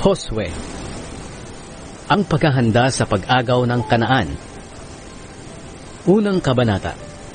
Josue. Ang paghahanda sa pag-agaw ng Kanaan. Unang kabanata.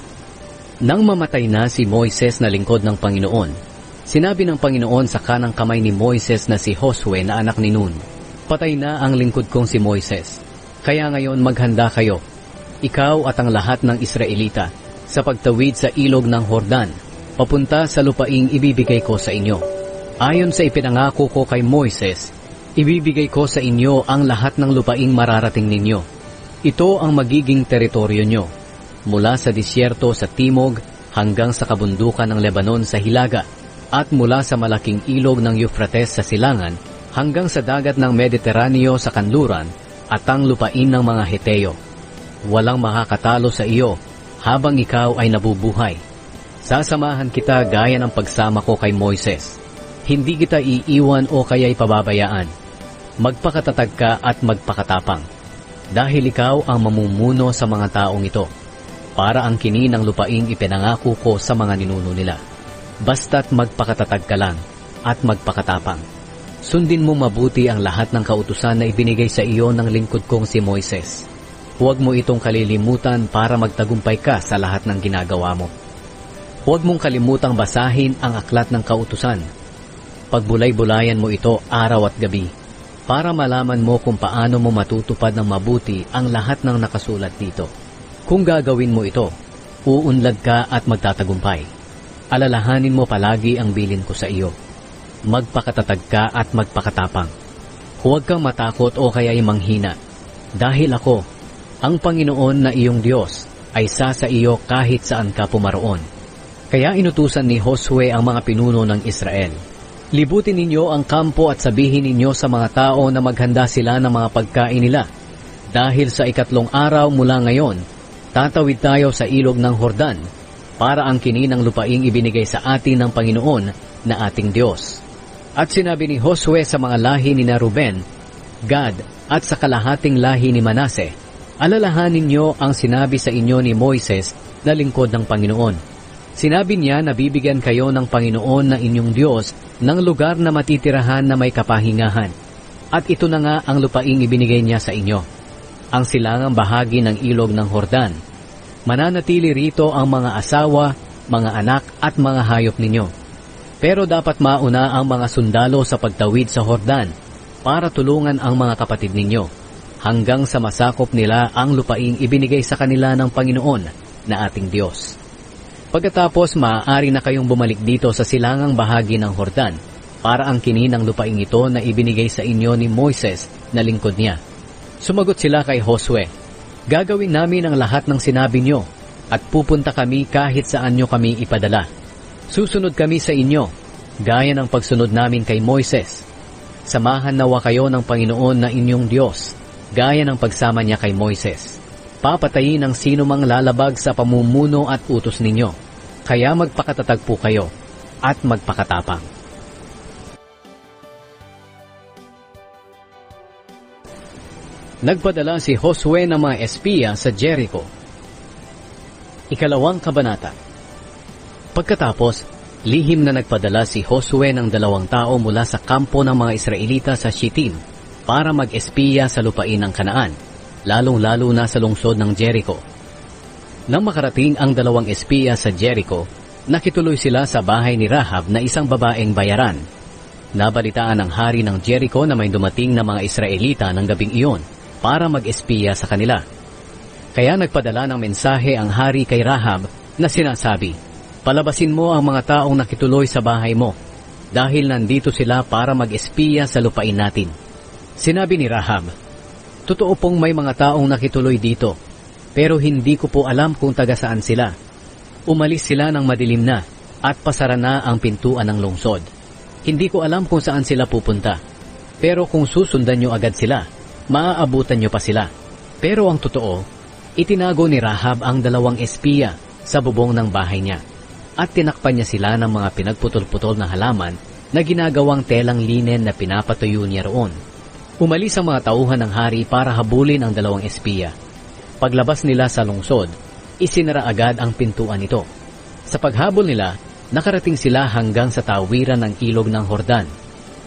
Nang mamatay na si Moises na lingkod ng Panginoon, sinabi ng Panginoon sa kanang kamay ni Moises na si Josue na anak ni Nun, "Patay na ang lingkod kong si Moises. Kaya ngayon maghanda kayo, ikaw at ang lahat ng Israelita, sa pagtawid sa ilog ng Jordan, papunta sa lupaing ibibigay ko sa inyo. Ayon sa ipinangako ko kay Moises, ibibigay ko sa inyo ang lahat ng lupaing mararating ninyo. Ito ang magiging teritoryo nyo, mula sa disyerto sa timog hanggang sa kabundukan ng Lebanon sa hilaga, at mula sa malaking ilog ng Euphrates sa silangan hanggang sa dagat ng Mediteraneo sa kanluran, at ang lupain ng mga Heteo. Walang makakatalo sa iyo habang ikaw ay nabubuhay. Sasamahan kita gaya ng pagsama ko kay Moises. Hindi kita iiwan o kaya'y pababayaan. Magpakatatag ka at magpakatapang, dahil ikaw ang mamumuno sa mga taong ito, para ang kini ng lupaing ipinangako ko sa mga ninuno nila. Basta't magpakatatag ka lang at magpakatapang. Sundin mo mabuti ang lahat ng kautusan na ibinigay sa iyo ng lingkod kong si Moises. Huwag mo itong kalilimutan para magtagumpay ka sa lahat ng ginagawa mo. Huwag mong kalimutang basahin ang aklat ng kautusan. Pagbulay-bulayan mo ito araw at gabi, para malaman mo kung paano mo matutupad ng mabuti ang lahat ng nakasulat dito. Kung gagawin mo ito, uunlad ka at magtatagumpay. Alalahanin mo palagi ang bilin ko sa iyo. Magpakatatag ka at magpakatapang. Huwag kang matakot o kaya'y manghina, dahil ako, ang Panginoon na iyong Diyos, ay sa iyo kahit saan ka pumaroon. Kaya inutusan ni Josue ang mga pinuno ng Israel. Libutin ninyo ang kampo at sabihin ninyo sa mga tao na maghanda sila ng mga pagkain nila. Dahil sa 3 araw mula ngayon, tatawid tayo sa ilog ng Jordan, para ang kini ng lupaing ibinigay sa atin ng Panginoon na ating Diyos. At sinabi ni Josue sa mga lahi ni Ruben, Gad, at sa kalahating lahi ni Manase, alalahanin ninyo ang sinabi sa inyo ni Moises na lingkod ng Panginoon. Sinabi niya na bibigyan kayo ng Panginoon na inyong Diyos ng lugar na matitirahan na may kapahingahan. At ito na nga ang lupaing ibinigay niya sa inyo, ang silangang bahagi ng ilog ng Jordan. Mananatili rito ang mga asawa, mga anak at mga hayop ninyo. Pero dapat mauna ang mga sundalo sa pagtawid sa Jordan para tulungan ang mga kapatid ninyo, hanggang sa masakop nila ang lupaing ibinigay sa kanila ng Panginoon na ating Diyos. Pagkatapos, maaari na kayong bumalik dito sa silangang bahagi ng Jordan para ang kini ng lupaing ito na ibinigay sa inyo ni Moises na lingkod niya. Sumagot sila kay Josue, "Gagawin namin ang lahat ng sinabi nyo at pupunta kami kahit saan nyo kami ipadala. Susunod kami sa inyo, gaya ng pagsunod namin kay Moises. Samahan nawa kayo ng Panginoon na inyong Diyos, gaya ng pagsama niya kay Moises. Papatayin ang sino mang lalabag sa pamumuno at utos ninyo. Kaya magpakatatag po kayo at magpakatapang." Nagpadala si Josue ng mga espiya sa Jericho. 2 kabanata. Pagkatapos, lihim na nagpadala si Josue ng 2 tao mula sa kampo ng mga Israelita sa Shittim para mag-espiya sa lupain ng Kanaan, lalong-lalo na sa lungsod ng Jericho. Nang makarating ang 2 espiya sa Jericho, nakituloy sila sa bahay ni Rahab na isang babaeng bayaran. Nabalitaan ng hari ng Jericho na may dumating na mga Israelita ng gabing iyon para mag-espiya sa kanila. Kaya nagpadala ng mensahe ang hari kay Rahab na sinasabi, "Palabasin mo ang mga taong nakituloy sa bahay mo, dahil nandito sila para mag-espiya sa lupain natin." Sinabi ni Rahab, "Totoo pong may mga taong nakituloy dito, pero hindi ko po alam kung taga saan sila. Umalis sila ng madilim na at pasara na ang pintuan ng lungsod. Hindi ko alam kung saan sila pupunta, pero kung susundan nyo agad sila, maaabutan nyo pa sila." Pero ang totoo, itinago ni Rahab ang 2 espiya sa bubong ng bahay niya, at tinakpan niya sila ng mga pinagputol-putol na halaman na ginagawang telang linen na pinapatuyo niya roon. Umalis ang mga tauhan ng hari para habulin ang 2 espiya. Paglabas nila sa lungsod, isinara agad ang pintuan nito. Sa paghabol nila, nakarating sila hanggang sa tawiran ng ilog ng Jordan.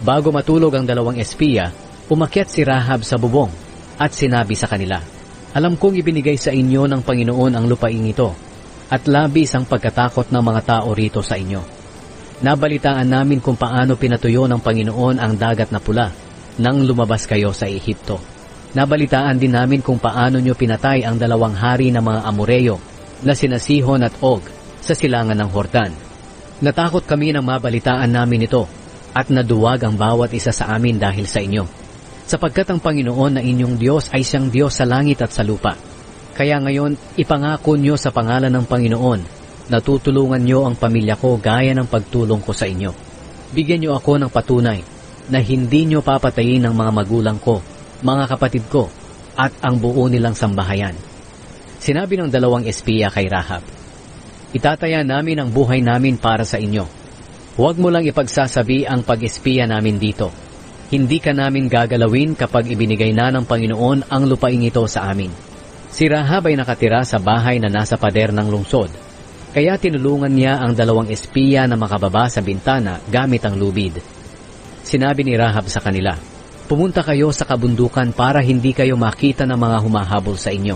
Bago matulog ang dalawang espiya, umakyat si Rahab sa bubong at sinabi sa kanila, "Alam kong ibinigay sa inyo ng Panginoon ang lupaing ito at labis ang pagkatakot ng mga tao rito sa inyo. Nabalitaan namin kung paano pinatuyo ng Panginoon ang dagat na pula nang lumabas kayo sa Ehipto. Nabalitaan din namin kung paano nyo pinatay ang dalawang hari ng mga Amoreyo na sina Sihon at Og sa silangan ng Hordan. Natakot kami nang mabalitaan namin ito at naduwag ang bawat isa sa amin dahil sa inyo. Sapagkat ang Panginoon na inyong Diyos ay siyang Diyos sa langit at sa lupa. Kaya ngayon, ipangako nyo sa pangalan ng Panginoon na tutulungan nyo ang pamilya ko gaya ng pagtulong ko sa inyo. Bigyan nyo ako ng patunay na hindi nyo papatayin ng mga magulang ko, mga kapatid ko, at ang buo nilang sambahayan." Sinabi ng dalawang espiya kay Rahab, "Itataya namin ang buhay namin para sa inyo. Huwag mo lang ipagsasabi ang pag-espiya namin dito. Hindi ka namin gagalawin kapag ibinigay na ng Panginoon ang lupaing ito sa amin." Si Rahab ay nakatira sa bahay na nasa pader ng lungsod, kaya tinulungan niya ang dalawang espiya na makababa sa bintana gamit ang lubid. Sinabi ni Rahab sa kanila, "Pumunta kayo sa kabundukan para hindi kayo makita ng mga humahabol sa inyo.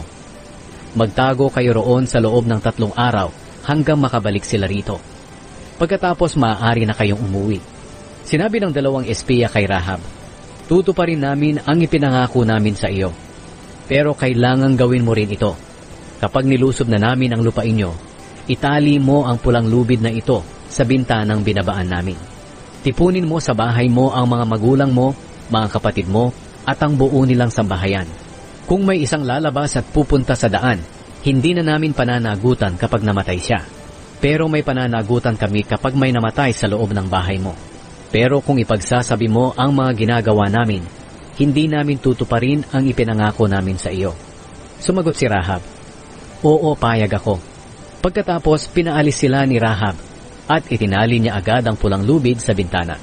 Magtago kayo roon sa loob ng 3 araw hanggang makabalik sila rito. Pagkatapos maaari na kayong umuwi." Sinabi ng dalawang espiya kay Rahab, "Tutuparin namin ang ipinangako namin sa iyo. Pero kailangang gawin mo rin ito. Kapag nilusob na namin ang lupain nyo, itali mo ang pulang lubid na ito sa bintanang binabaan namin. Tipunin mo sa bahay mo ang mga magulang mo, mga kapatid mo, at ang buo nilang sambahayan. Kung may isang lalabas at pupunta sa daan, hindi na namin pananagutan kapag namatay siya. Pero may pananagutan kami kapag may namatay sa loob ng bahay mo. Pero kung ipagsasabi mo ang mga ginagawa namin, hindi namin tutuparin ang ipinangako namin sa iyo." Sumagot si Rahab, "Oo, payag ako." Pagkatapos, pinaalis sila ni Rahab at itinali niya agad ang pulang lubid sa bintana.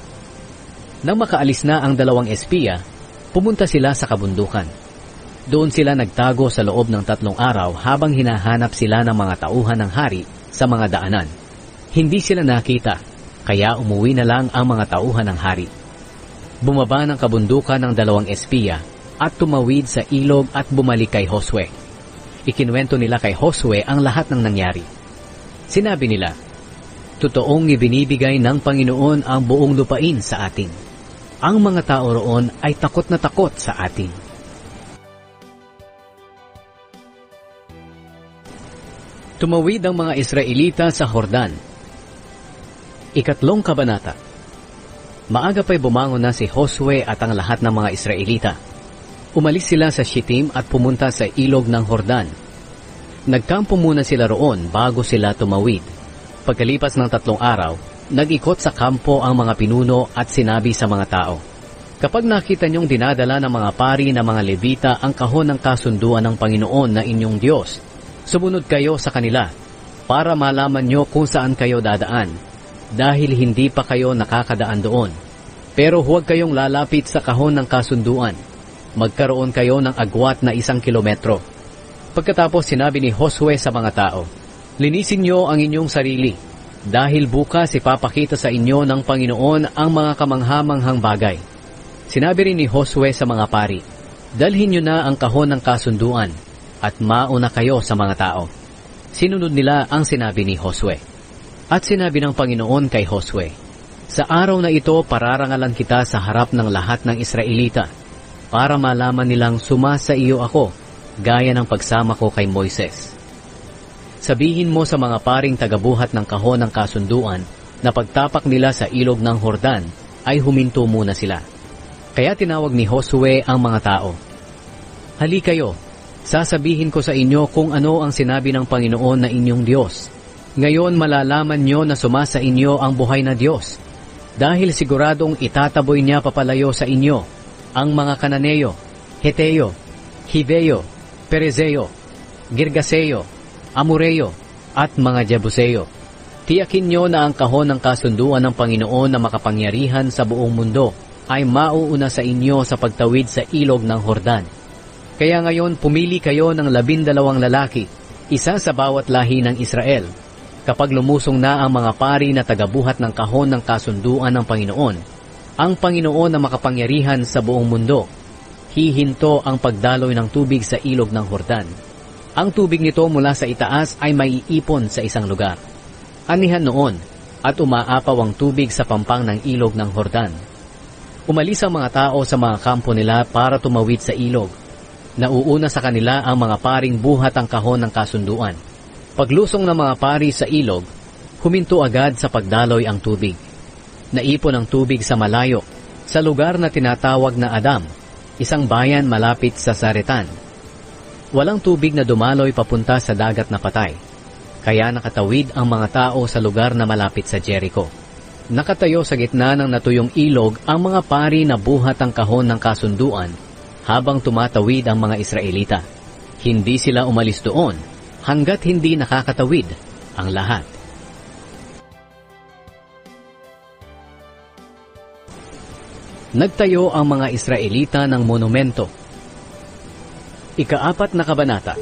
Nang makaalis na ang dalawang espiya, pumunta sila sa kabundukan. Doon sila nagtago sa loob ng 3 araw habang hinahanap sila ng mga tauhan ng hari sa mga daanan. Hindi sila nakita, kaya umuwi na lang ang mga tauhan ng hari. Bumaba ng kabundukan ng dalawang espiya at tumawid sa ilog at bumalik kay Josue. Ikinuwento nila kay Josue ang lahat ng nangyari. Sinabi nila, "Totoong ibinibigay ng Panginoon ang buong lupain sa atin. Ang mga tao roon ay takot na takot sa atin." Tumawid ang mga Israelita sa Hordan. 3 kabanata. Maaga pa'y bumangon na si Josue at ang lahat ng mga Israelita. Umalis sila sa Shittim at pumunta sa ilog ng Hordan. Nagkampo muna sila roon bago sila tumawid. Pagkalipas ng 3 araw, nag-ikot sa kampo ang mga pinuno at sinabi sa mga tao, "Kapag nakita niyong dinadala ng mga pari na mga Levita ang kahon ng kasunduan ng Panginoon na inyong Diyos, sumunod kayo sa kanila para malaman niyo kung saan kayo dadaan, dahil hindi pa kayo nakakadaan doon. Pero huwag kayong lalapit sa kahon ng kasunduan. Magkaroon kayo ng agwat na 1 kilometro." Pagkatapos sinabi ni Josue sa mga tao, "Linisin niyo ang inyong sarili, dahil bukas ipapakita sa inyo ng Panginoon ang mga kamanghamanghang bagay." Sinabi rin ni Josue sa mga pari, "Dalhin niyo na ang kahon ng kasunduan, at mauna kayo sa mga tao." Sinunod nila ang sinabi ni Josue. At sinabi ng Panginoon kay Josue, "Sa araw na ito pararangalan kita sa harap ng lahat ng Israelita, para malaman nilang sumasa iyo ako, gaya ng pagsama ko kay Moises. Sabihin mo sa mga paring tagabuhat ng kahon ng kasunduan na pagtapak nila sa ilog ng Hordan ay huminto muna sila." Kaya tinawag ni Josue ang mga tao. "Hali kayo, sasabihin ko sa inyo kung ano ang sinabi ng Panginoon na inyong Diyos. Ngayon malalaman nyo na sumasa inyo ang buhay na Diyos, dahil siguradong itataboy niya papalayo sa inyo ang mga Kananeo, Heteo, Hiveo, Perezeo, Girgaseo, Amoreo, at mga Jebuseo. Tiyakin nyo na ang kahon ng kasunduan ng Panginoon na makapangyarihan sa buong mundo ay mauuna sa inyo sa pagtawid sa ilog ng Hordan. Kaya ngayon pumili kayo ng 12 lalaki, isa sa bawat lahi ng Israel. Kapag lumusong na ang mga pari na tagabuhat ng kahon ng kasunduan ng Panginoon, Ang Panginoon na makapangyarihan sa buong mundo, hihinto ang pagdaloy ng tubig sa ilog ng Jordan. Ang tubig nito mula sa itaas ay maiipon sa isang lugar. Anihan noon, at umaapaw ang tubig sa pampang ng ilog ng Jordan. Umalis ang mga tao sa mga kampo nila para tumawid sa ilog. Nauuna sa kanila ang mga paring buhat ang kahon ng kasunduan. Paglusong ng mga pari sa ilog, huminto agad sa pagdaloy ang tubig. Naipon ang tubig sa malayo, sa lugar na tinatawag na Adam, isang bayan malapit sa Zaretan. Walang tubig na dumaloy papunta sa dagat na patay, kaya nakatawid ang mga tao sa lugar na malapit sa Jericho. Nakatayo sa gitna ng natuyong ilog ang mga pari na buhat ang kahon ng kasunduan habang tumatawid ang mga Israelita. Hindi sila umalis doon hanggat hindi nakakatawid ang lahat. Nagtayo ang mga Israelita ng monumento. Ika-4 na kabanata.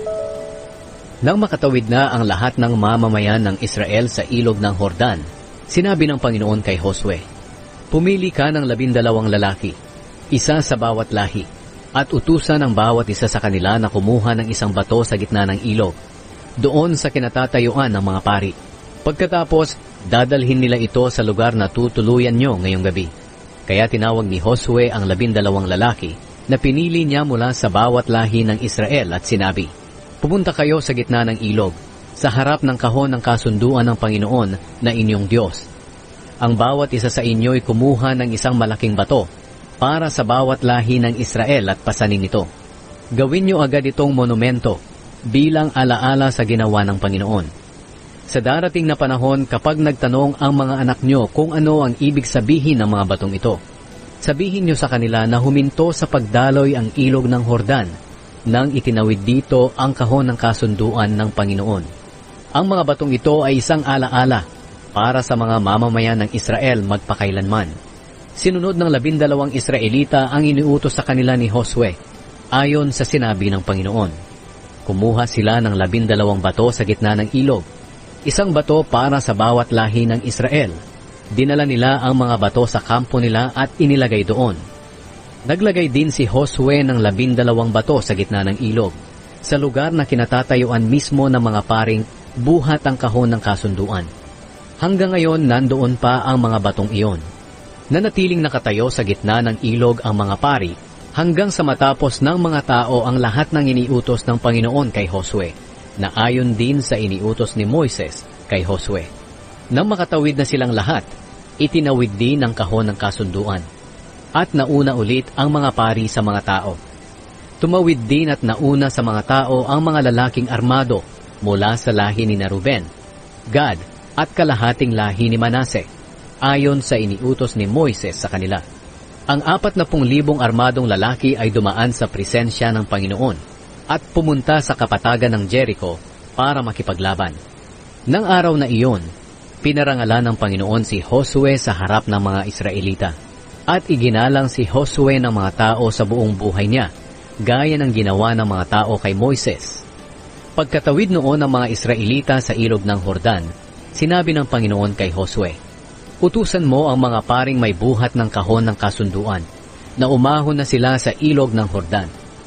Nang makatawid na ang lahat ng mamamayan ng Israel sa ilog ng Jordan, sinabi ng Panginoon kay Josue, "Pumili ka ng 12 lalaki, isa sa bawat lahi, at utusan ang bawat isa sa kanila na kumuha ng isang bato sa gitna ng ilog, doon sa kinatatayuan ng mga pari. Pagkatapos, dadalhin nila ito sa lugar na tutuluyan nyo ngayong gabi." Kaya tinawag ni Josue ang 12 lalaki na pinili niya mula sa bawat lahi ng Israel at sinabi, "Pumunta kayo sa gitna ng ilog, sa harap ng kahon ng kasunduan ng Panginoon na inyong Diyos. Ang bawat isa sa inyo ay kumuha ng isang malaking bato para sa bawat lahi ng Israel at pasanin ito. Gawin niyo agad itong monumento bilang alaala sa ginawa ng Panginoon. Sa darating na panahon, kapag nagtanong ang mga anak nyo kung ano ang ibig sabihin ng mga batong ito, sabihin nyo sa kanila na huminto sa pagdaloy ang ilog ng Jordan nang itinawid dito ang kahon ng kasunduan ng Panginoon. Ang mga batong ito ay isang alaala para sa mga mamamayan ng Israel magpakailanman." Sinunod ng 12 Israelita ang iniutos sa kanila ni Josue, ayon sa sinabi ng Panginoon. Kumuha sila ng 12 bato sa gitna ng ilog, isang bato para sa bawat lahi ng Israel. Dinala nila ang mga bato sa kampo nila at inilagay doon. Naglagay din si Josue ng 12 bato sa gitna ng ilog, sa lugar na kinatatayuan mismo ng mga paring buhat ang kahon ng kasunduan. Hanggang ngayon, nandoon pa ang mga batong iyon. Nanatiling nakatayo sa gitna ng ilog ang mga pari hanggang sa matapos ng mga tao ang lahat ng iniutos ng Panginoon kay Josue, na ayon din sa iniutos ni Moises kay Josue. Nang makatawid na silang lahat, itinawid din ang kahon ng kasunduan. At nauna ulit ang mga pari sa mga tao. Tumawid din at nauna sa mga tao ang mga lalaking armado mula sa lahi ni Ruben, Gad at kalahating lahi ni Manase, ayon sa iniutos ni Moises sa kanila. Ang 40,000 armadong lalaki ay dumaan sa presensya ng Panginoon at pumunta sa kapatagan ng Jericho para makipaglaban. Nang araw na iyon, pinarangalan ng Panginoon si Josue sa harap ng mga Israelita, at iginalang si Josue ng mga tao sa buong buhay niya, gaya ng ginawa ng mga tao kay Moises. Pagkatawid noon ng mga Israelita sa ilog ng Jordan, sinabi ng Panginoon kay Josue, "Utusan mo ang mga paring may buhat ng kahon ng kasunduan, na umahon na sila sa ilog ng Jordan."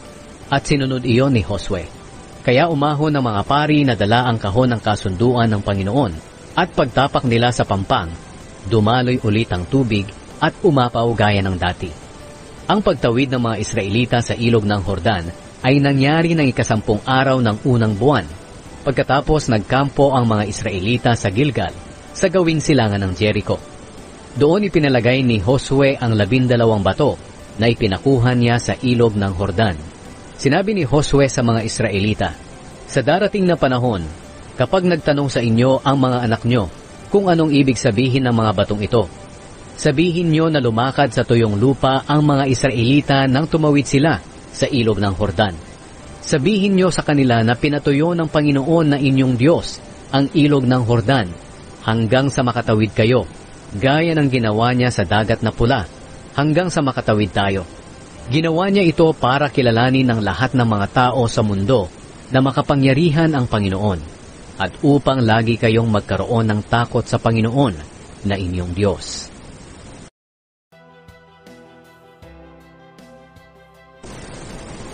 At sinunod iyon ni Josue. Kaya umahon ng mga pari na dala ang kahon ng kasunduan ng Panginoon, at pagtapak nila sa pampang, dumaloy ulit ang tubig at umapaw gaya ng dati. Ang pagtawid ng mga Israelita sa ilog ng Jordan ay nangyari ng 10 araw ng unang buwan. Pagkatapos nagkampo ang mga Israelita sa Gilgal, sa gawing silangan ng Jericho. Doon ipinalagay ni Josue ang 12 bato na ipinakuha niya sa ilog ng Jordan. Sinabi ni Josue sa mga Israelita, "Sa darating na panahon, kapag nagtanong sa inyo ang mga anak nyo kung anong ibig sabihin ng mga batong ito, sabihin nyo na lumakad sa tuyong lupa ang mga Israelita nang tumawid sila sa ilog ng Jordan. Sabihin nyo sa kanila na pinatuyo ng Panginoon na inyong Diyos ang ilog ng Jordan hanggang sa makatawid kayo, gaya ng ginawa niya sa dagat na pula, hanggang sa makatawid tayo. Ginawa niya ito para kilalanin ng lahat ng mga tao sa mundo na makapangyarihan ang Panginoon, at upang lagi kayong magkaroon ng takot sa Panginoon na inyong Diyos."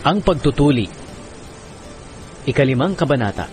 Ang pagtutuli. Ikalimang kabanata.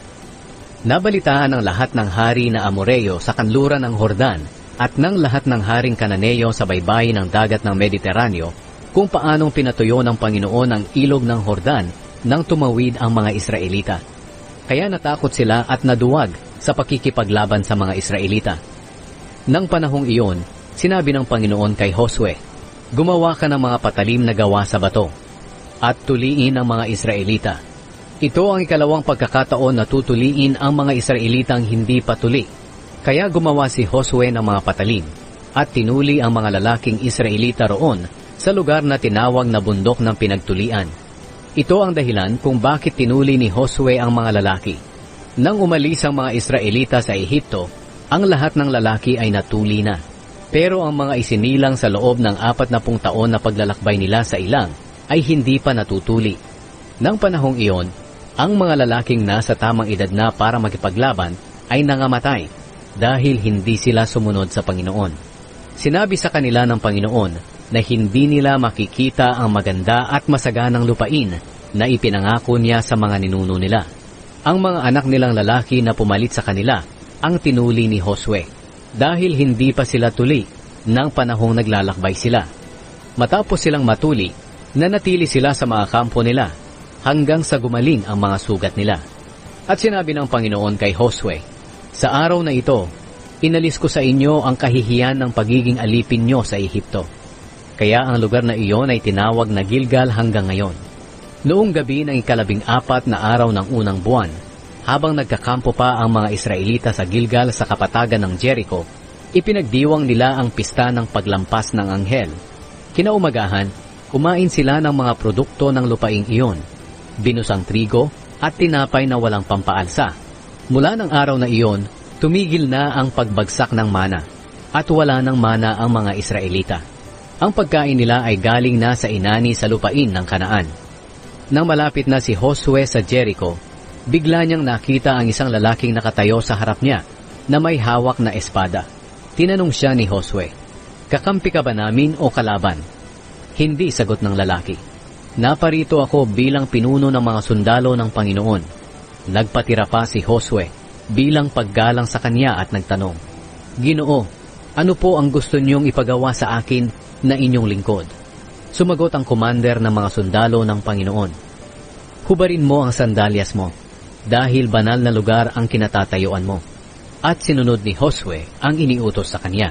Nabalitaan ng lahat ng hari na Amoreo sa kanluran ng Hordan at ng lahat ng haring Kananeo sa baybayin ng dagat ng Mediteraneo kung paanong pinatuyo ng Panginoon ang ilog ng Hordan nang tumawid ang mga Israelita. Kaya natakot sila at naduwag sa pakikipaglaban sa mga Israelita. Nang panahong iyon, sinabi ng Panginoon kay Josue, "Gumawa ka ng mga patalim na gawa sa bato, at tuliin ang mga Israelita." Ito ang ikalawang pagkakataon na tutuliin ang mga Israelitang hindi patuli. Kaya gumawa si Josue ng mga patalim, at tinuli ang mga lalaking Israelita roon sa lugar na tinawag na bundok ng pinagtulian. Ito ang dahilan kung bakit tinuli ni Josue ang mga lalaki. Nang umalis ang mga Israelita sa Ehipto, ang lahat ng lalaki ay natuli na. Pero ang mga isinilang sa loob ng 40 taon na paglalakbay nila sa ilang ay hindi pa natutuli. Nang panahong iyon, ang mga lalaking nasa tamang edad na para makipaglaban ay nangamatay dahil hindi sila sumunod sa Panginoon. Sinabi sa kanila ng Panginoon na hindi nila makikita ang maganda at masaganang lupain na ipinangako niya sa mga ninuno nila. Ang mga anak nilang lalaki na pumalit sa kanila ang tinuli ni Josue dahil hindi pa sila tuli ng panahong naglalakbay sila. Matapos silang matuli, nanatili sila sa mga kampo nila hanggang sa gumaling ang mga sugat nila. At sinabi ng Panginoon kay Josue, "Sa araw na ito, inalis ko sa inyo ang kahihiyan ng pagiging alipin nyo sa Ehipto." Kaya ang lugar na iyon ay tinawag na Gilgal hanggang ngayon. Noong gabi ng 14 na araw ng unang buwan, habang nagkakampo pa ang mga Israelita sa Gilgal sa kapatagan ng Jericho, ipinagdiwang nila ang pista ng paglampas ng anghel. Kinaumagahan, kumain sila ng mga produkto ng lupaing iyon, binusang trigo at tinapay na walang pampaalsa. Mula ng araw na iyon, tumigil na ang pagbagsak ng mana at wala ng mana ang mga Israelita. Ang pagkain nila ay galing na sa inani sa lupain ng Kanaan. Nang malapit na si Josue sa Jericho, bigla niyang nakita ang isang lalaking nakatayo sa harap niya na may hawak na espada. Tinanong siya ni Josue, "Kakampi ka ba namin o kalaban?" "Hindi," sagot ng lalaki. "Naparito ako bilang pinuno ng mga sundalo ng Panginoon." Nagpatira pa si Josue bilang paggalang sa kanya at nagtanong, "Ginoo, ano po ang gusto niyong ipagawa sa akin na inyong lingkod?" Sumagot ang commander ng mga sundalo ng Panginoon, "Hubarin mo ang sandalyas mo, dahil banal na lugar ang kinatatayuan mo." At sinunod ni Josue ang iniutos sa kanya.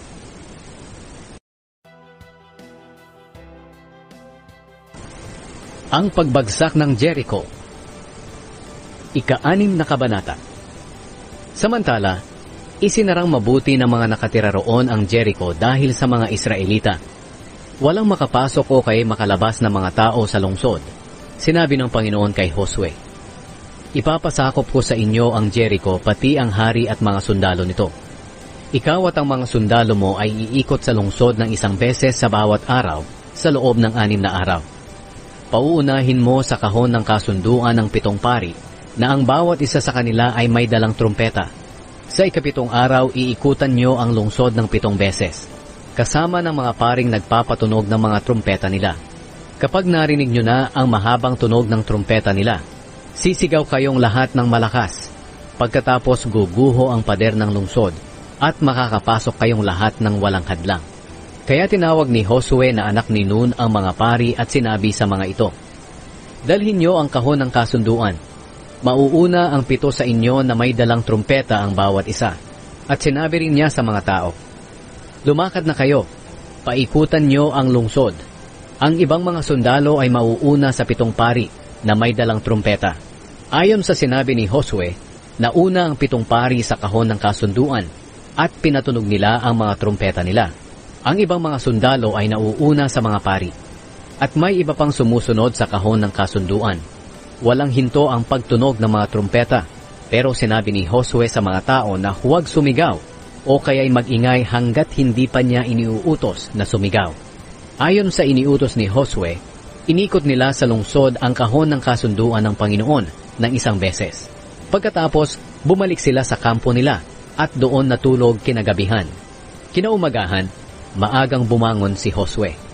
Ang pagbagsak ng Jericho. Ika-6 na kabanata. Samantala, isinarang mabuti ng mga nakatira roon ang Jericho dahil sa mga Israelita. Walang makapasok o kay makalabas na mga tao sa lungsod. Sinabi ng Panginoon kay Josue, "Ipapasakop ko sa inyo ang Jericho pati ang hari at mga sundalo nito. Ikaw at ang mga sundalo mo ay iikot sa lungsod ng 1 beses sa bawat araw sa loob ng 6 na araw. Pauunahin mo sa kahon ng kasunduan ng 7 pari na ang bawat isa sa kanila ay may dalang trumpeta. Sa ika-7 araw, iikutan nyo ang lungsod ng 7 beses, kasama ng mga paring nagpapatunog ng mga trumpeta nila. Kapag narinig nyo na ang mahabang tunog ng trumpeta nila, sisigaw kayong lahat ng malakas. Pagkatapos guguho ang pader ng lungsod at makakapasok kayong lahat ng walang hadlang." Kaya tinawag ni Josue na anak ni Nun ang mga pari at sinabi sa mga ito, "Dalhin nyo ang kahon ng kasunduan. Mauuna ang 7 sa inyo na may dalang trumpeta ang bawat isa." At sinabi rin niya sa mga tao, "Lumakad na kayo, paikutan nyo ang lungsod. Ang ibang mga sundalo ay mauuna sa 7 pari na may dalang trumpeta." Ayon sa sinabi ni Josue, nauna ang 7 pari sa kahon ng kasunduan at pinatunog nila ang mga trumpeta nila. Ang ibang mga sundalo ay nauuna sa mga pari. At may iba pang sumusunod sa kahon ng kasunduan. Walang hinto ang pagtunog ng mga trumpeta, pero sinabi ni Josue sa mga tao na huwag sumigaw o kaya'y mag-ingay hanggat hindi pa niya iniuutos na sumigaw. Ayon sa iniutos ni Josue, inikot nila sa lungsod ang kahon ng kasunduan ng Panginoon ng 1 beses. Pagkatapos, bumalik sila sa kampo nila at doon natulog kinagabihan. Kinaumagahan, maagang bumangon si Josue.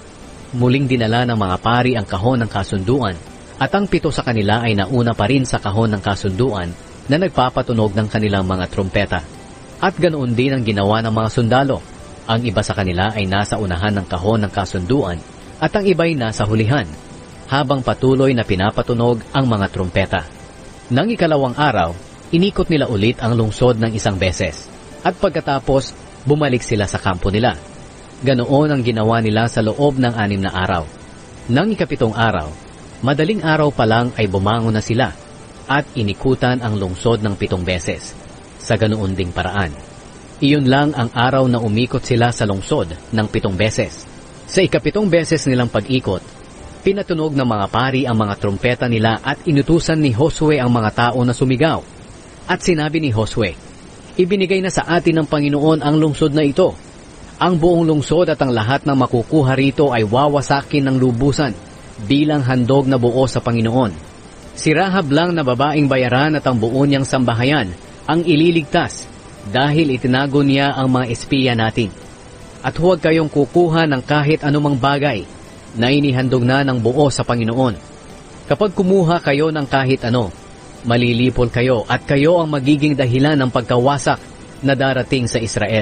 muling dinala ng mga pari ang kahon ng kasunduan at ang 7 sa kanila ay nauna pa rin sa kahon ng kasunduan na nagpapatunog ng kanilang mga trumpeta. At ganoon din ang ginawa ng mga sundalo. Ang iba sa kanila ay nasa unahan ng kahon ng kasunduan at ang iba'y nasa hulihan, habang patuloy na pinapatunog ang mga trumpeta. Nang ikalawang araw, inikot nila ulit ang lungsod ng 1 beses, at pagkatapos, bumalik sila sa kampo nila. Ganoon ang ginawa nila sa loob ng 6 na araw. Nang ika-7 araw, madaling araw pa lang ay bumangon na sila, at inikutan ang lungsod ng 7 beses, sa ganoon ding paraan. Iyon lang ang araw na umikot sila sa lungsod ng 7 beses. Sa ika-7 beses nilang pag-ikot, pinatunog ng mga pari ang mga trumpeta nila at inutusan ni Josue ang mga tao na sumigaw. At sinabi ni Josue, "Ibinigay na sa atin ng Panginoon ang lungsod na ito. Ang buong lungsod at ang lahat ng makukuha rito ay wawasakin ng lubusan bilang handog na buo sa Panginoon. Si Rahab lang na babaeng bayaran at ang buo niyang sambahayan ang ililigtas dahil itinago niya ang mga espiya natin. At huwag kayong kukuha ng kahit anumang bagay na inihandog na ng buo sa Panginoon. Kapag kumuha kayo ng kahit ano, malilipol kayo at kayo ang magiging dahilan ng pagkawasak na darating sa Israel.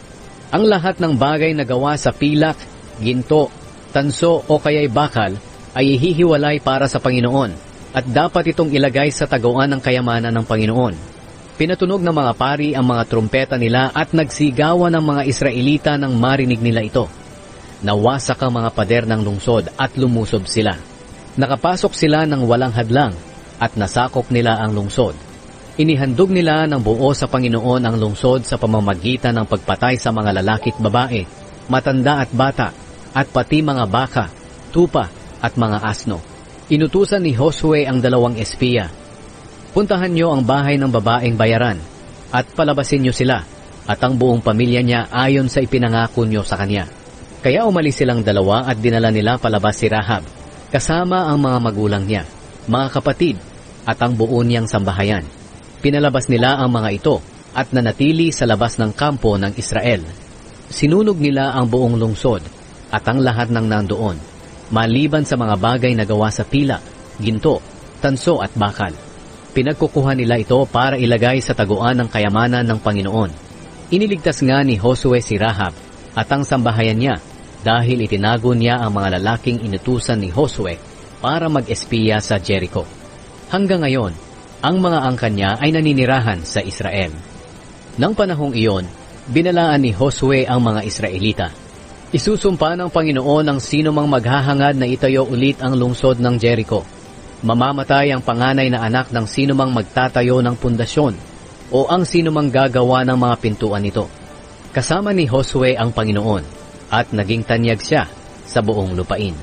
Ang lahat ng bagay na gawa sa pilak, ginto, tanso o kaya'y bakal ay ihihiwalay para sa Panginoon at dapat itong ilagay sa taguan ng kayamanan ng Panginoon." Pinatunog ng mga pari ang mga trumpeta nila at nagsigawan ng mga Israelita nang marinig nila ito. Nawasak ang mga pader ng lungsod at lumusob sila. Nakapasok sila ng walang hadlang at nasakop nila ang lungsod. Inihandog nila ng buo sa Panginoon ang lungsod sa pamamagitan ng pagpatay sa mga lalaki at babae, matanda at bata, at pati mga baka, tupa at mga asno. Inutusan ni Josue ang 2 espiya, "Puntahan niyo ang bahay ng babaeng bayaran at palabasin niyo sila at ang buong pamilya niya ayon sa ipinangako niyo sa kanya." Kaya umalis silang 2 at dinala nila palabas si Rahab, kasama ang mga magulang niya, mga kapatid at ang buo niyang sambahayan. Pinalabas nila ang mga ito at nanatili sa labas ng kampo ng Israel. Sinunog nila ang buong lungsod at ang lahat ng nandoon, maliban sa mga bagay na gawa sa pilak, ginto, tanso at bakal. Pinagkukuha nila ito para ilagay sa taguan ng kayamanan ng Panginoon. Iniligtas nga ni Josue si Rahab at ang sambahayan niya dahil itinago niya ang mga lalaking inutusan ni Josue para mag-espiya sa Jericho. Hanggang ngayon, ang mga angkan niya ay naninirahan sa Israel. Nang panahong iyon, binalaan ni Josue ang mga Israelita. Isusumpa ng Panginoon ang sino mang maghahangad na itayo ulit ang lungsod ng Jericho. Mamamatay ang panganay na anak ng sino mang magtatayo ng pundasyon o ang sino mang gagawa ng mga pintuan nito. Kasama ni Josue ang Panginoon at naging tanyag siya sa buong lupain.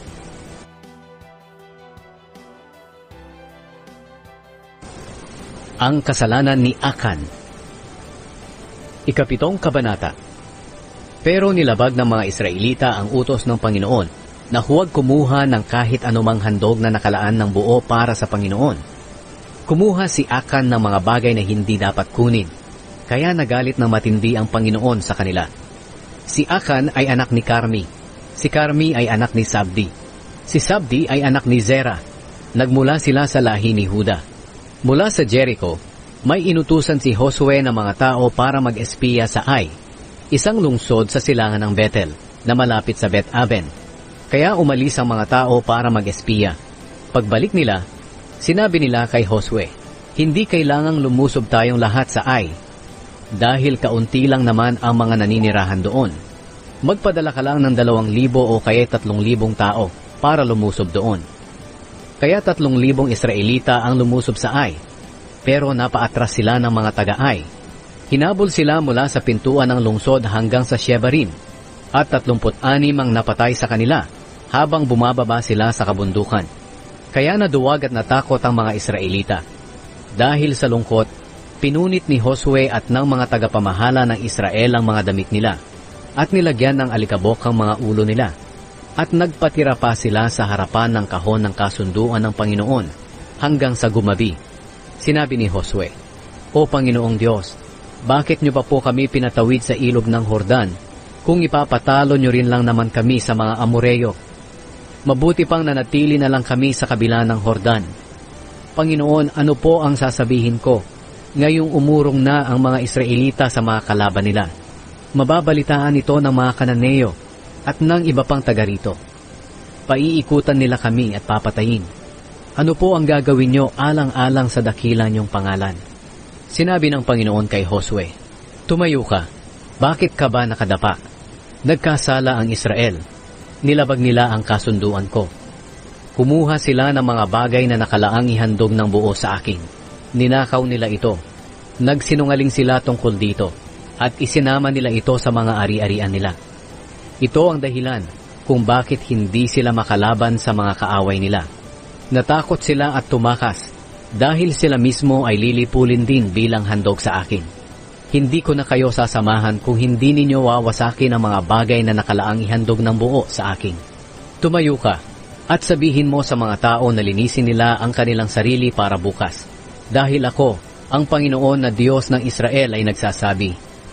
Ang kasalanan ni Akan. Ika-7 kabanata. Pero nilabag ng mga Israelita ang utos ng Panginoon na huwag kumuha ng kahit anumang handog na nakalaan ng buo para sa Panginoon. Kumuha si Akan ng mga bagay na hindi dapat kunin, kaya nagalit ng matindi ang Panginoon sa kanila. Si Akan ay anak ni Carmi, si Carmi ay anak ni Sabdi, si Sabdi ay anak ni Zerah. Nagmula sila sa lahi ni Huda. Mula sa Jericho, may inutusan si Josue ng mga tao para mag-espiya sa Ai, isang lungsod sa silangan ng Bethel na malapit sa Bet-Aven. Kaya umalis ang mga tao para mag-espiya. Pagbalik nila, sinabi nila kay Josue, "Hindi kailangang lumusob tayong lahat sa Ai, dahil kaunti lang naman ang mga naninirahan doon. Magpadala ka lang ng 2,000 o kaya 3,000 tao para lumusob doon." Kaya 3,000 Israelita ang lumusob sa Ai, pero napaatras sila ng mga taga-Ai. Hinabol sila mula sa pintuan ng lungsod hanggang sa Shebarim, at 36 ang napatay sa kanila habang bumababa sila sa kabundukan. Kaya naduwag at natakot ang mga Israelita. Dahil sa lungkot, pinunit ni Josue at ng mga tagapamahala ng Israel ang mga damit nila at nilagyan ng alikabok ang mga ulo nila. At nagpatira pa sila sa harapan ng kahon ng kasunduan ng Panginoon hanggang sa gumabi. Sinabi ni Josue, "O Panginoong Diyos, bakit niyo pa po kami pinatawid sa ilog ng Hordan kung ipapatalo niyo rin lang naman kami sa mga Amoreyo Mabuti pang nanatili na lang kami sa kabila ng Hordan. Panginoon, ano po ang sasabihin ko? Ngayong umurong na ang mga Israelita sa mga kalaban nila. Mababalitaan ito ng mga Kananeo at ng iba pang taga rito. Paiikutan nila kami at papatayin. Ano po ang gagawin nyo alang-alang sa dakila niyong pangalan? Sinabi ng Panginoon kay Josue, "Tumayo ka. Bakit ka ba nakadapa? Nagkasala ang Israel. Nilabag nila ang kasunduan ko. Kumuha sila ng mga bagay na nakalaang ihandog ng buo sa akin. Ninakaw nila ito. Nagsinungaling sila tungkol dito at isinama nila ito sa mga ari-arian nila. Ito ang dahilan kung bakit hindi sila makalaban sa mga kaaway nila. Natakot sila at tumakas dahil sila mismo ay lilipulin din bilang handog sa akin. Hindi ko na kayo sasamahan kung hindi ninyo wawasakin ang mga bagay na nakalaang ihandog ng buo sa akin. Tumayo ka at sabihin mo sa mga tao na linisin nila ang kanilang sarili para bukas. Dahil ako, ang Panginoon na Diyos ng Israel ay nagsasabi,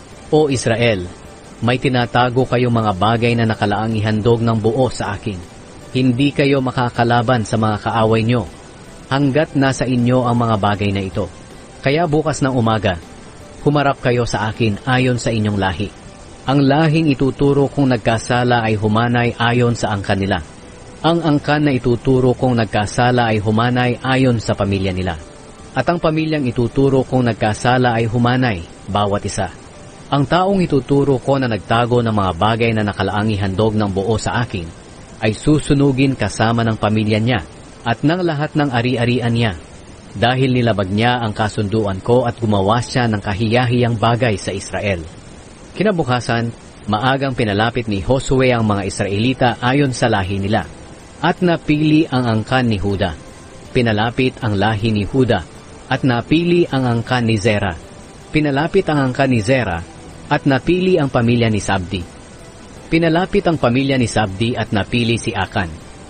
O Israel, may tinatago kayong mga bagay na nakalaang ihandog ng buo sa akin. Hindi kayo makakalaban sa mga kaaway nyo hanggat nasa inyo ang mga bagay na ito. Kaya bukas ng umaga, humarap kayo sa akin ayon sa inyong lahi. Ang lahing ituturo kong nagkasala ay humanay ayon sa angkan nila. Ang angkan na ituturo kong nagkasala ay humanay ayon sa pamilya nila. At ang pamilyang ituturo kong nagkasala ay humanay, bawat isa. Ang taong ituturo ko na nagtago ng mga bagay na nakalaang ihandog ng buo sa akin, ay susunugin kasama ng pamilya niya at ng lahat ng ari-arian niya, dahil nilabag niya ang kasunduan ko at gumawa siya ng kahiyahiyang bagay sa Israel. Kinabukasan, maagang pinalapit ni Josue ang mga Israelita ayon sa lahi nila, at napili ang angkan ni Huda. Pinalapit ang lahi ni Huda, at napili ang angkan ni Zera. Pinalapit ang angkan ni Zera, at napili ang pamilya ni Sabdi. Pinalapit ang pamilya ni Sabdi at napili si Akan.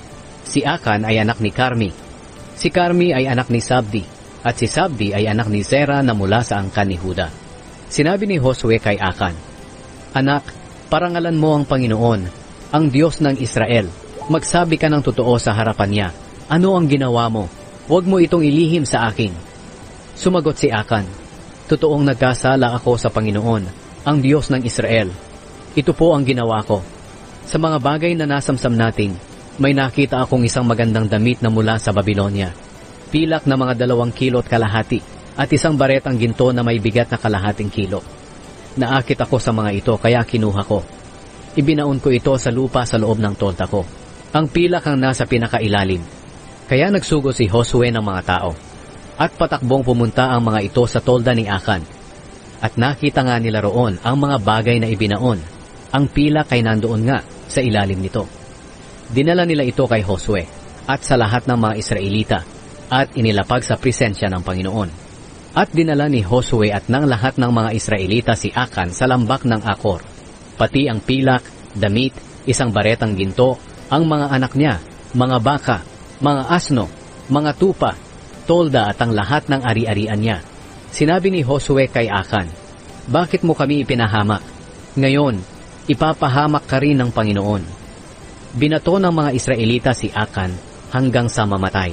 Si Akan ay anak ni Carmi. Si Carmi ay anak ni Sabdi, at si Sabdi ay anak ni Zera na mula sa angkan ni Huda. Sinabi ni Josue kay Akan, Anak, parangalan mo ang Panginoon, ang Diyos ng Israel. Magsabi ka ng totoo sa harapan niya. Ano ang ginawa mo? Huwag mo itong ilihim sa akin. Sumagot si Akan, Totoong nagkasala ako sa Panginoon, ang Diyos ng Israel. Ito po ang ginawa ko. Sa mga bagay na nasamsam natin, may nakita akong isang magandang damit na mula sa Babylonia. Pilak na mga 2 kilo't kalahati at isang baretang ginto na may bigat na kalahating kilo. Naakit ako sa mga ito kaya kinuha ko. Ibinaon ko ito sa lupa sa loob ng tolda ko. Ang pilak ang nasa pinakailalim. Kaya nagsugo si Josue ng mga tao. At patakbong pumunta ang mga ito sa tolda ni Akan. At nakita nga nila roon ang mga bagay na ibinaon. Ang pilak ay nandoon nga sa ilalim nito. Dinala nila ito kay Josue at sa lahat ng mga Israelita at inilapag sa presensya ng Panginoon. At dinala ni Josue at ng lahat ng mga Israelita si Akan sa lambak ng Akor. Pati ang pilak, damit, isang baretang ginto, ang mga anak niya, mga baka, mga asno, mga tupa, tolda at ang lahat ng ari-arian niya. Sinabi ni Josue kay Akan, Bakit mo kami ipinahamak? Ngayon, ipapahamak ka rin ng Panginoon. Binato ng mga Israelita si Akan hanggang sa mamatay.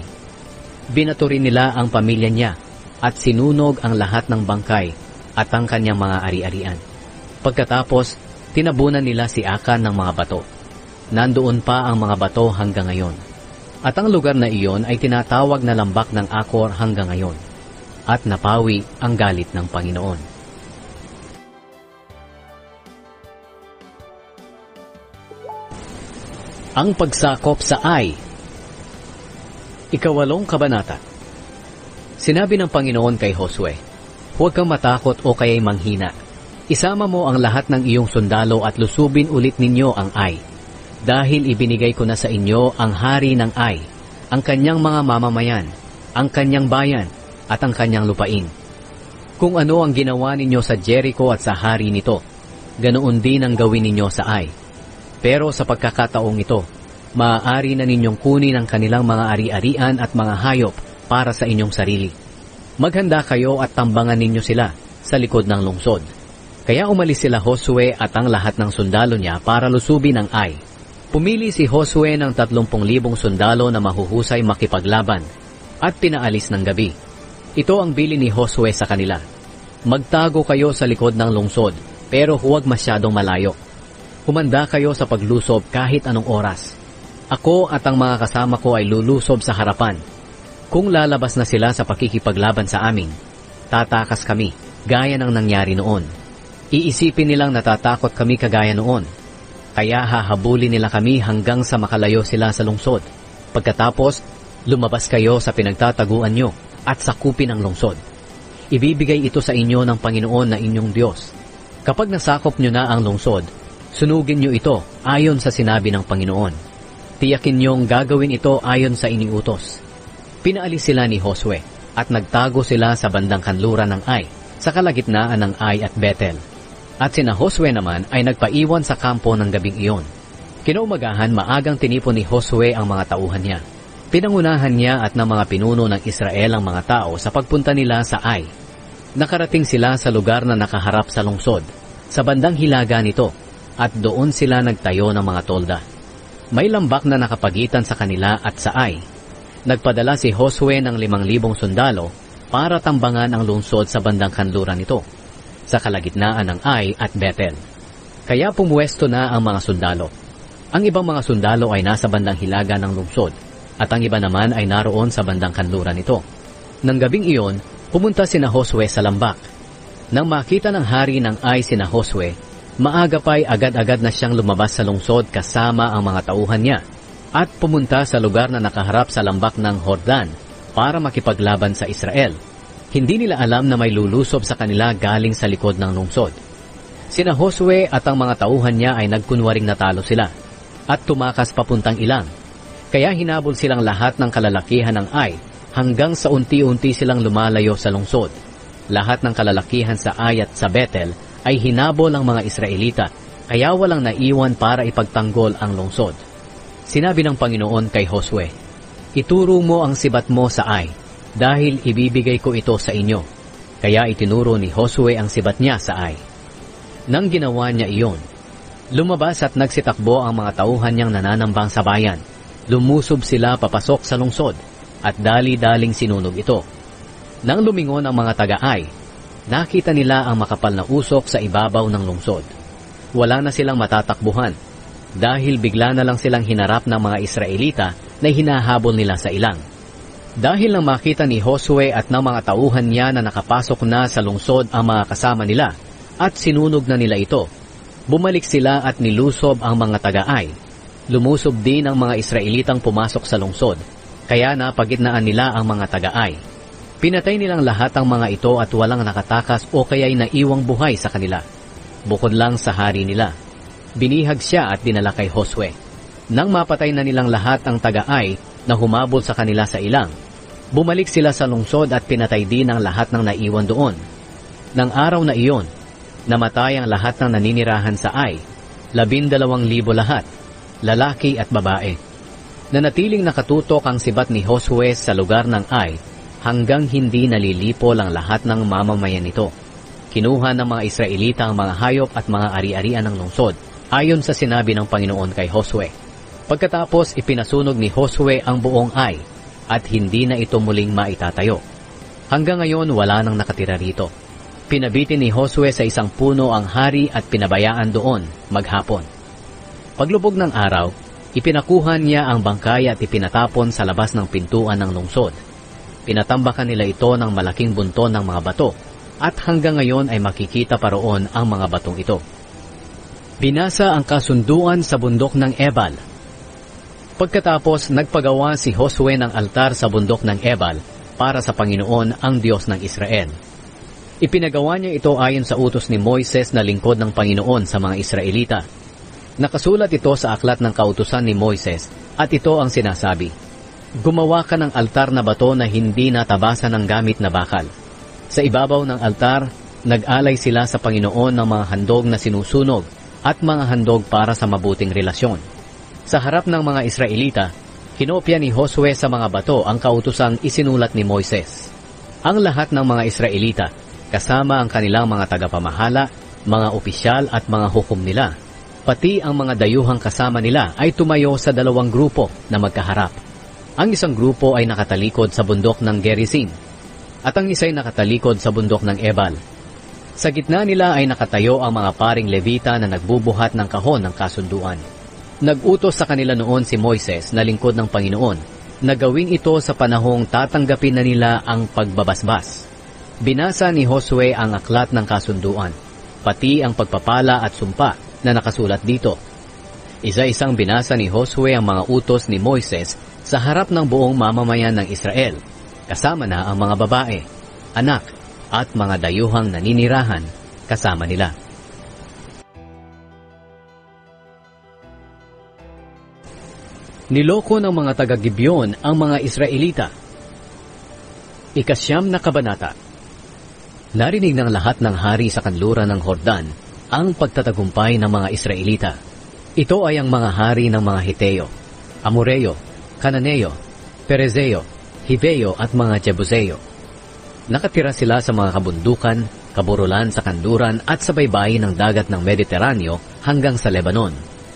Binato rin nila ang pamilya niya at sinunog ang lahat ng bangkay at ang kanyang mga ari-arian. Pagkatapos, tinabunan nila si Akan ng mga bato. Nandoon pa ang mga bato hanggang ngayon. At ang lugar na iyon ay tinatawag na lambak ng Akor hanggang ngayon. At napawi ang galit ng Panginoon. Ang pagsakop sa Ai. 8 kabanata. Sinabi ng Panginoon kay Josue, Huwag kang matakot o kaya'y manghina. Isama mo ang lahat ng iyong sundalo at lusubin ulit ninyo ang Ai. Dahil ibinigay ko na sa inyo ang hari ng Ai, ang kanyang mga mamamayan, ang kanyang bayan, at ang kanyang lupain. Kung ano ang ginawa ninyo sa Jericho at sa hari nito, ganoon din ang gawin ninyo sa Ai. Pero sa pagkakataong ito, maaari na ninyong kunin ang kanilang mga ari-arian at mga hayop para sa inyong sarili. Maghanda kayo at tambangan ninyo sila sa likod ng lungsod. Kaya umalis sila Josue at ang lahat ng sundalo niya para lusubin ang Ai. Pumili si Josue ng 30,000 sundalo na mahuhusay makipaglaban at pinaalis ng gabi. Ito ang bili ni Josue sa kanila. Magtago kayo sa likod ng lungsod, pero huwag masyadong malayo. Humanda kayo sa paglusob kahit anong oras. Ako at ang mga kasama ko ay lulusob sa harapan. Kung lalabas na sila sa pakikipaglaban sa amin, tatakas kami, gaya ng nangyari noon. Iisipin nilang natatakot kami kagaya noon. Kaya hahabulin nila kami hanggang sa makalayo sila sa lungsod. Pagkatapos, lumabas kayo sa pinagtataguan nyo at sakupin ang lungsod. Ibibigay ito sa inyo ng Panginoon na inyong Diyos. Kapag nasakop nyo na ang lungsod, sunugin nyo ito ayon sa sinabi ng Panginoon. Tiyakin nyong gagawin ito ayon sa iniutos. Pinaalis sila ni Josue at nagtago sila sa bandang kanluran ng Ai, sa kalagitnaan ng Ai at Bethel. At sina Josue naman ay nagpaiwan sa kampo ng gabing iyon. Kinaumagahan maagang tinipon ni Josue ang mga tauhan niya. Pinangunahan niya at ng mga pinuno ng Israel ang mga tao sa pagpunta nila sa Ai. Nakarating sila sa lugar na nakaharap sa lungsod, sa bandang hilaga nito, at doon sila nagtayo ng mga tolda. May lambak na nakapagitan sa kanila at sa Ai. Nagpadala si Josue ng 5,000 sundalo para tambangan ang lungsod sa bandang kanluran nito, sa kalagitnaan ng Ai at Bethel. Kaya pumuwesto na ang mga sundalo. Ang ibang mga sundalo ay nasa bandang hilaga ng lungsod, at ang iba naman ay naroon sa bandang kanluran nito. Nang gabing iyon, pumunta sina Josue sa lambak. Nang makita ng hari ng Ai sina Josue, maaga pa'y agad-agad na siyang lumabas sa lungsod kasama ang mga tauhan niya, at pumunta sa lugar na nakaharap sa lambak ng Jordan para makipaglaban sa Israel. Hindi nila alam na may lulusob sa kanila galing sa likod ng lungsod. Sina Josue at ang mga tauhan niya ay nagkunwaring natalo sila at tumakas papuntang Ilang. Kaya hinabol silang lahat ng kalalakihan ng Ai hanggang sa unti-unti silang lumalayo sa lungsod. Lahat ng kalalakihan sa Ai at sa Bethel ay hinabol ang mga Israelita, kaya walang naiwan para ipagtanggol ang lungsod. Sinabi ng Panginoon kay Josue, "Ituro mo ang sibat mo sa Ai, dahil ibibigay ko ito sa inyo." Kaya itinuro ni Josue ang sibat niya sa Ai. Nang ginawa niya iyon, lumabas at nagsitakbo ang mga tauhan niyang nananambang sa bayan. Lumusob sila papasok sa lungsod, at dali-daling sinunog ito. Nang lumingon ang mga taga-Ai, nakita nila ang makapal na usok sa ibabaw ng lungsod. Wala na silang matatakbuhan, dahil bigla na lang silang hinarap ng mga Israelita na hinahabol nila sa Ilang. Dahil nang makita ni Josue at ng mga tauhan niya na nakapasok na sa lungsod ang mga kasama nila at sinunog na nila ito, bumalik sila at nilusob ang mga taga-Ai. Lumusob din ang mga Israelitang pumasok sa lungsod, kaya napagitnaan nila ang mga taga-Ai. Pinatay nilang lahat ang mga ito at walang nakatakas o kaya'y naiwang buhay sa kanila. Bukod lang sa hari nila. Binihag siya at dinala kay Josue. Nang mapatay na nilang lahat ang taga-Ai na humabol sa kanila sa Ilang, bumalik sila sa lungsod at pinatay din ang lahat ng naiwan doon. Nang araw na iyon, namatay ang lahat ng naninirahan sa Ai, 12,000 lahat, lalaki at babae. Nanatiling nakatutok ang sibat ni Josue sa lugar ng Ai hanggang hindi nalilipol ang lahat ng mamamayan nito. Kinuha ng mga Israelita ang mga hayop at mga ari-arian ng lungsod, ayon sa sinabi ng Panginoon kay Josue. Pagkatapos ipinasunog ni Josue ang buong Ai, at hindi na ito muling maitatayo. Hanggang ngayon wala nang nakatira rito. Pinabitin ni Josue sa isang puno ang hari at pinabayaan doon maghapon. Paglubog ng araw, ipinakuha niya ang bangkay at ipinatapon sa labas ng pintuan ng lungsod. Pinatambakan nila ito ng malaking bunton ng mga bato, at hanggang ngayon ay makikita pa roon ang mga batong ito. Binasa ang kasunduan sa bundok ng Ebal. Pagkatapos, nagpagawa si Josue ng altar sa bundok ng Ebal para sa Panginoon ang Diyos ng Israel. Ipinagawa niya ito ayon sa utos ni Moises na lingkod ng Panginoon sa mga Israelita. Nakasulat ito sa aklat ng kautusan ni Moises, at ito ang sinasabi, "Gumawa ka ng altar na bato na hindi natabasan ng gamit na bakal. Sa ibabaw ng altar, nag-alay sila sa Panginoon ng mga handog na sinusunog at mga handog para sa mabuting relasyon." Sa harap ng mga Israelita, kinopya ni Josue sa mga bato ang kautusang isinulat ni Moises. Ang lahat ng mga Israelita, kasama ang kanilang mga tagapamahala, mga opisyal at mga hukom nila, Pati ang mga dayuhang kasama nila ay tumayo sa dalawang grupo na magkaharap. Ang isang grupo ay nakatalikod sa bundok ng Gerizim at ang isa ay nakatalikod sa bundok ng Ebal. Sa gitna nila ay nakatayo ang mga paring Levita na nagbubuhat ng kahon ng kasunduan. Nag-utos sa kanila noon si Moises na lingkod ng Panginoon na gawin ito sa panahong tatanggapin na nila ang pagbabasbas. Binasa ni Josue ang aklat ng kasunduan, pati ang pagpapala at sumpa na nakasulat dito. Isa-isang binasa ni Josue ang mga utos ni Moises sa harap ng buong mamamayan ng Israel, kasama na ang mga babae, anak, at mga dayuhang naninirahan kasama nila. Niloko ng mga taga-Gibeon ang mga Israelita. Ikasyam na kabanata. Narinig ng lahat ng hari sa kanluran ng Hordan ang pagtatagumpay ng mga Israelita. Ito ay ang mga hari ng mga Hiteo, Amoreo, Cananeo, Perezeo, Hiveo at mga Jebuseo. Nakatira sila sa mga kabundukan, kaburulan sa kanluran at sa baybayin ng dagat ng Mediteraneo hanggang sa Lebanon.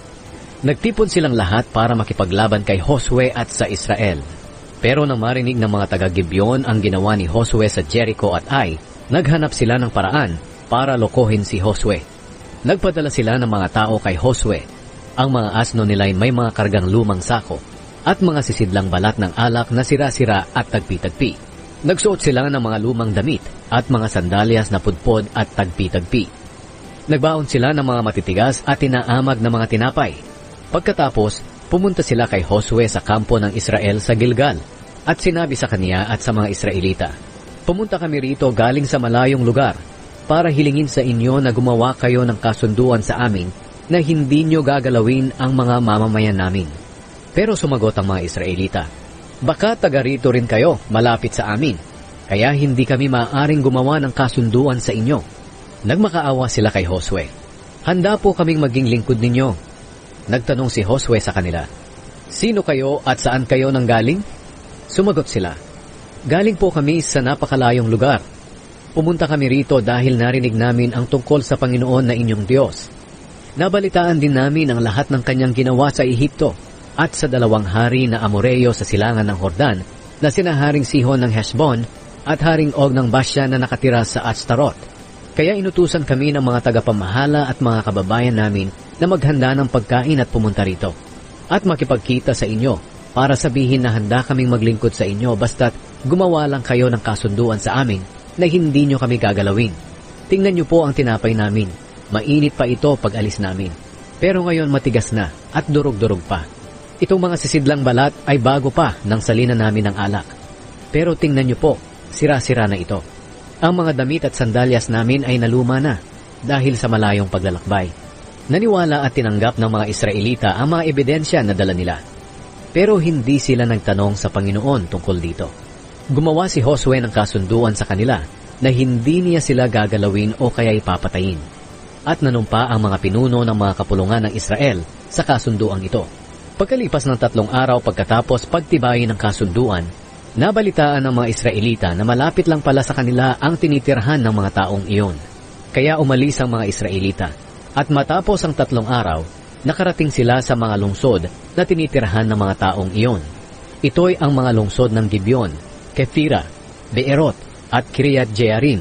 Nagtipon silang lahat para makipaglaban kay Josue at sa Israel. Pero nang marinig ng mga taga-Gibeon ang ginawa ni Josue sa Jericho at Ai, naghanap sila ng paraan para lokohin si Josue. Nagpadala sila ng mga tao kay Josue. Ang mga asno nila'y may mga kargang lumang sako at mga sisidlang balat ng alak na sira-sira at tagpi-tagpi. Nagsuot sila ng mga lumang damit at mga sandalyas na pudpod at tagpi-tagpi. Nagbaon sila ng mga matitigas at tinaamag na mga tinapay. Pagkatapos, pumunta sila kay Josue sa kampo ng Israel sa Gilgal at sinabi sa kaniya at sa mga Israelita, "Pumunta kami rito galing sa malayong lugar para hilingin sa inyo na gumawa kayo ng kasunduan sa amin na hindi nyo gagalawin ang mga mamamayan namin." Pero sumagot ang mga Israelita, "Baka taga rito rin kayo, malapit sa amin, kaya hindi kami maaaring gumawa ng kasunduan sa inyo." Nagmakaawa sila kay Josue, "Handa po kaming maging lingkod ninyo." Nagtanong si Josue sa kanila, "Sino kayo at saan kayo nanggaling?" Sumagot sila, "Galing po kami sa napakalayong lugar. Pumunta kami rito dahil narinig namin ang tungkol sa Panginoon na inyong Diyos. Nabalitaan din namin ang lahat ng kanyang ginawa sa Ehipto at sa dalawang hari na Amoreo sa silangan ng Hordan na sina Haring Sihon ng Heshbon at Haring Og ng Basya na nakatira sa Ashtaroth. Kaya inutusan kami ng mga tagapamahala at mga kababayan namin na maghanda ng pagkain at pumunta rito at makipagkita sa inyo para sabihin na handa kaming maglingkod sa inyo basta't gumawa lang kayo ng kasunduan sa amin na hindi nyo kami gagalawin. Tingnan nyo po ang tinapay namin. Mainit pa ito pag alis namin. Pero ngayon matigas na at durog-durog pa. Itong mga sisidlang balat ay bago pa nang salina namin ng alak. Pero tingnan nyo po, sira-sira na ito. Ang mga damit at sandalyas namin ay naluma na dahil sa malayong paglalakbay." Naniwala at tinanggap ng mga Israelita ang mga ebidensya na dala nila. Pero hindi sila nagtanong sa Panginoon tungkol dito. Gumawa si Josue ng kasunduan sa kanila na hindi niya sila gagalawin o kaya ipapatayin. At nanumpa ang mga pinuno ng mga kapulungan ng Israel sa kasunduang ito. Pagkalipas ng 3 araw pagkatapos pagtibayin ng kasunduan, nabalitaan ng mga Israelita na malapit lang pala sa kanila ang tinitirhan ng mga taong iyon. Kaya umalis ang mga Israelita. At matapos ang 3 araw, nakarating sila sa mga lungsod na tinitirhan ng mga taong iyon. Ito'y ang mga lungsod ng Gibeon, Kephira, Beerot at Kiriath Jearim.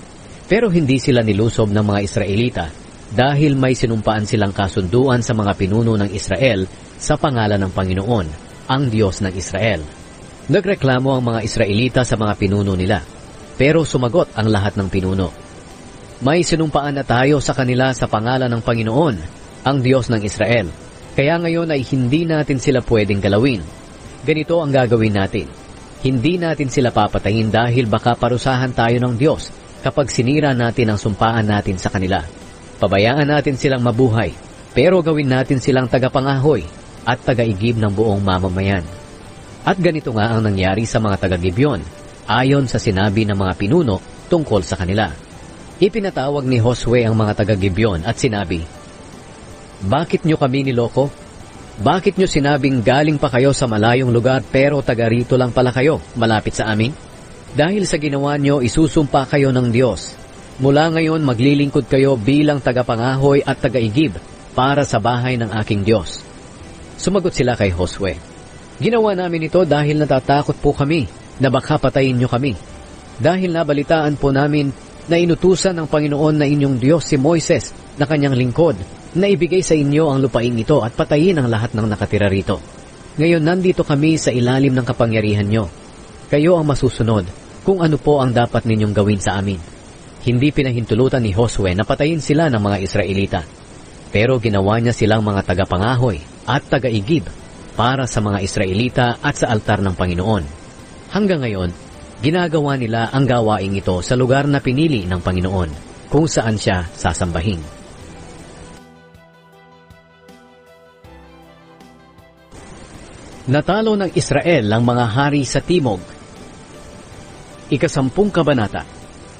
Pero hindi sila nilusob ng mga Israelita dahil may sinumpaan silang kasunduan sa mga pinuno ng Israel sa pangalan ng Panginoon, ang Diyos ng Israel. Nagreklamo ang mga Israelita sa mga pinuno nila, pero sumagot ang lahat ng pinuno, "May sinumpaan na tayo sa kanila sa pangalan ng Panginoon, ang Diyos ng Israel. Kaya ngayon ay hindi natin sila pwedeng galawin. Ganito ang gagawin natin. Hindi natin sila papatayin dahil baka parusahan tayo ng Diyos kapag sinira natin ang sumpaan natin sa kanila. Pabayaan natin silang mabuhay, pero gawin natin silang tagapangahoy at tagaigib ng buong mamamayan." At ganito nga ang nangyari sa mga taga-Gibeon, ayon sa sinabi ng mga pinuno tungkol sa kanila. Ipinatawag ni Josue ang mga taga-Gibeon at sinabi, "Bakit nyo kami niloko? Bakit nyo sinabing galing pa kayo sa malayong lugar pero taga rito lang pala kayo, malapit sa amin? Dahil sa ginawa nyo, isusumpa kayo ng Diyos. Mula ngayon maglilingkod kayo bilang tagapangahoy at tagaigib para sa bahay ng aking Diyos. Sumagot sila kay Josue, "Ginawa namin ito dahil natatakot po kami na baka patayin niyo kami. Dahil nabalitaan po namin na inutusan ng Panginoon na inyong Diyos si Moises na kanyang lingkod na ibigay sa inyo ang lupain ito at patayin ang lahat ng nakatira rito. Ngayon nandito kami sa ilalim ng kapangyarihan niyo. Kayo ang masusunod kung ano po ang dapat ninyong gawin sa amin." Hindi pinahintulutan ni Josue na patayin sila ng mga Israelita. Pero ginawa niya silang mga tagapangahoy at tagaigib para sa mga Israelita at sa altar ng Panginoon. Hanggang ngayon, ginagawa nila ang gawaing ito sa lugar na pinili ng Panginoon, kung saan siya sasambahin. Natalo ng Israel ang mga hari sa Timog. Ika-10 kabanata.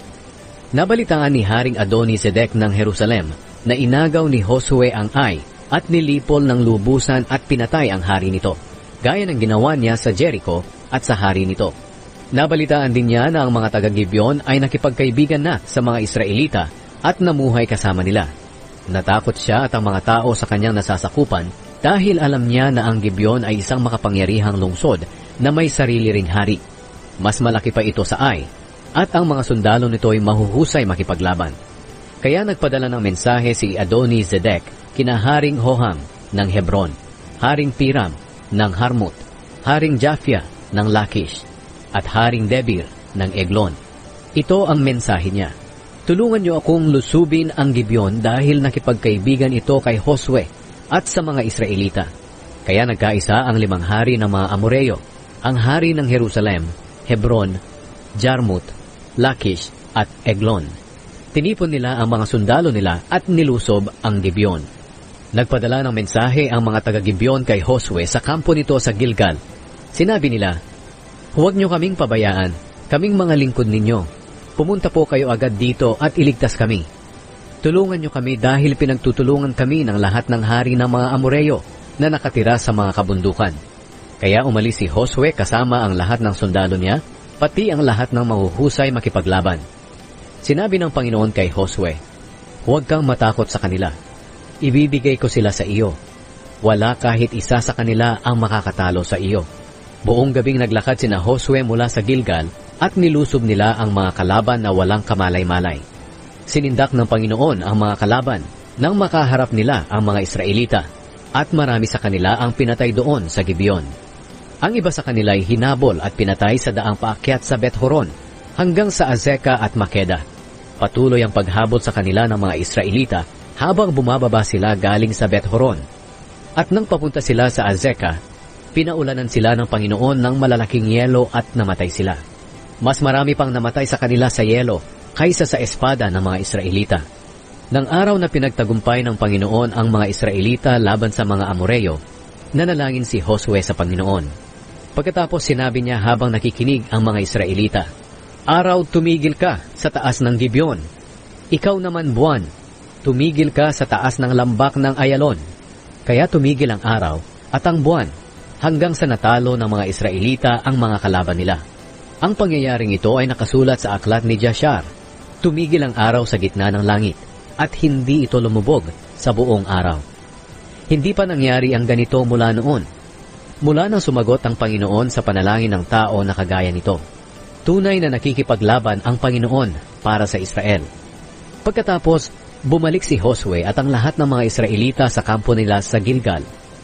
Nabalitaan ni Haring Adoni-Zedek ng Jerusalem na inagaw ni Josue ang Ai at nilipol ng lubusan at pinatay ang hari nito, gaya ng ginawa niya sa Jericho at sa hari nito. Nabalitaan din niya na ang mga taga-Gibeon ay nakipagkaibigan na sa mga Israelita at namuhay kasama nila. Natakot siya at ang mga tao sa kanyang nasasakupan dahil alam niya na ang Gibeon ay isang makapangyarihang lungsod na may sarili ring hari. Mas malaki pa ito sa Ai, at ang mga sundalo nito ay mahuhusay makipaglaban. Kaya nagpadala ng mensahe si Adoni-Zedek kina Haring Hoham ng Hebron, Haring Piram ng Harmut, Haring Japhia ng Lakish, at Haring Debir ng Eglon. Ito ang mensahe niya: "Tulungan niyo akong lusubin ang Gibeon dahil nakipagkaibigan ito kay Josue at sa mga Israelita." Kaya nagkaisa ang 5 hari ng mga Amoreo, ang hari ng Jerusalem, Hebron, Jarmut, Lakish at Eglon. Tinipon nila ang mga sundalo nila at nilusob ang Gibeon. Nagpadala ng mensahe ang mga taga-Gibeon kay Josue sa kampo nito sa Gilgal. Sinabi nila, "Huwag niyo kaming pabayaan, kaming mga lingkod ninyo. Pumunta po kayo agad dito at iligtas kami. Tulungan niyo kami dahil pinagtutulungan kami ng lahat ng hari ng mga Amoreo na nakatira sa mga kabundukan." Kaya umalis si Josue kasama ang lahat ng sundalo niya, pati ang lahat ng mahuhusay makipaglaban. Sinabi ng Panginoon kay Josue, "Huwag kang matakot sa kanila. Ibibigay ko sila sa iyo. Wala kahit isa sa kanila ang makakatalo sa iyo." Buong gabing naglakad sina Josue mula sa Gilgal at nilusob nila ang mga kalaban na walang kamalay-malay. Sinindak ng Panginoon ang mga kalaban nang makaharap nila ang mga Israelita, at marami sa kanila ang pinatay doon sa Gibeon. Ang iba sa kanila ay hinabol at pinatay sa daang paakyat sa Bet-Horon hanggang sa Azeka at Makeda. Patuloy ang paghabol sa kanila ng mga Israelita habang bumababa sila galing sa Bet-Horon. At nang papunta sila sa Azeka, pinaulanan sila ng Panginoon ng malalaking yelo at namatay sila. Mas marami pang namatay sa kanila sa yelo kaysa sa espada ng mga Israelita. Nang araw na pinagtagumpay ng Panginoon ang mga Israelita laban sa mga Amoreo, nanalangin si Josue sa Panginoon. Pagkatapos sinabi niya habang nakikinig ang mga Israelita, "Araw, tumigil ka sa taas ng Gibeon. Ikaw naman, buwan, tumigil ka sa taas ng lambak ng Ayalon." Kaya tumigil ang araw at ang buwan hanggang sa natalo ng mga Israelita ang mga kalaban nila. Ang pangyayaring ito ay nakasulat sa aklat ni Jashar. Tumigil ang araw sa gitna ng langit at hindi ito lumubog sa buong araw. Hindi pa nangyari ang ganito mula noon. Mula nang sumagot ang Panginoon sa panalangin ng tao na kagaya nito. Tunay na nakikipaglaban ang Panginoon para sa Israel. Pagkatapos, bumalik si Josue at ang lahat ng mga Israelita sa kampo nila sa Gilgal.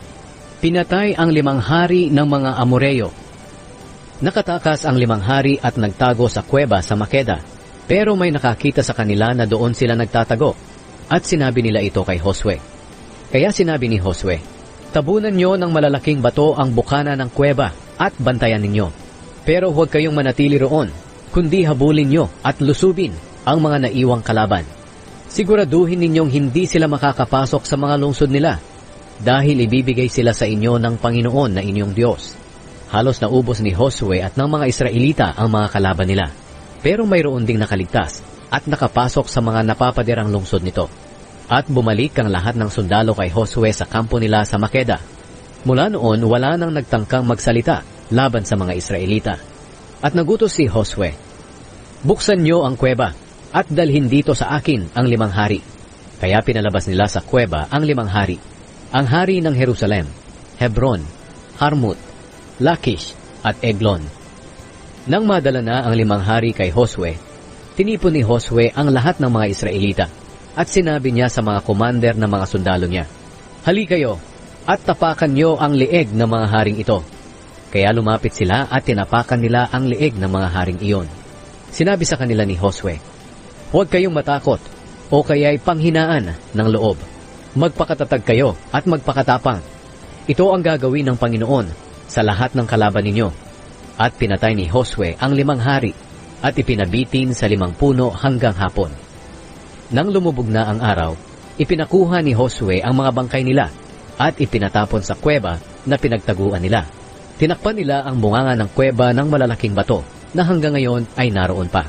Pinatay ang 5 hari ng mga Amoreo. Nakatakas ang 5 hari at nagtago sa kuweba sa Makeda, pero may nakakita sa kanila na doon sila nagtatago, at sinabi nila ito kay Josue. Kaya sinabi ni Josue, "Tabunan nyo ng malalaking bato ang bukana ng kuweba at bantayan ninyo. Pero huwag kayong manatili roon, kundi habulin nyo at lusubin ang mga naiwang kalaban. Siguraduhin ninyong hindi sila makakapasok sa mga lungsod nila, dahil ibibigay sila sa inyo ng Panginoon na inyong Diyos." Halos naubos ni Josue at ng mga Israelita ang mga kalaban nila, pero mayroon ding nakaligtas at nakapasok sa mga napapadirang lungsod nito. At bumalik ang lahat ng sundalo kay Josue sa kampo nila sa Makeda. Mula noon, wala nang nagtangkang magsalita laban sa mga Israelita. At nagutos si Josue, "Buksan niyo ang kuweba at dalhin dito sa akin ang 5 hari." Kaya pinalabas nila sa kuweba ang 5 hari. Ang hari ng Jerusalem, Hebron, Harmut, Lakish, at Eglon. Nang madala na ang 5 hari kay Josue, tinipon ni Josue ang lahat ng mga Israelita at sinabi niya sa mga commander ng mga sundalo niya, "Hali kayo at tapakan niyo ang lieg ng mga haring ito." Kaya lumapit sila at tinapakan nila ang lieg ng mga haring iyon. Sinabi sa kanila ni Josue, "Huwag kayong matakot o kaya'y panghinaan ng loob. Magpakatatag kayo at magpakatapang. Ito ang gagawin ng Panginoon sa lahat ng kalaban ninyo." At pinatay ni Josue ang 5 hari at ipinabitin sa 5 puno hanggang hapon. Nang lumubog na ang araw, ipinakuha ni Josue ang mga bangkay nila at ipinatapon sa kuweba na pinagtaguan nila. Tinakpan nila ang bunganga ng kuweba ng malalaking bato na hanggang ngayon ay naroon pa.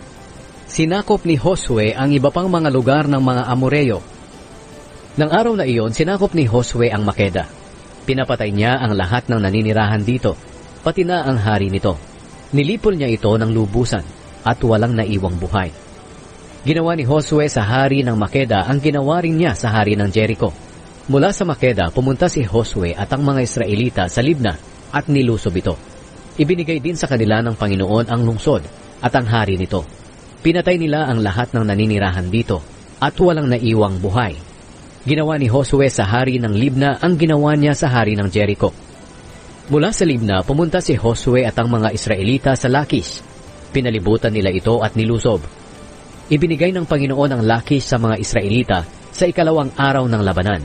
Sinakop ni Josue ang iba pang mga lugar ng mga Amoreo. Nang araw na iyon, sinakop ni Josue ang Makeda. Pinapatay niya ang lahat ng naninirahan dito, pati na ang hari nito. Nilipol niya ito ng lubusan at walang naiwang buhay. Ginawa ni Josue sa hari ng Makeda ang ginawa rin niya sa hari ng Jericho. Mula sa Makeda, pumunta si Josue at ang mga Israelita sa Libna at nilusob ito. Ibinigay din sa kanila ng Panginoon ang lungsod at ang hari nito. Pinatay nila ang lahat ng naninirahan dito at walang naiwang buhay. Ginawa ni Josue sa hari ng Libna ang ginawa niya sa hari ng Jericho. Mula sa Libna, pumunta si Josue at ang mga Israelita sa Lakish. Pinalibutan nila ito at nilusob. Ibinigay ng Panginoon ang Lakish sa mga Israelita sa 2 araw ng labanan.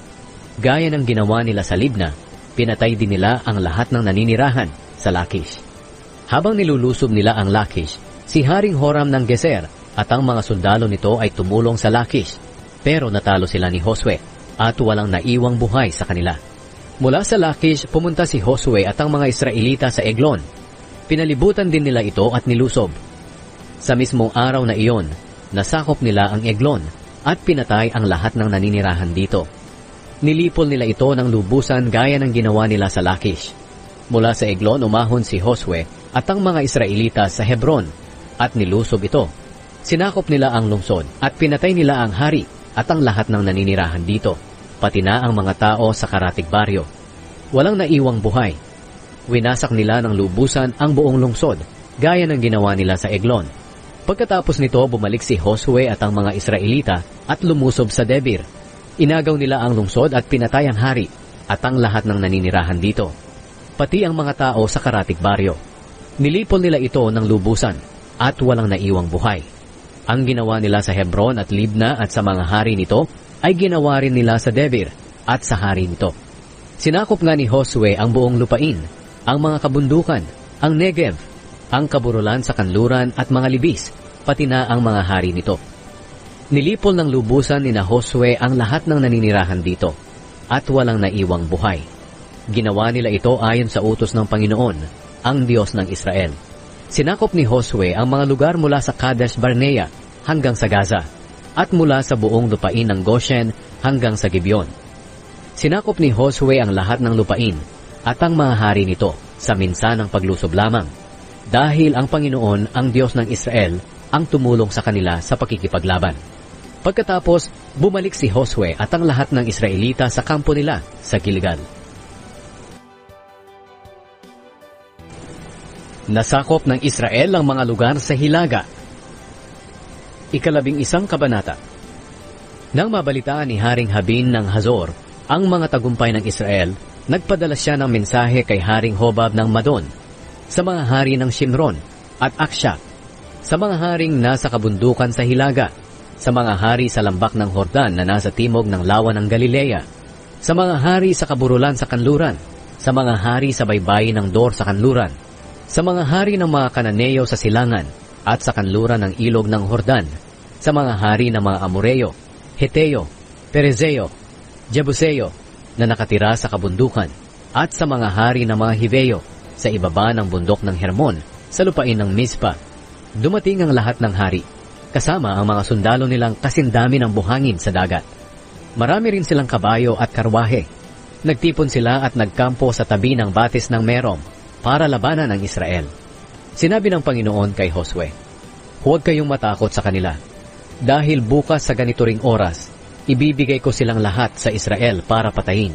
Gaya ng ginawa nila sa Libna, pinatay din nila ang lahat ng naninirahan sa Lakish. Habang nilulusob nila ang Lakish, si Haring Horam ng Geser at ang mga sundalo nito ay tumulong sa Lakish, pero natalo sila ni Josue at walang naiwang buhay sa kanila. Mula sa Lakish, pumunta si Josue at ang mga Israelita sa Eglon. Pinalibutan din nila ito at nilusob. Sa mismong araw na iyon, nasakop nila ang Eglon at pinatay ang lahat ng naninirahan dito. Nilipol nila ito ng lubusan gaya ng ginawa nila sa Lakish. Mula sa Eglon, umahon si Josue at ang mga Israelita sa Hebron at nilusob ito. Sinakop nila ang lungsod at pinatay nila ang hari at ang lahat ng naninirahan dito, pati na ang mga tao sa karatig baryo. Walang naiwang buhay. Winasak nila ng lubusan ang buong lungsod, gaya ng ginawa nila sa Eglon. Pagkatapos nito, bumalik si Josue at ang mga Israelita at lumusob sa Debir. Inagaw nila ang lungsod at pinatay ang hari at ang lahat ng naninirahan dito, pati ang mga tao sa karatig baryo. Nilipol nila ito ng lubusan at walang naiwang buhay. Ang ginawa nila sa Hebron at Libna at sa mga hari nito ay ginawa rin nila sa Debir at sa hari nito. Sinakop nga ni Josue ang buong lupain, ang mga kabundukan, ang Negev, ang kaburulan sa kanluran at mga libis, pati na ang mga hari nito. Nilipol ng lubusan ni Josue ang lahat ng naninirahan dito at walang naiwang buhay. Ginawa nila ito ayon sa utos ng Panginoon, ang Diyos ng Israel. Sinakop ni Josue ang mga lugar mula sa Kadesh Barnea hanggang sa Gaza at mula sa buong lupain ng Goshen hanggang sa Gibeon. Sinakop ni Josue ang lahat ng lupain at ang mga hari nito sa minsan ng paglusob lamang, dahil ang Panginoon, ang Diyos ng Israel, ang tumulong sa kanila sa pakikipaglaban. Pagkatapos, bumalik si Josue at ang lahat ng Israelita sa kampo nila sa Gilgal. Nasakop ng Israel ang mga lugar sa Hilaga. 11 kabanata. Nang mabalitaan ni Haring Habin ng Hazor ang mga tagumpay ng Israel, nagpadala siya ng mensahe kay Haring Hobab ng Madon, sa mga hari ng Shimron at Aksha, sa mga haring nasa kabundukan sa Hilaga, sa mga hari sa lambak ng Hordan na nasa timog ng lawa ng Galilea, sa mga hari sa kaburulan sa kanluran, sa mga hari sa baybayin ng Dor sa kanluran, sa mga hari ng mga Kananeo sa silangan at sa kanluran ng ilog ng Hordan, sa mga hari ng mga Amoreo, Heteo, Perezeo, Jebuseo na nakatira sa kabundukan, at sa mga hari ng mga Hiveo sa ibaba ng bundok ng Hermon sa lupain ng Mizpa. Dumating ang lahat ng hari, kasama ang mga sundalo nilang kasindami ng buhangin sa dagat. Marami rin silang kabayo at karwahe. Nagtipon sila at nagkampo sa tabi ng batis ng Merom para labanan ang Israel. Sinabi ng Panginoon kay Josue, "Huwag kayong matakot sa kanila, dahil bukas sa ganito ring oras ibibigay ko silang lahat sa Israel para patayin.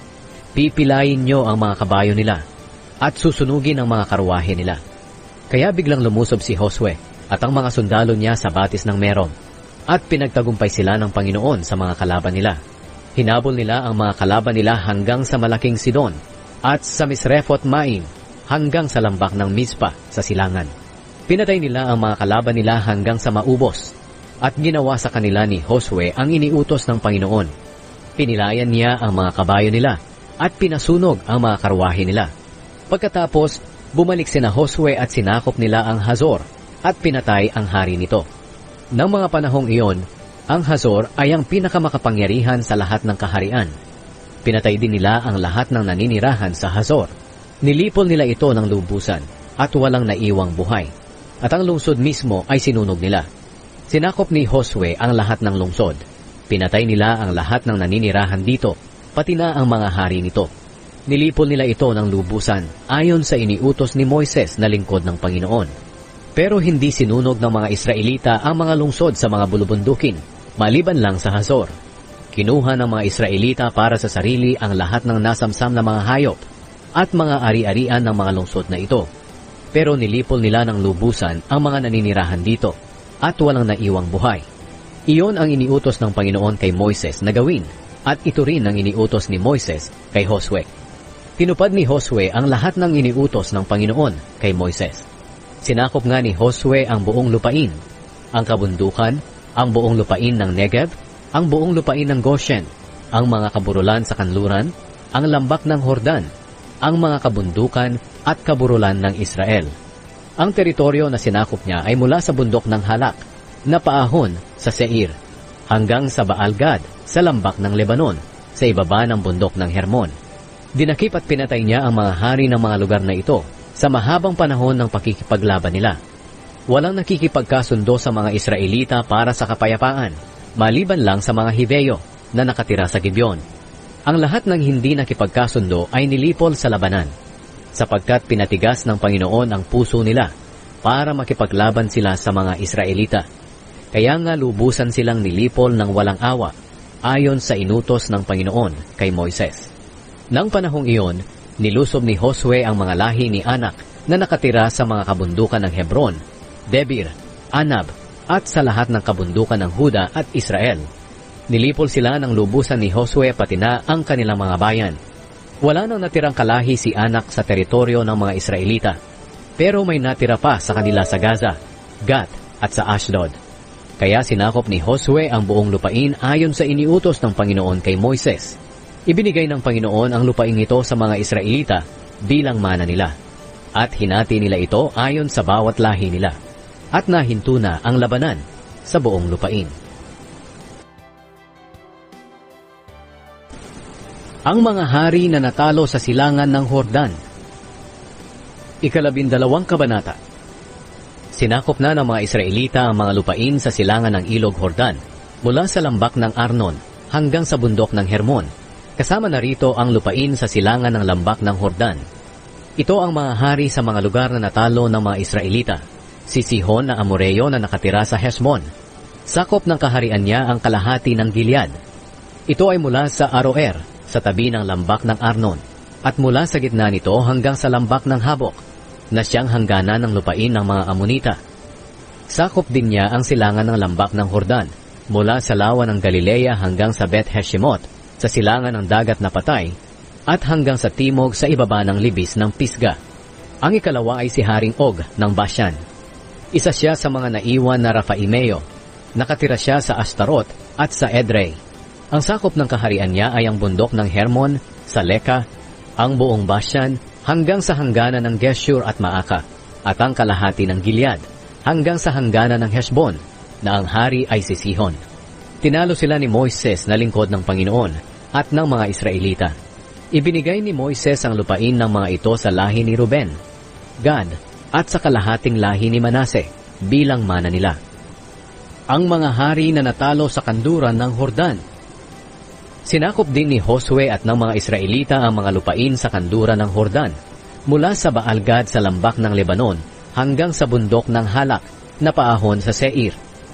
Pipilayin nyo ang mga kabayo nila at susunugin ang mga karwahe nila. Kaya biglang lumusob si Josue at ang mga sundalo niya sa batis ng Merom at pinagtagumpay sila ng Panginoon sa mga kalaban nila. Hinabol nila ang mga kalaban nila hanggang sa malaking Sidon at sa Misrefot Maim hanggang sa lambak ng Mizpa sa silangan. Pinatay nila ang mga kalaban nila hanggang sa maubos at ginawa sa kanila ni Josue ang iniutos ng Panginoon. Pinilayan niya ang mga kabayo nila at pinasunog ang mga karwahe nila. Pagkatapos, bumalik sina Josue at sinakop nila ang Hazor at pinatay ang hari nito. Nang mga panahong iyon, ang Hazor ay ang pinakamakapangyarihan sa lahat ng kaharian. Pinatay din nila ang lahat ng naninirahan sa Hazor. Nilipol nila ito ng lubusan at walang naiwang buhay. At ang lungsod mismo ay sinunog nila. Sinakop ni Josue ang lahat ng lungsod. Pinatay nila ang lahat ng naninirahan dito, pati na ang mga hari nito. Nilipol nila ito ng lubusan ayon sa iniutos ni Moises na lingkod ng Panginoon. Pero hindi sinunog ng mga Israelita ang mga lungsod sa mga bulubundukin, maliban lang sa Hazor. Kinuha ng mga Israelita para sa sarili ang lahat ng nasamsam na mga hayop at mga ari-arian ng mga lungsod na ito. Pero nilipol nila ng lubusan ang mga naninirahan dito at walang naiwang buhay. Iyon ang iniutos ng Panginoon kay Moises na gawin at ito rin ang iniutos ni Moises kay Josue. Tinupad ni Josue ang lahat ng iniutos ng Panginoon kay Moises. Sinakop nga ni Josue ang buong lupain, ang kabundukan, ang buong lupain ng Negev, ang buong lupain ng Goshen, ang mga kaburulan sa kanluran, ang lambak ng Hordan, ang mga kabundukan at kaburulan ng Israel. Ang teritoryo na sinakop niya ay mula sa bundok ng Halak, na paahon sa Seir, hanggang sa Baal-Gad, sa lambak ng Lebanon, sa ibaba ng bundok ng Hermon. Dinakip at pinatay niya ang mga hari ng mga lugar na ito sa mahabang panahon ng pakikipaglaban nila. Walang nakikipagkasundo sa mga Israelita para sa kapayapaan, maliban lang sa mga Hiveyo na nakatira sa Gibeon. Ang lahat ng hindi nakipagkasundo ay nilipol sa labanan, sapagkat pinatigas ng Panginoon ang puso nila para makipaglaban sila sa mga Israelita. Kaya nga lubusan silang nilipol ng walang awa, ayon sa inutos ng Panginoon kay Moises. Nang panahong iyon, nilusob ni Josue ang mga lahi ni Anak na nakatira sa mga kabundukan ng Hebron, Debir, Anab, at sa lahat ng kabundukan ng Huda at Israel. Nilipol sila ng lubusan ni Josue pati na ang kanilang mga bayan. Wala nang natirang kalahi si Anak sa teritoryo ng mga Israelita, pero may natira pa sa kanila sa Gaza, Gat at sa Ashdod. Kaya sinakop ni Josue ang buong lupain ayon sa iniutos ng Panginoon kay Moises. Ibinigay ng Panginoon ang lupaing ito sa mga Israelita bilang mana nila, at hinati nila ito ayon sa bawat lahi nila, at nahinto na ang labanan sa buong lupain. Ang mga hari na natalo sa silangan ng Hordan. 12 kabanata. Sinakop na ng mga Israelita ang mga lupain sa silangan ng Ilog Hordan, mula sa lambak ng Arnon hanggang sa bundok ng Hermon. Kasama na rito ang lupain sa silangan ng lambak ng Hordan. Ito ang mga hari sa mga lugar na natalo ng mga Israelita. Si Sihon na Amoreyo na nakatira sa Heshmon. Sakop ng kaharian niya ang kalahati ng Gilead. Ito ay mula sa Aroer, sa tabi ng lambak ng Arnon, at mula sa gitna nito hanggang sa lambak ng Habok, na siyang hangganan ng lupain ng mga Amonita. Sakop din niya ang silangan ng lambak ng Hordan, mula sa lawa ng Galilea hanggang sa Beth Heshimot, sa silangan ng dagat na Patay, at hanggang sa timog sa ibaba ng libis ng Pisga. Ang ikalawa ay si Haring Og ng Bashan. Isa siya sa mga naiwan na Rafaimeo. Nakatira siya sa Astarot at sa Edrei. Ang sakop ng kaharian niya ay ang bundok ng Hermon, sa Leka, ang buong Bashan, hanggang sa hangganan ng Geshur at Maaka, at ang kalahati ng Gilead, hanggang sa hangganan ng Heshbon, na ang hari ay si Sihon. Tinalo sila ni Moises na lingkod ng Panginoon at ng mga Israelita. Ibinigay ni Moises ang lupain ng mga ito sa lahi ni Ruben, Gad, at sa kalahating lahi ni Manase bilang mana nila. Ang mga hari na natalo sa kanduran ng Hordan. Sinakop din ni Josue at ng mga Israelita ang mga lupain sa kanduran ng Hordan, mula sa Baal-Gad sa lambak ng Lebanon hanggang sa bundok ng Halak na paahon sa Seir.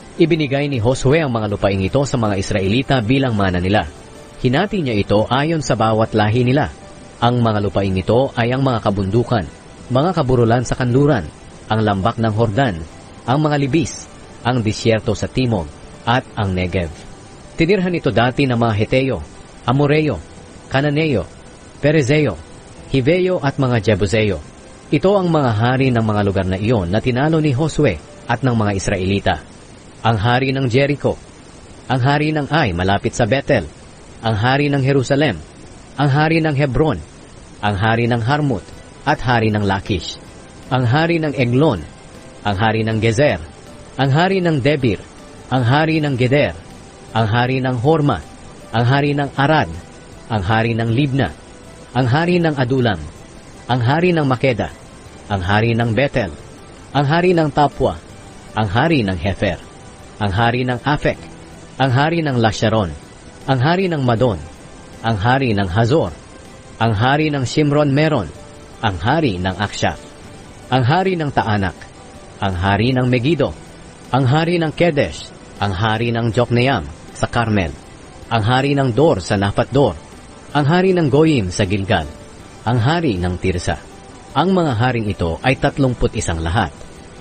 Ibinigay ni Josue ang mga lupaing ito sa mga Israelita bilang mana nila. Hinati niya ito ayon sa bawat lahi nila. Ang mga lupaing ito ay ang mga kabundukan, mga kaburulan sa kanluran, ang lambak ng Hordan, ang mga libis, ang disyerto sa timog, at ang Negev. Tinirhan ito dati ng mga Heteo, Amoreo, Cananeo, Perezeo, Hiveo at mga Jebuseo. Ito ang mga hari ng mga lugar na iyon na tinalo ni Josue at ng mga Israelita. Ang hari ng Jericho, ang hari ng Ai malapit sa Bethel, ang hari ng Jerusalem, ang hari ng Hebron, ang hari ng Harmut, at hari ng Lakish, ang hari ng Eglon, ang hari ng Gezer, ang hari ng Debir, ang hari ng Geder, ang hari ng Horma, ang hari ng Arad, ang hari ng Libna, ang hari ng Adulam, ang hari ng Makeda, ang hari ng Bethel, ang hari ng Tapua, ang hari ng Hefer, ang hari ng Afek, ang hari ng Lasharon, ang hari ng Madon, ang hari ng Hazor, ang hari ng Shimron Meron, ang hari ng Akshaf, ang hari ng Taanak, ang hari ng Megiddo, ang hari ng Kedesh, ang hari ng Jokneam sa Carmel, ang hari ng Dor sa Nafat Dor, ang hari ng Goyim sa Gilgal, ang hari ng Tirsa. Ang mga haring ito ay 31 lahat.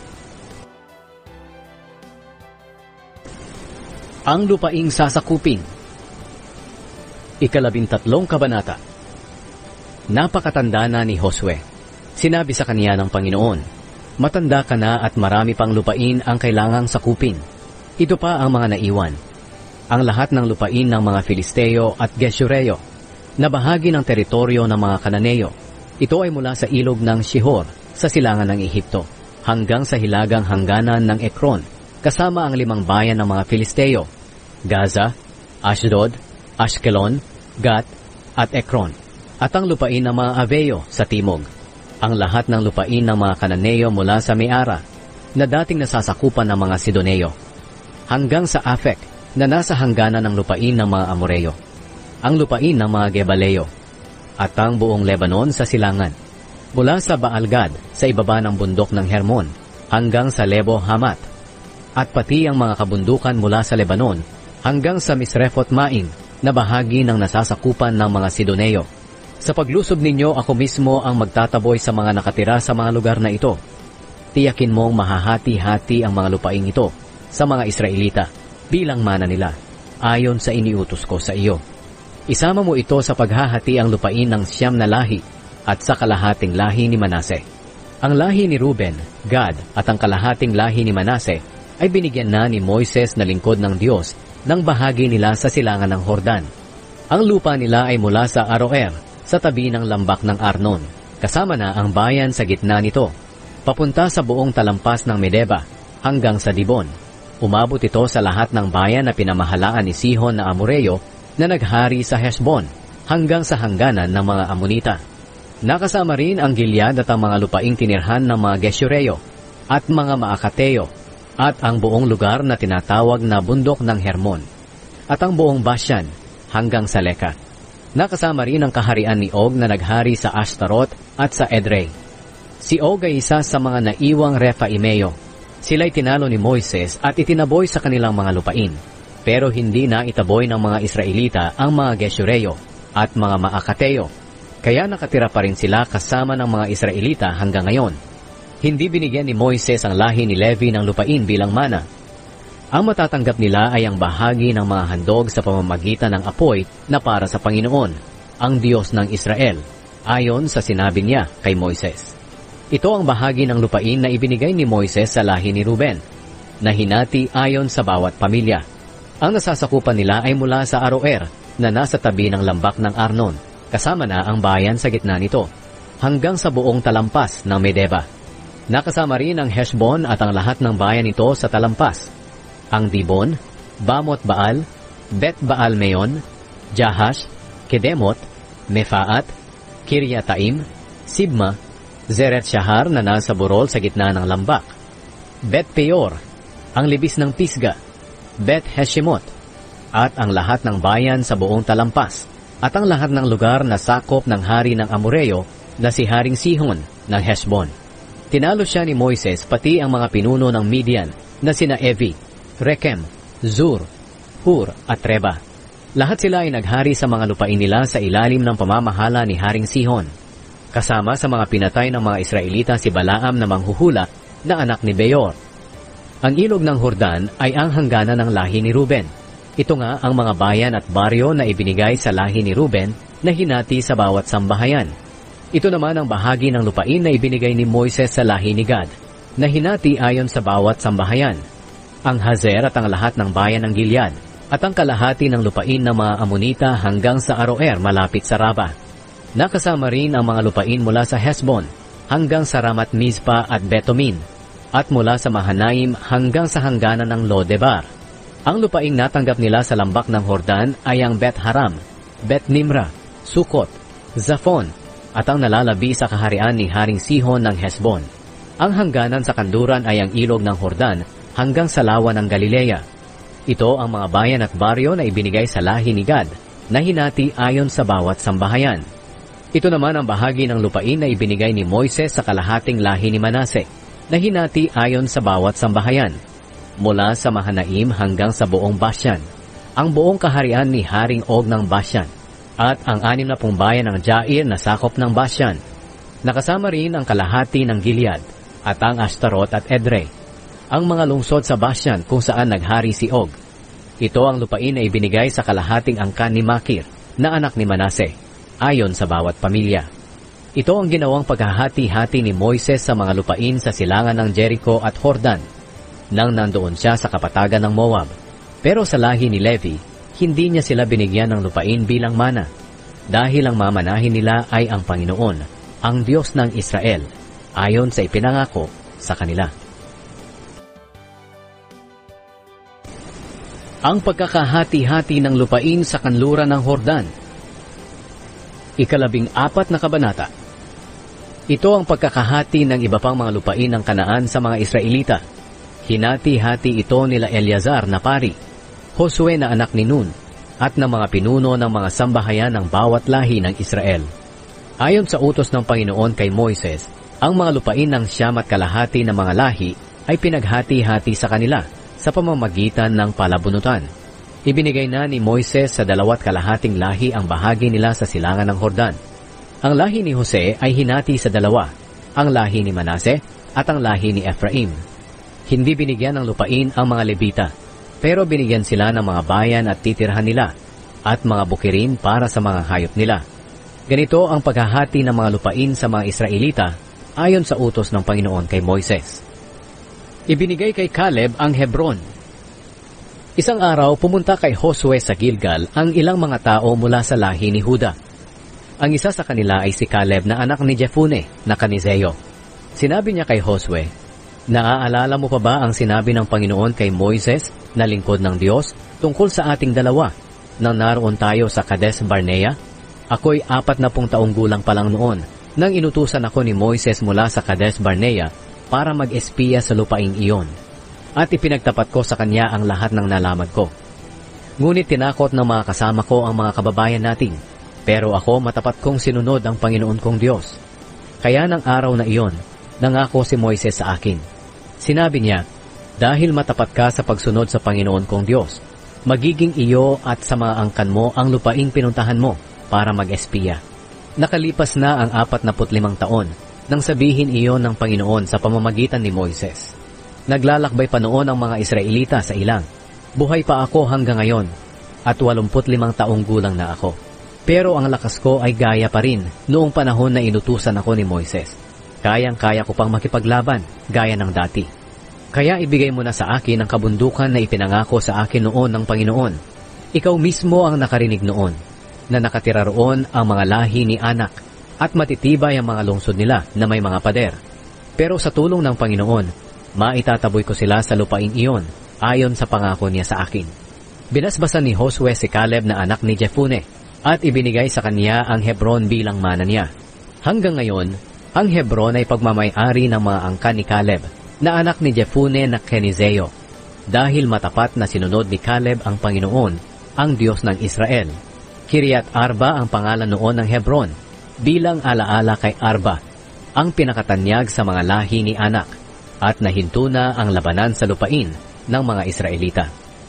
Ang lupaing sasakupin. 13 kabanata. Napakatanda na ni Josue. Sinabi sa kaniya ng Panginoon, matanda ka na at marami pang lupain ang kailangang sakupin. Ito pa ang mga naiwan. Ang lahat ng lupain ng mga Filisteo at Geshureo, na bahagi ng teritoryo ng mga Kananeo. Ito ay mula sa ilog ng Shihor sa silangan ng Ehipto hanggang sa hilagang hangganan ng Ekron, kasama ang 5 bayan ng mga Filisteo, Gaza, Ashdod, Ashkelon, Gat, at Ekron, at ang lupain ng mga Aveo sa timog. Ang lahat ng lupain ng mga Kananeo mula sa Meara, na dating nasasakupan ng mga Sidoneo, hanggang sa Afek, na nasa hangganan ng lupain ng mga Amoreo, ang lupain ng mga Gebaleo, at ang buong Lebanon sa silangan, mula sa Baalgad sa ibaba ng bundok ng Hermon, hanggang sa Lebo Hamat, at pati ang mga kabundukan mula sa Lebanon, hanggang sa Misrefot Maim, na bahagi ng nasasakupan ng mga Sidoneo. Sa paglusob ninyo, ako mismo ang magtataboy sa mga nakatira sa mga lugar na ito. Tiyakin mong mahahati-hati ang mga lupaing ito sa mga Israelita bilang mana nila, ayon sa iniutos ko sa iyo. Isama mo ito sa paghahati ang lupain ng 9 na lahi at sa kalahating lahi ni Manase. Ang lahi ni Ruben, Gad at ang kalahating lahi ni Manase ay binigyan na ni Moises na lingkod ng Diyos ng bahagi nila sa silangan ng Hordan. Ang lupa nila ay mula sa Aroer, sa tabi ng lambak ng Arnon, kasama na ang bayan sa gitna nito, papunta sa buong talampas ng Medeba, hanggang sa Dibon. Umabot ito sa lahat ng bayan na pinamahalaan ni Sihon na Amoreo na naghari sa Heshbon, hanggang sa hangganan ng mga Amonita. Nakasama rin ang Gilead at ang mga lupaing tinirhan ng mga Geshureo at mga Maakateo, at ang buong lugar na tinatawag na bundok ng Hermon, at ang buong Bashan hanggang sa Leka. Nakasama rin ang kaharian ni Og na naghari sa Ashtaroth at sa Edrei. Si Og ay isa sa mga naiwang Refaimeo. Sila'y tinalo ni Moises at itinaboy sa kanilang mga lupain, pero hindi na itaboy ng mga Israelita ang mga Geshureo at mga Maakateo, kaya nakatira pa rin sila kasama ng mga Israelita hanggang ngayon. Hindi binigyan ni Moises ang lahi ni Levi ng lupain bilang mana. Ang matatanggap nila ay ang bahagi ng mga handog sa pamamagitan ng apoy na para sa Panginoon, ang Diyos ng Israel, ayon sa sinabi niya kay Moises. Ito ang bahagi ng lupain na ibinigay ni Moises sa lahi ni Ruben, na hinati ayon sa bawat pamilya. Ang nasasakupan nila ay mula sa Aroer, na nasa tabi ng lambak ng Arnon, kasama na ang bayan sa gitna nito, hanggang sa buong talampas ng Medeba. Nakasama rin ang Heshbon at ang lahat ng bayan nito sa talampas, ang Dibon, Bamot Baal, Bet Baal Meon, Jahash, Kedemot, Mefaat, Kiryataim, Sibma, Zeret Shahar na nasa burol sa gitna ng lambak, Bet Peor, ang libis ng Pisga, Bet Heshimot, at ang lahat ng bayan sa buong talampas, at ang lahat ng lugar na sakop ng hari ng Amoreo na si Haring Sihon ng Heshbon. Tinalo siya ni Moises pati ang mga pinuno ng Midian na sina Evi, Rekem, Zur, Hur at Reba. Lahat sila ay naghari sa mga lupain nila sa ilalim ng pamamahala ni Haring Sihon. Kasama sa mga pinatay ng mga Israelita si Balaam na manghuhula na anak ni Beor. Ang ilog ng Jordan ay ang hangganan ng lahi ni Ruben. Ito nga ang mga bayan at baryo na ibinigay sa lahi ni Ruben na hinati sa bawat sambahayan. Ito naman ang bahagi ng lupain na ibinigay ni Moises sa lahi ni Gad, na hinati ayon sa bawat sambahayan. Ang Hazer at ang lahat ng bayan ng Gilead, at ang kalahati ng lupain ng mga Amonita hanggang sa Aroer malapit sa Raba. Nakasama rin ang mga lupain mula sa Hesbon hanggang sa Ramat Mizpa at Betomin, at mula sa Mahanaim hanggang sa hangganan ng Lodebar. Ang lupaing natanggap nila sa lambak ng Jordan ay ang Bet Haram, Bet Nimra, Sukot, Zafon, at ang nalalabi sa kaharian ni Haring Sihon ng Hesbon. Ang hangganan sa kanluran ay ang ilog ng Jordan hanggang sa lawa ng Galilea. Ito ang mga bayan at baryo na ibinigay sa lahi ni Gad, na hinati ayon sa bawat sambahayan. Ito naman ang bahagi ng lupain na ibinigay ni Moises sa kalahating lahi ni Manase, na hinati ayon sa bawat sambahayan, mula sa Mahanaim hanggang sa buong Bashan, ang buong kaharian ni Haring Og ng Bashan, at ang 60 bayan ng Jair na sakop ng Bashan. Nakasama rin ang kalahati ng Gilead, at ang Ashtaroth at Edrei, ang mga lungsod sa Bashan kung saan naghari si Og. Ito ang lupain na ibinigay sa kalahating angkan ni Makir, na anak ni Manase, ayon sa bawat pamilya. Ito ang ginawang paghahati-hati ni Moises sa mga lupain sa silangan ng Jericho at Jordan, nang nandoon siya sa kapatagan ng Moab. Pero sa lahi ni Levi, hindi niya sila binigyan ng lupain bilang mana, dahil ang mamanahin nila ay ang Panginoon, ang Diyos ng Israel, ayon sa ipinangako sa kanila. Ang pagkakahati-hati ng lupain sa kanluran ng Jordan. 14 na kabanata. Ito ang pagkakahati ng iba pang mga lupain ng Kanaan sa mga Israelita. Hinati-hati ito nila Eleazar na pari, Josue na anak ni Nun, at ng mga pinuno ng mga sambahayan ng bawat lahi ng Israel. Ayon sa utos ng Panginoon kay Moises, ang mga lupain ng 9 kalahati ng mga lahi ay pinaghati-hati sa kanila sa pamamagitan ng palabunutan. Ibinigay na ni Moises sa 2 kalahating lahi ang bahagi nila sa silangan ng Jordan. Ang lahi ni Jose ay hinati sa 2, ang lahi ni Manase at ang lahi ni Ephraim. Hindi binigyan ng lupain ang mga Levita, pero binigyan sila ng mga bayan at titirhan nila, at mga bukirin para sa mga hayop nila. Ganito ang paghahati ng mga lupain sa mga Israelita ayon sa utos ng Panginoon kay Moises. Ibinigay kay Caleb ang Hebron. Isang araw pumunta kay Josue sa Gilgal ang ilang mga tao mula sa lahi ni Huda. Ang isa sa kanila ay si Caleb na anak ni Jefune na Kanizeo. Sinabi niya kay Josue, "Naaalala mo pa ba ang sinabi ng Panginoon kay Moises na lingkod ng Diyos tungkol sa ating dalawa nang naroon tayo sa Kades Barnea? Ako'y 40 taong gulang pa lang noon nang inutusan ako ni Moises mula sa Kades Barnea para mag-espiya sa lupaing iyon, at ipinagtapat ko sa kanya ang lahat ng nalaman ko. Ngunit tinakot ng mga kasama ko ang mga kababayan natin, pero ako matapat kong sinunod ang Panginoon kong Diyos. Kaya ng araw na iyon, nangako si Moises sa akin. Sinabi niya, dahil matapat ka sa pagsunod sa Panginoon kong Diyos, magiging iyo at sa mga angkan mo ang lupaing pinuntahan mo para mag-espiya." Nakalipas na ang 45 taon nang sabihin iyon ng Panginoon sa pamamagitan ni Moises. Naglalakbay pa noon ang mga Israelita sa ilang. Buhay pa ako hanggang ngayon, at 85 taong gulang na ako. Pero ang lakas ko ay gaya pa rin noong panahon na inutusan ako ni Moises. Kayang-kaya ko pang makipaglaban, gaya ng dati. Kaya ibigay mo na sa akin ang kabundukan na ipinangako sa akin noon ng Panginoon. Ikaw mismo ang nakarinig noon, na nakatira roon ang mga lahi ni Anak, at matitibay ang mga lungsod nila na may mga pader. Pero sa tulong ng Panginoon, maitataboy ko sila sa lupain iyon, ayon sa pangako niya sa akin. Binasbasan ni Josue si Caleb na anak ni Jefune, at ibinigay sa kanya ang Hebron bilang mana niya. Hanggang ngayon, ang Hebron ay pagmamay-ari ng mga angkan ni Caleb, na anak ni Jefune na Kenizeo, dahil matapat na sinunod ni Caleb ang Panginoon, ang Diyos ng Israel. Kiriat Arba ang pangalan noon ng Hebron, bilang alaala kay Arba, ang pinakatanyag sa mga lahi ni Anak, at nahinto na ang labanan sa lupain ng mga Israelita.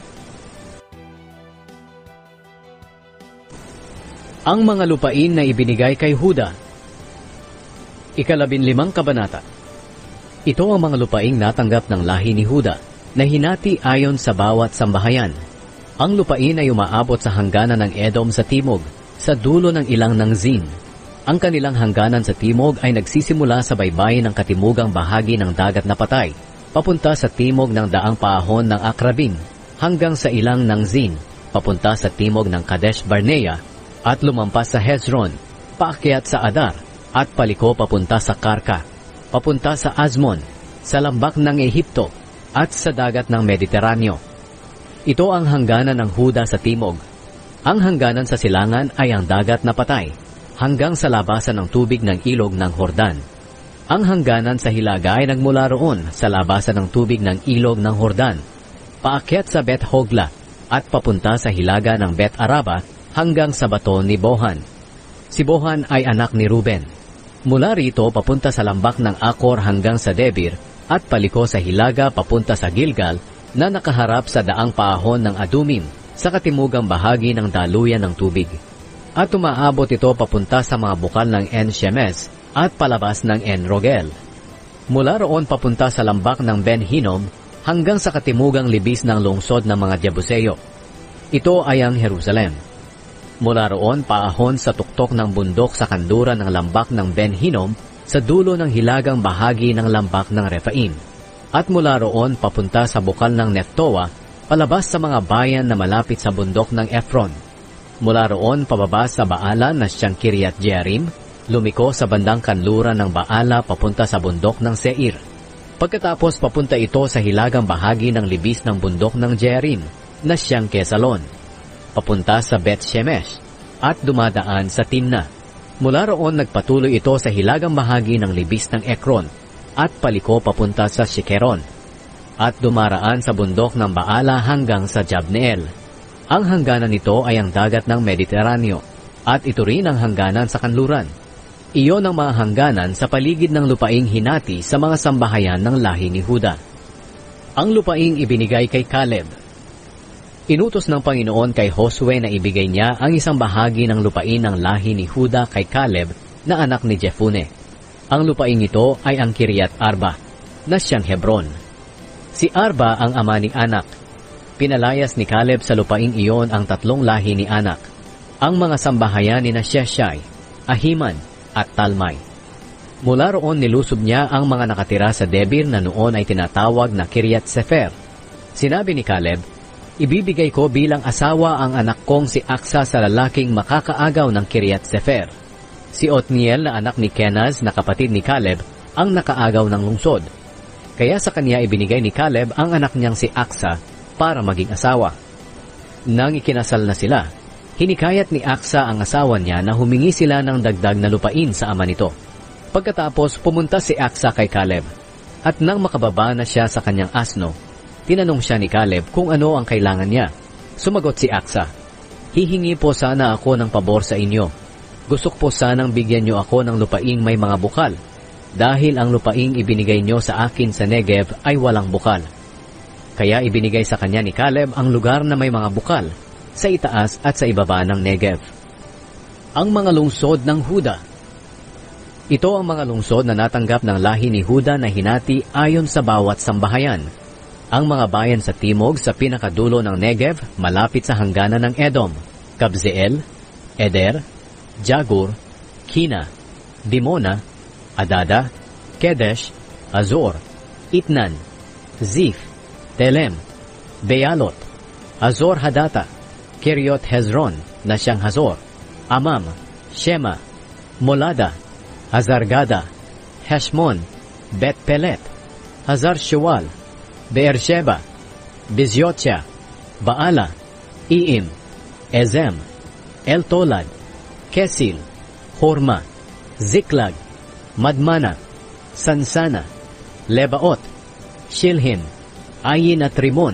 Ang mga lupain na ibinigay kay Huda. 15 kabanata. Ito ang mga lupaing natanggap ng lahi ni Huda na hinati ayon sa bawat sambahayan. Ang lupain ay umaabot sa hangganan ng Edom sa timog, sa dulo ng ilang ng Zin. Ang kanilang hangganan sa timog ay nagsisimula sa baybayin ng katimugang bahagi ng dagat na patay, papunta sa timog ng daang paahon ng Akrabim, hanggang sa ilang ng Zin, papunta sa timog ng Kadesh Barnea, at lumampas sa Hezron, paakyat sa Adar, at paliko papunta sa Karka, papunta sa Azmon, sa lambak ng Ehipto, at sa dagat ng Mediteraneo. Ito ang hangganan ng Huda sa timog. Ang hangganan sa silangan ay ang dagat na patay, hanggang sa labasan ng tubig ng ilog ng Hordan. Ang hangganan sa hilaga ay nagmula roon sa labasan ng tubig ng ilog ng Hordan, paakyat sa Bet Hogla, at papunta sa hilaga ng Bet Araba, hanggang sa bato ni Bohan. Si Bohan ay anak ni Ruben. Mula rito papunta sa lambak ng Akor hanggang sa Debir, at paliko sa hilaga papunta sa Gilgal, na nakaharap sa daang paahon ng Adumim, sa katimugang bahagi ng daluyan ng tubig. At umaabot ito papunta sa mga bukal ng En-Shemesh at palabas ng En-Rogel. Mula roon papunta sa lambak ng Ben-Hinnom hanggang sa katimugang libis ng lungsod ng mga Jebuseo. Ito ay ang Jerusalem. Mula roon paahon sa tuktok ng bundok sa kanluran ng lambak ng Ben-Hinnom sa dulo ng hilagang bahagi ng lambak ng Rephaim. At mula roon papunta sa bukal ng Neftoa, palabas sa mga bayan na malapit sa bundok ng Ephron. Mula roon pababa sa Baala na siyang Kiryat Jearim, lumiko sa bandang kanluran ng Baala papunta sa bundok ng Seir. Pagkatapos papunta ito sa hilagang bahagi ng libis ng bundok ng Jearim na siyang Kesalon, papunta sa Bet-Shemesh at dumadaan sa Timna. Mula roon nagpatuloy ito sa hilagang bahagi ng libis ng Ekron at paliko papunta sa Shikeron at dumaraan sa bundok ng Baala hanggang sa Jabneel. Ang hangganan nito ay ang dagat ng Mediteraneo at ito rin ang hangganan sa kanluran. Iyon ang mga hangganan sa paligid ng lupaing hinati sa mga sambahayan ng lahi ni Huda. Ang lupaing ibinigay kay Caleb. Inutos ng Panginoon kay Josue na ibigay niya ang isang bahagi ng lupain ng lahi ni Huda kay Caleb na anak ni Jephunneh. Ang lupain ito ay ang Kiryat Arba, na siyang Hebron. Si Arba ang ama ni Anak. Pinalayas ni Caleb sa lupain iyon ang 3 lahi ni Anak, ang mga sambahayan ni Sheshai, Ahiman, at Talmai. Mula roon nilusob niya ang mga nakatira sa Debir na noon ay tinatawag na Kiryat Sefer. Sinabi ni Caleb, ibibigay ko bilang asawa ang anak kong si Aksa sa lalaking makakaagaw ng Kiryat Sefer. Si Otniel na anak ni Kenaz na kapatid ni Caleb ang nakaagaw ng lungsod. Kaya sa kanya ibinigay ni Caleb ang anak niyang si Aksa para maging asawa. Nang ikinasal na sila, hinikayat ni Aksa ang asawa niya na humingi sila ng dagdag na lupain sa ama nito. Pagkatapos pumunta si Aksa kay Caleb, at nang makababa na siya sa kanyang asno, tinanong siya ni Caleb kung ano ang kailangan niya. Sumagot si Aksa, hihingi po sana ako ng pabor sa inyo. Gusto ko po sanang bigyan niyo ako ng lupaing may mga bukal, dahil ang lupaing ibinigay niyo sa akin sa Negev ay walang bukal. Kaya ibinigay sa kanya ni Caleb ang lugar na may mga bukal, sa itaas at sa ibaba ng Negev. Ang mga lungsod ng Huda. Ito ang mga lungsod na natanggap ng lahi ni Huda na hinati ayon sa bawat sambahayan. Ang mga bayan sa timog sa pinakadulo ng Negev, malapit sa hangganan ng Edom, Kabzeel, Eder, Jagur, Kina, Dimona, Adada, Kedesh, Azor, Itnan, Zif, Telem, Bealot, Azor Hadata, Kiryot Hezron na siyang Hazor, Amam, Shema, Molada, Hazargada, Heshmon, Bet Pelet, Hazar Shual, Beersheba, Bizyotya, Baala, Iim, Ezem, El Tolad, Kesil, Horma, Ziklag, Madmana, Sansana, Lebaot, Shilhim, Ayin at Rimon,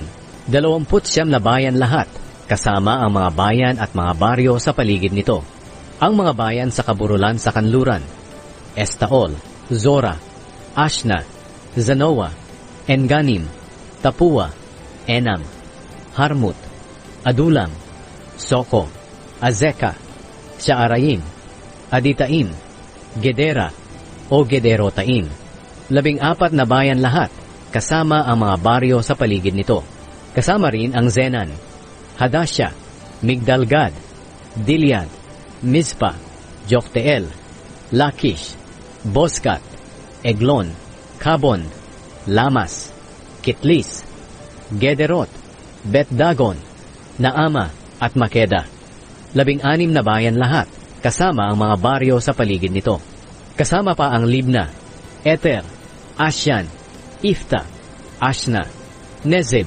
29 na bayan lahat, kasama ang mga bayan at mga baryo sa paligid nito. Ang mga bayan sa kaburulan sa kanluran, Estaol, Zora, Ashna, Zanoa, Enganim, Tapua, Enam, Harmut, Adulam, Soko, Azeka, Shaaraim, Aditaim, Gedera o Gederotaim. 14 na bayan lahat, kasama ang mga baryo sa paligid nito. Kasama rin ang Zenan, Hadasha, Migdalgad, Gilead, Mizpa, Jokteel, Lakish, Boskat, Eglon, Kabon, Lamas, Kitlis, Gederot, Bet-Dagon, Naama at Makeda. 16 na bayan lahat, kasama ang mga baryo sa paligid nito. Kasama pa ang Libna, Eter, Asyan, Ifta, Ashna, Nezib,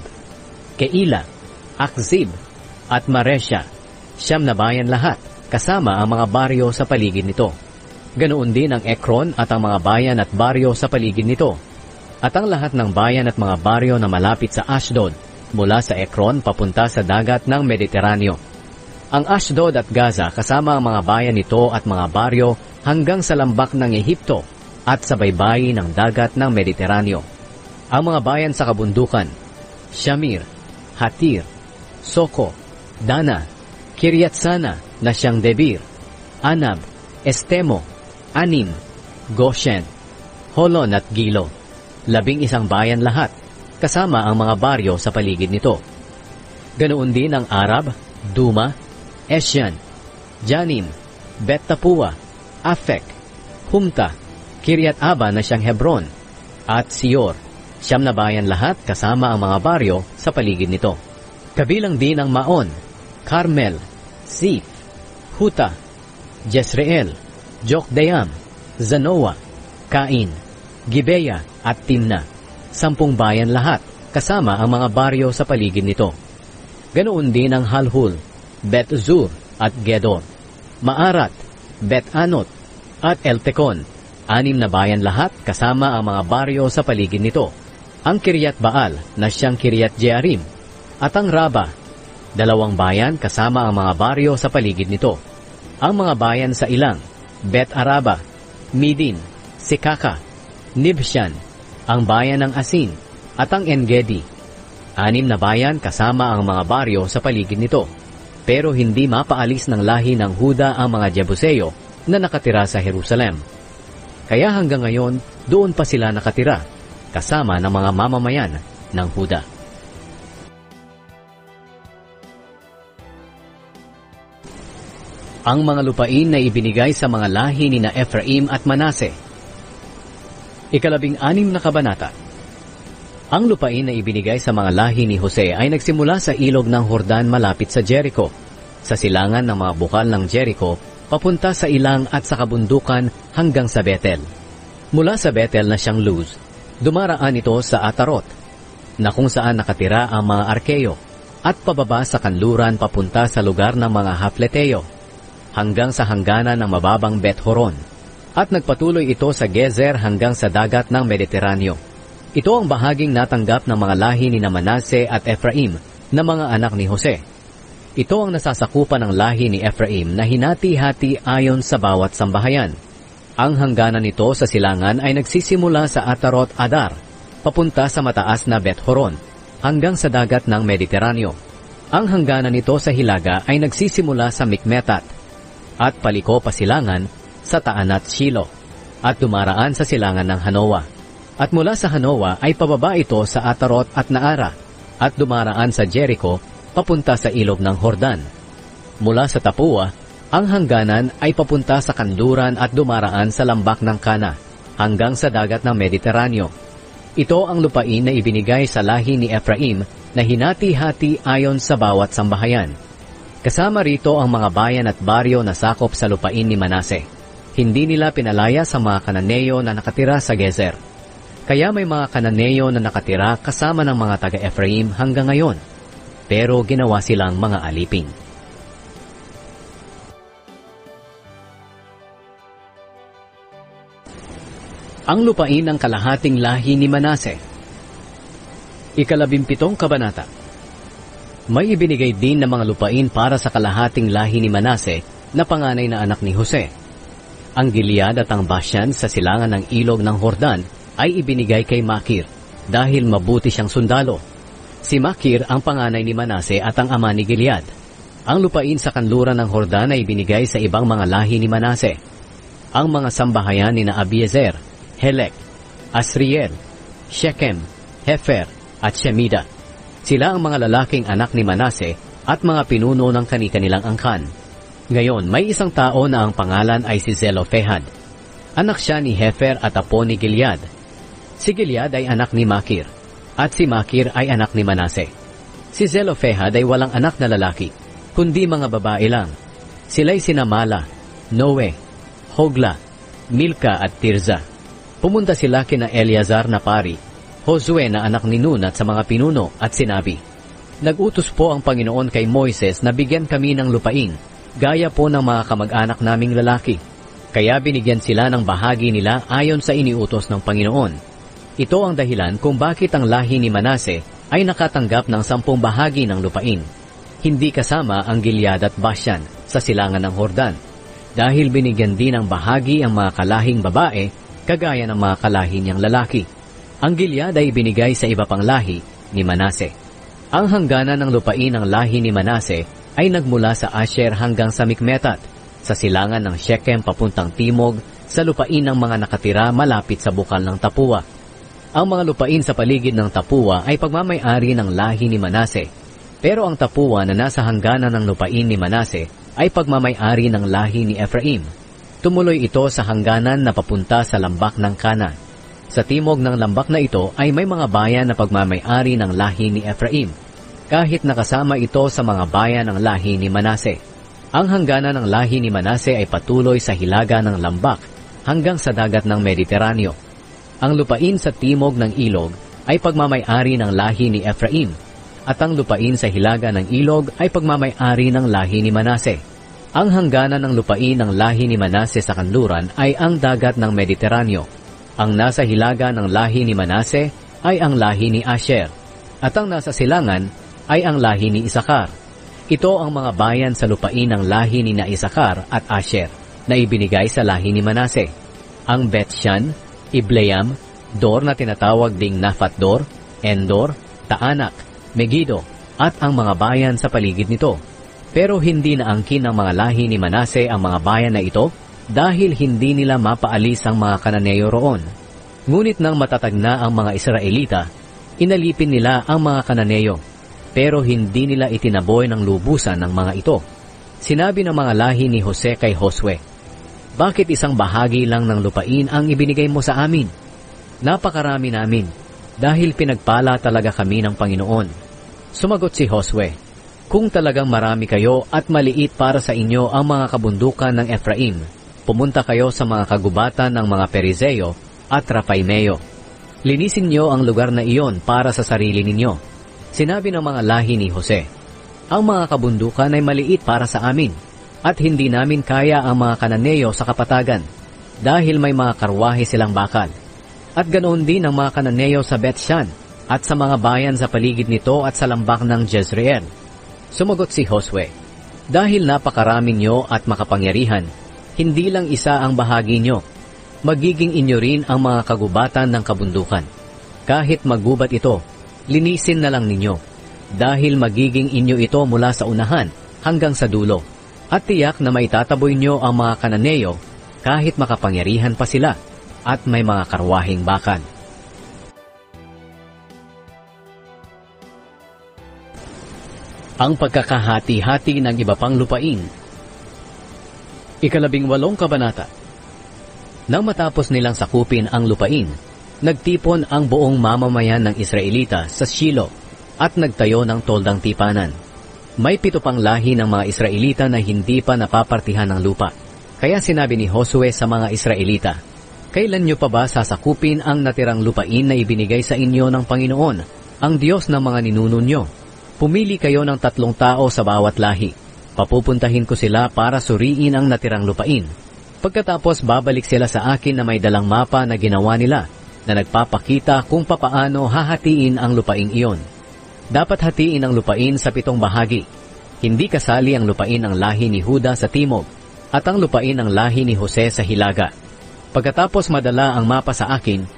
Keila, Akzib, at Maresha. 9 na bayan lahat, kasama ang mga baryo sa paligid nito. Ganoon din ang Ekron at ang mga bayan at baryo sa paligid nito. At ang lahat ng bayan at mga baryo na malapit sa Ashdod, mula sa Ekron papunta sa dagat ng Mediteraneo. Ang Ashdod at Gaza kasama ang mga bayan nito at mga baryo hanggang sa lambak ng Ehipto at sa baybayin ng dagat ng Mediteraneo. Ang mga bayan sa kabundukan, Shamir, Hatir, Soko, Dana, Kiryatsana na siyang Debir, Anab, Estemo, Anim, Goshen, Holon at Gilo. 11 bayan lahat, kasama ang mga baryo sa paligid nito. Ganoon din ang Arab, Duma, Esyan, Janim, Bet-Tapua, Afek, Humta, Kiryat-Aba na siyang Hebron, at Sior. 9 na bayan lahat kasama ang mga baryo sa paligid nito. Kabilang din ang Maon, Carmel, Ziph, Huta, Jezreel, Jokdeam, Zanoa, Kain, Gibeya at Timna. 10 bayan lahat kasama ang mga baryo sa paligid nito. Ganoon din ang Halhul, Bet-Zur at Gedor, Maarat, Bet-Anot at Eltekon. 6 na bayan lahat kasama ang mga baryo sa paligid nito. Ang Kiryat Baal na siyang Kiryat Jearim at ang Raba. 2 bayan kasama ang mga baryo sa paligid nito. Ang mga bayan sa ilang, Bet-Araba, Midin, Sikaka, Nibshan, ang bayan ng Asin at ang Engedi. 6 na bayan kasama ang mga baryo sa paligid nito. Pero hindi mapaalis ng lahi ng Huda ang mga Jebuseo na nakatira sa Jerusalem. Kaya hanggang ngayon, doon pa sila nakatira, kasama ng mga mamamayan ng Huda. Ang mga lupain na ibinigay sa mga lahi ni na Ephraim at Manase. 16 na kabanata. Ang lupain na ibinigay sa mga lahi ni Jose ay nagsimula sa ilog ng Jordan malapit sa Jericho, sa silangan ng mga bukal ng Jericho, papunta sa ilang at sa kabundukan hanggang sa Betel. Mula sa Betel na siyang Luz, dumaraan ito sa Atarot, na kung saan nakatira ang mga Arkeo, at pababa sa kanluran papunta sa lugar ng mga Hafleteo, hanggang sa hangganan ng mababang Bet-Horon, at nagpatuloy ito sa Gezer hanggang sa dagat ng Mediteraneo. Ito ang bahaging natanggap ng mga lahi ni Manase at Ephraim na mga anak ni Jose. Ito ang nasasakupan ng lahi ni Ephraim na hinati-hati ayon sa bawat sambahayan. Ang hangganan nito sa silangan ay nagsisimula sa Atarot Adar, papunta sa mataas na Bet-Horon, hanggang sa dagat ng Mediteraneo. Ang hangganan nito sa hilaga ay nagsisimula sa Mikmetat, at paliko pa silangan sa Taanat Shilo, at dumaraan sa silangan ng Hanoa. At mula sa Hanoa ay pababa ito sa Atarot at Naara, at dumaraan sa Jericho, papunta sa ilog ng Jordan. Mula sa Tapua, ang hangganan ay papunta sa kanluran at dumaraan sa lambak ng Kana, hanggang sa dagat ng Mediteraneo. Ito ang lupain na ibinigay sa lahi ni Ephraim na hinati-hati ayon sa bawat sambahayan. Kasama rito ang mga bayan at baryo na sakop sa lupain ni Manase. Hindi nila pinalaya sa mga Kananeo na nakatira sa Gezer. Kaya may mga Kananeo na nakatira kasama ng mga taga-Ephraim hanggang ngayon, pero ginawa silang mga alipin. Ang lupain ng kalahating lahi ni Manase. 17 kabanata. May ibinigay din na mga lupain para sa kalahating lahi ni Manase na panganay na anak ni Jose. Ang Gilead at ang Bashan sa silangan ng ilog ng Jordan ay ibinigay kay Makir dahil mabuti siyang sundalo. Si Makir ang panganay ni Manase at ang ama ni Gilead. Ang lupain sa kanluran ng Jordan ay binigay sa ibang mga lahi ni Manase. Ang mga sambahayan ni na Abiezer, Helek, Asriel, Shechem, Hefer, at Shemida. Sila ang mga lalaking anak ni Manase at mga pinuno ng kani-kanilang angkan. Ngayon, may isang tao na ang pangalan ay si Zelophehad. Anak siya ni Hefer at apo ni Gilead. Si Gilead ay anak ni Makir, at si Makir ay anak ni Manase. Si Zelophehad ay walang anak na lalaki, kundi mga babae lang. Sila'y sina Mala, Noe, Hogla, Milka at Tirza. Pumunta sila kina Eleazar na pari, Josue na anak ni Nun at sa mga pinuno at sinabi, "Nag-utos po ang Panginoon kay Moises na bigyan kami ng lupain, gaya po ng mga kamag-anak naming lalaki. Kaya binigyan sila ng bahagi nila ayon sa iniutos ng Panginoon. Ito ang dahilan kung bakit ang lahi ni Manase ay nakatanggap ng 10 bahagi ng lupain, hindi kasama ang Gilead at Bashan sa silangan ng Jordan, dahil binigyan din ng bahagi ang mga kalahing babae kagaya ng mga kalahi niyang lalaki. Ang Gilead ay binigay sa iba pang lahi ni Manase. Ang hangganan ng lupain ng lahi ni Manase ay nagmula sa Asher hanggang sa Mikmetat, sa silangan ng Shechem papuntang timog, sa lupain ng mga nakatira malapit sa bukal ng Tapua. Ang mga lupain sa paligid ng Tapua ay pagmamay-ari ng lahi ni Manase, pero ang Tapua na nasa hangganan ng lupain ni Manase ay pagmamay-ari ng lahi ni Ephraim. Tumuloy ito sa hangganan na papunta sa lambak ng Kana. Sa timog ng lambak na ito ay may mga bayan na pagmamay-ari ng lahi ni Ephraim, kahit nakasama ito sa mga bayan ng lahi ni Manase. Ang hangganan ng lahi ni Manase ay patuloy sa hilaga ng lambak hanggang sa dagat ng Mediteraneo. Ang lupain sa timog ng ilog ay pagmamay-ari ng lahi ni Ephraim, at ang lupain sa hilaga ng ilog ay pagmamay-ari ng lahi ni Manase. Ang hangganan ng lupain ng lahi ni Manase sa kanluran ay ang dagat ng Mediteraneo. Ang nasa hilaga ng lahi ni Manase ay ang lahi ni Asher, at ang nasa silangan ay ang lahi ni Isakar. Ito ang mga bayan sa lupain ng lahi ni na Isakar at Asher na ibinigay sa lahi ni Manase: ang Beth-shan, Ibleam, Dor na tinatawag ding Naphat-dor, Endor, Taanak, Megiddo, at ang mga bayan sa paligid nito. Pero hindi naangkin ng mga lahi ni Manase ang mga bayan na ito dahil hindi nila mapaalis ang mga Kananeo roon. Ngunit nang matatag na ang mga Israelita, inalipin nila ang mga Kananeo, pero hindi nila itinaboy ng lubusan ng mga ito. Sinabi ng mga lahi ni Jose kay Josue, "Bakit isang bahagi lang ng lupain ang ibinigay mo sa amin? Napakarami namin, dahil pinagpala talaga kami ng Panginoon." Sumagot si Josue, "Kung talagang marami kayo at maliit para sa inyo ang mga kabundukan ng Ephraim, pumunta kayo sa mga kagubatan ng mga Perizeo at Rapaimeo. Linisin niyo ang lugar na iyon para sa sarili ninyo." Sinabi ng mga lahi ni Jose, "Ang mga kabundukan ay maliit para sa amin, at hindi namin kaya ang mga Kananeo sa kapatagan, dahil may mga karwahe silang bakal. At ganoon din ang mga Kananeo sa Beth-shan, at sa mga bayan sa paligid nito at sa lambak ng Jezreel." Sumagot si Josue, "Dahil napakarami nyo at makapangyarihan, hindi lang isa ang bahagi nyo. Magiging inyo rin ang mga kagubatan ng kabundukan. Kahit maggubat ito, linisin na lang ninyo, dahil magiging inyo ito mula sa unahan hanggang sa dulo. At tiyak na maitataboy nyo ang mga Kananeo kahit makapangyarihan pa sila at may mga karwaheng bakal." Ang pagkakahati-hati ng iba pang lupain. 18 kabanata. Nang matapos nilang sakupin ang lupain, nagtipon ang buong mamamayan ng Israelita sa Shilo at nagtayo ng toldang tipanan. May 7 pang lahi ng mga Israelita na hindi pa napapartihan ng lupa. Kaya sinabi ni Josue sa mga Israelita, "Kailan nyo pa ba sasakupin ang natirang lupain na ibinigay sa inyo ng Panginoon, ang Diyos ng mga ninuno nyo? Pumili kayo ng 3 tao sa bawat lahi. Papupuntahin ko sila para suriin ang natirang lupain. Pagkatapos babalik sila sa akin na may dalang mapa na ginawa nila, na nagpapakita kung papaano hahatiin ang lupain iyon. Dapat hatiin ang lupain sa 7 bahagi. Hindi kasali ang lupain ng lahi ni Huda sa timog, at ang lupain ng lahi ni Jose sa hilaga. Pagkatapos madala ang mapa sa akin,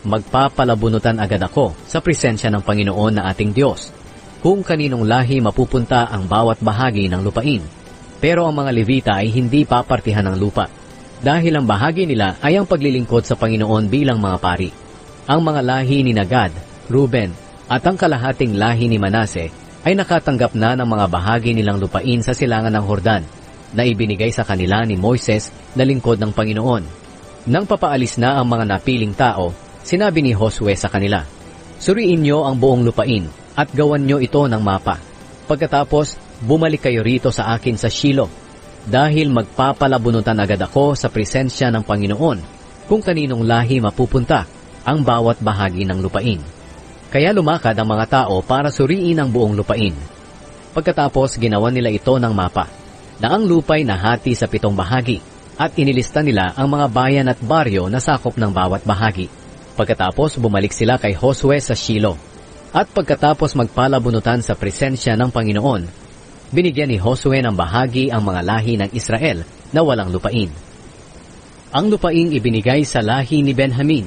magpapalabunutan agad ako sa presensya ng Panginoon na ating Diyos, kung kaninong lahi mapupunta ang bawat bahagi ng lupain. Pero ang mga Levita ay hindi papartihan ng lupa, dahil ang bahagi nila ay ang paglilingkod sa Panginoon bilang mga pari. Ang mga lahi ni Gad, Ruben, at ang kalahating lahi ni Manase ay nakatanggap na ng mga bahagi nilang lupain sa silangan ng Hordan, na ibinigay sa kanila ni Moises na lingkod ng Panginoon. Nang papaalis na ang mga napiling tao, sinabi ni Josue sa kanila, "Suriin niyo ang buong lupain at gawan niyo ito ng mapa. Pagkatapos, bumalik kayo rito sa akin sa Shilo, dahil magpapalabunutan agad ako sa presensya ng Panginoon kung kaninong lahi mapupunta ang bawat bahagi ng lupain." Kaya lumakad ang mga tao para suriin ang buong lupain. Pagkatapos, ginawan nila ito ng mapa, na ang lupa'y nahati sa 7 bahagi, at inilista nila ang mga bayan at baryo na sakop ng bawat bahagi. Pagkatapos, bumalik sila kay Josue sa Shilo. At pagkatapos magpalabunutan sa presensya ng Panginoon, binigyan ni Josue ng bahagi ang mga lahi ng Israel na walang lupain. Ang lupaing ibinigay sa lahi ni Benjamin.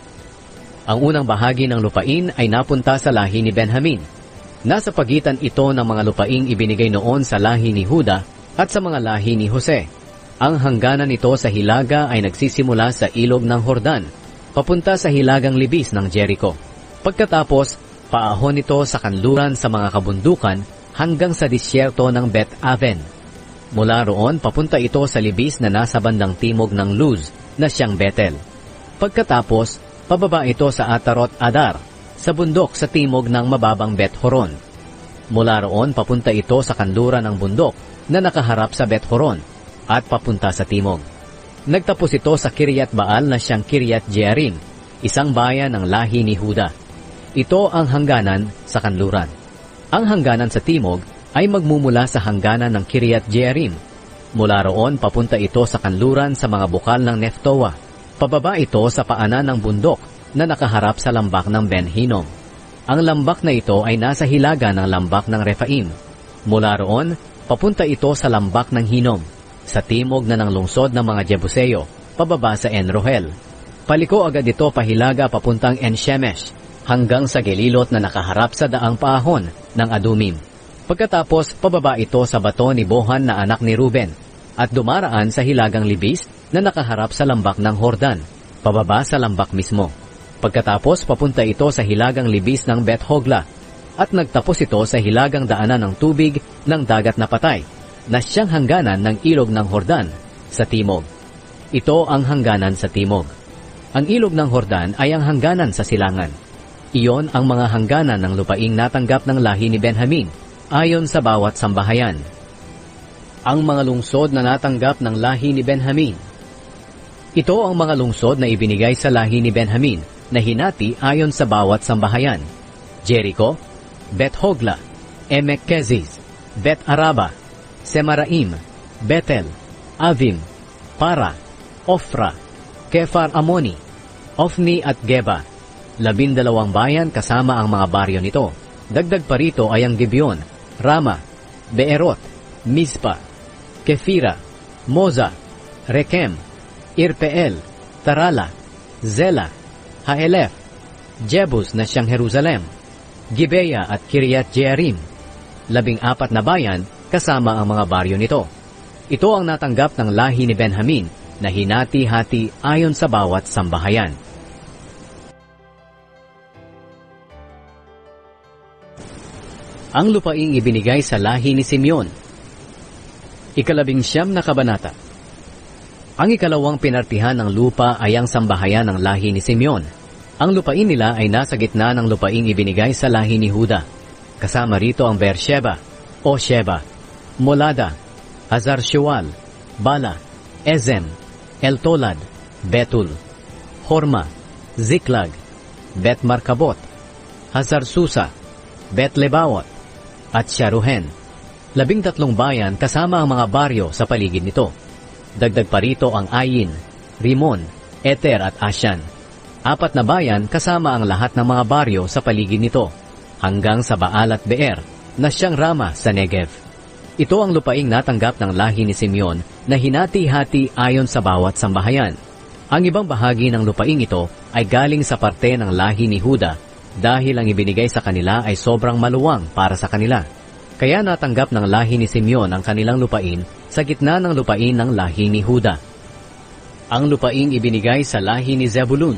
Ang unang bahagi ng lupain ay napunta sa lahi ni Benjamin. Nasa pagitan ito ng mga lupaing ibinigay noon sa lahi ni Huda at sa mga lahi ni Jose. Ang hangganan nito sa hilaga ay nagsisimula sa ilog ng Hordan, papunta sa hilagang libis ng Jericho. Pagkatapos, paahon ito sa kanluran sa mga kabundukan hanggang sa disyerto ng Bet-Aven. Mula roon, papunta ito sa libis na nasa bandang timog ng Luz na siyang Betel. Pagkatapos, pababa ito sa Atarot Adar, sa bundok sa timog ng mababang Bet-Horon. Mula roon, papunta ito sa kanluran ng bundok na nakaharap sa Bet-Horon at papunta sa timog. Nagtapos ito sa Kiryat Baal na siyang Kiryat Jearim, isang bayan ng lahi ni Huda. Ito ang hangganan sa kanluran. Ang hangganan sa timog ay magmumula sa hangganan ng Kiryat Jearim. Mula roon, papunta ito sa kanluran sa mga bukal ng Neftoa. Pababa ito sa paanan ng bundok na nakaharap sa lambak ng Ben Hinnom. Ang lambak na ito ay nasa hilaga ng lambak ng Rephaim. Mula roon, papunta ito sa lambak ng Hinnom, sa timog na ng lungsod ng mga Jebuseo, pababa sa En-Rohel. Paliko agad ito pahilaga papuntang En-Shemesh, hanggang sa gelilot na nakaharap sa daang paahon ng Adumim. Pagkatapos, pababa ito sa bato ni Bohan na anak ni Ruben, at dumaraan sa hilagang libis na nakaharap sa lambak ng Hordan, pababa sa lambak mismo. Pagkatapos, papunta ito sa hilagang libis ng Bet-Hogla, at nagtapos ito sa hilagang daanan ng tubig ng dagat na patay, na siyang hangganan ng ilog ng Hordan sa timog. Ito ang hangganan sa timog. Ang ilog ng Hordan ay ang hangganan sa silangan. Iyon ang mga hangganan ng lupaing natanggap ng lahi ni Benjamin, ayon sa bawat sambahayan. Ang mga lungsod na natanggap ng lahi ni Benjamin. Ito ang mga lungsod na ibinigay sa lahi ni Benjamin na hinati ayon sa bawat sambahayan: Jericho, Bet-Hogla, Emek-Keziz, Bet-Araba, Semaraim, Betel, Avim, Para, Ofra, Kefar Amoni, Ofni at Geba. 12 bayan kasama ang mga baryo nito. Dagdag pa rito ay ang Gibeon, Rama, Beerot, Mizpa, Kefira, Moza, Rekem, Irpeel, Tarala, Zela, Haelef, Jebus na siyang Jerusalem, Gibeya at Kiryat Jearim. 14 na bayan kasama ang mga baryo nito. Ito ang natanggap ng lahi ni Benjamin na hinati-hati ayon sa bawat sambahayan. Ang lupaing ibinigay sa lahi ni Simeon. 19 na kabanata. Ang ikalawang pinartihan ng lupa ay ang sambahayan ng lahi ni Simeon. Ang lupain nila ay nasa gitna ng lupaing ibinigay sa lahi ni Huda. Kasama rito ang Beersheba, o Sheba, Molada, Hazar-Shual, Bala, Ezen, Eltolad, Betul, Horma, Ziklag, Bet-Markabot, Hazar-Susa, Bet-Lebawat, at Sharuhen. 13 bayan kasama ang mga baryo sa paligid nito. Dagdag pa rito ang Ayin, Rimon, Eter at Asyan. 4 na bayan kasama ang lahat ng mga baryo sa paligid nito, hanggang sa Baal at Beer, na siyang Rama sa Negev. Ito ang lupaing natanggap ng lahi ni Simeon na hinati-hati ayon sa bawat sambahayan. Ang ibang bahagi ng lupaing ito ay galing sa parte ng lahi ni Huda dahil ang ibinigay sa kanila ay sobrang maluwang para sa kanila. Kaya natanggap ng lahi ni Simeon ang kanilang lupain sa gitna ng lupain ng lahi ni Huda. Ang lupaing ibinigay sa lahi ni Zebulun.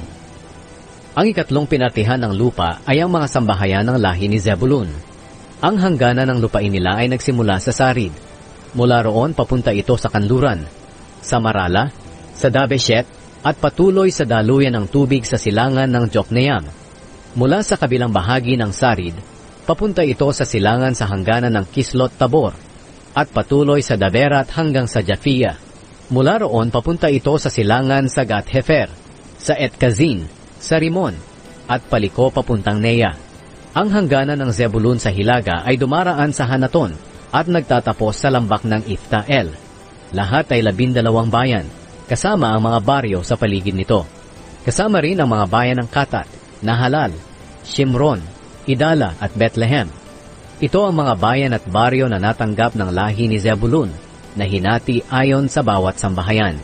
Ang ikatlong pinartihan ng lupa ay ang mga sambahayan ng lahi ni Zebulun. Ang hangganan ng lupain nila ay nagsimula sa Sarid. Mula roon papunta ito sa kanluran, sa Marala, sa Dabeshet, at patuloy sa daluyan ng tubig sa silangan ng Jokneam. Mula sa kabilang bahagi ng Sarid, papunta ito sa silangan sa hangganan ng Kislot Tabor, at patuloy sa Daberat hanggang sa Japhia. Mula roon papunta ito sa silangan sa Gat-Hefer, sa Etkazin, sa Rimon, at paliko papuntang Nea. Ang hangganan ng Zebulun sa Hilaga ay dumaraan sa Hanaton at nagtatapos sa lambak ng Ifta-El. Lahat ay 12 bayan, kasama ang mga baryo sa paligid nito. Kasama rin ang mga bayan ng Katat, Nahalal, Shimron, Idala at Bethlehem. Ito ang mga bayan at baryo na natanggap ng lahi ni Zebulun na hinati ayon sa bawat sambahayan.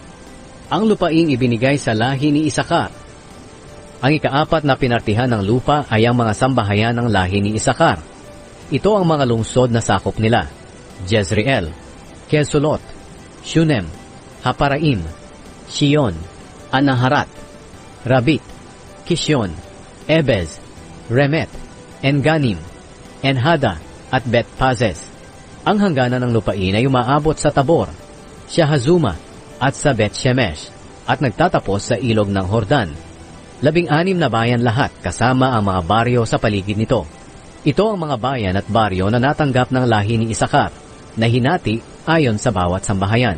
Ang lupaing ibinigay sa lahi ni Isakar. Ang ikaapat na pinartihan ng lupa ay ang mga sambahayan ng lahi ni Isakar. Ito ang mga lungsod na sakop nila: Jezreel, Kesulot, Shunem, Haparaim, Shion, Anaharat, Rabit, Kishon, Ebez, Remet, Enganim, Enhada, at Bet-Pazes. Ang hangganan ng lupain ay umaabot sa Tabor, Shahazuma, at sa Bet-Shemesh, at nagtatapos sa ilog ng Hordan. 16 na bayan lahat kasama ang mga baryo sa paligid nito. Ito ang mga bayan at baryo na natanggap ng lahi ni Isakar, na hinati ayon sa bawat sambahayan.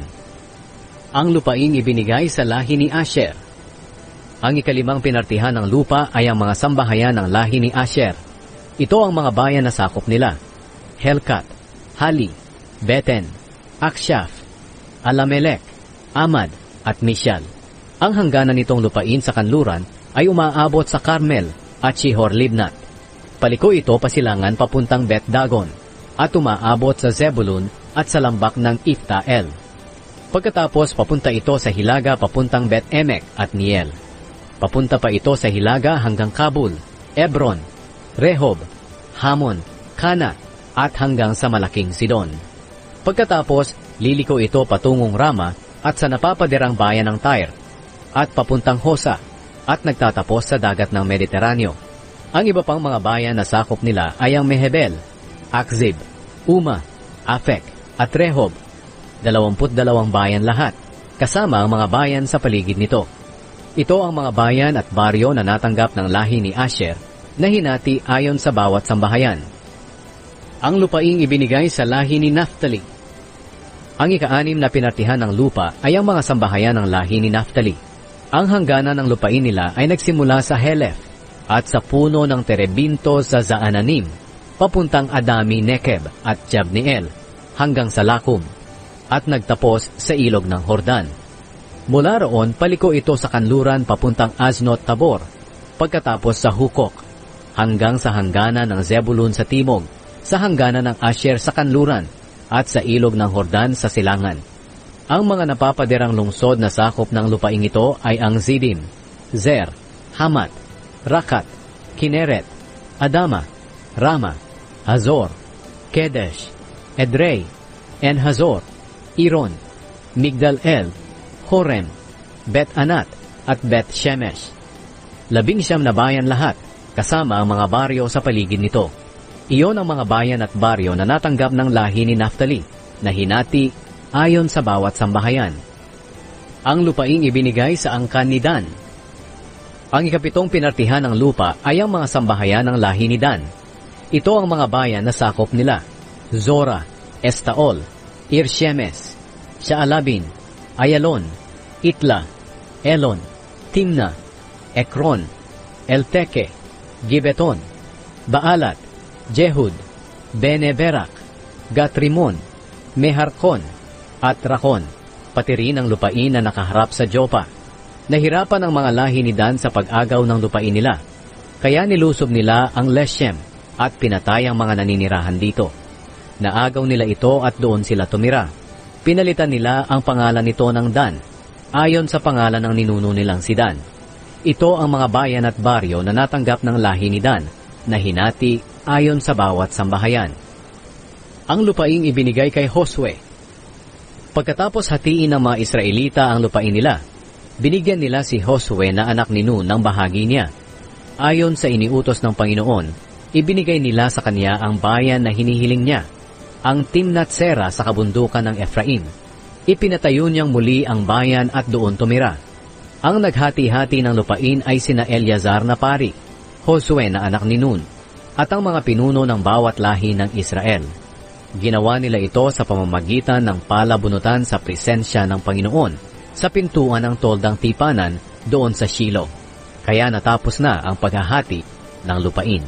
Ang lupaing ibinigay sa lahi ni Asher. Ang ikalimang pinartihan ng lupa ay ang mga sambahayan ng lahi ni Asher. Ito ang mga bayan na sakop nila: Helkat, Hali, Beten, Akshaf, Alamelek, Amad, at Mishal. Ang hangganan nitong lupain sa kanluran ay umaabot sa Carmel at Shihor-Libnat. Paliko ito pasilangan papuntang Bet-Dagon at umaabot sa Zebulun at sa lambak ng Ifta-El. Pagkatapos papunta ito sa Hilaga papuntang Bet-Emek at Niel. Papunta pa ito sa Hilaga hanggang Kabul, Ebron, Rehob, Hamon, Kana, at hanggang sa Malaking Sidon. Pagkatapos, liliko ito patungong Rama at sa napapadirang bayan ng Tyre, at papuntang Hosa, at nagtatapos sa dagat ng Mediteraneo. Ang iba pang mga bayan na sakop nila ay ang Mehebel, Akzib, Uma, Afek, at Rehob. 22 bayan lahat, kasama ang mga bayan sa paligid nito. Ito ang mga bayan at baryo na natanggap ng lahi ni Asher na hinati ayon sa bawat sambahayan. Ang lupaing ibinigay sa lahi ni Naphtali. Ang ika-6 na pinartihan ng lupa ay ang mga sambahayan ng lahi ni Naphtali. Ang hangganan ng lupain nila ay nagsimula sa Helef at sa puno ng Terebinto sa Zaananim, papuntang Adami Nekeb at Jabneel, hanggang sa Lakum, at nagtapos sa ilog ng Hordan. Mula roon, paliko ito sa kanluran papuntang Aznot Tabor, pagkatapos sa Hukok, hanggang sa hangganan ng Zebulun sa timog, sa hangganan ng Asher sa kanluran, at sa ilog ng Hordan sa silangan. Ang mga napapadirang lungsod na sakop ng lupaing ito ay ang Zidim, Zer, Hamat, Rakat, Kineret, Adama, Rama, Hazor, Kedesh, Edrei, En-Hazor, Iron, Migdal-El, Horem, Bet-Anat, at Bet-Shemesh. 19 na bayan lahat, kasama ang mga baryo sa paligid nito. Iyon ang mga bayan at baryo na natanggap ng lahi ni Naphtali, na hinati ayon sa bawat sambahayan. Ang lupaing ibinigay sa angkan ni Dan. Ang ika-7 pinartihan ng lupa ay ang mga sambahayan ng lahi ni Dan. Ito ang mga bayan na sakop nila: Zora, Estaol, Irshemes, Shaalabin, Ayalon, Itla, Elon, Timna, Ekron, Elteke, Gibeton, Baalat, Jehud, Bene-Berak, Gatrimon, Meharkon, at Rakon, pati rin ang lupain na nakaharap sa Jopa. Nahirapan ang mga lahi ni Dan sa pag-agaw ng lupain nila, kaya nilusob nila ang Leshem at pinatay ang mga naninirahan dito. Naagaw nila ito at doon sila tumira. Pinalitan nila ang pangalan nito ng Dan, ayon sa pangalan ng ninuno nilang si Dan. Ito ang mga bayan at baryo na natanggap ng lahi ni Dan, na hinati ayon sa bawat sambahayan. Ang lupaing ibinigay kay Josue. Pagkatapos hatiin ng mga Israelita ang lupain nila, binigyan nila si Josue na anak ni Nun ng bahagi niya. Ayon sa iniutos ng Panginoon, ibinigay nila sa kanya ang bayan na hinihiling niya, ang Timnath Sera sa kabundukan ng Ephraim. Ipinatayo niyang muli ang bayan at doon tumira. Ang naghati-hati ng lupain ay sina Eleazar na pari, Josue na anak ni Nun, at ang mga pinuno ng bawat lahi ng Israel. Ginawa nila ito sa pamamagitan ng palabunutan sa presensya ng Panginoon sa pintuan ng toldang tipanan doon sa Shiloh. Kaya natapos na ang paghahati ng lupain.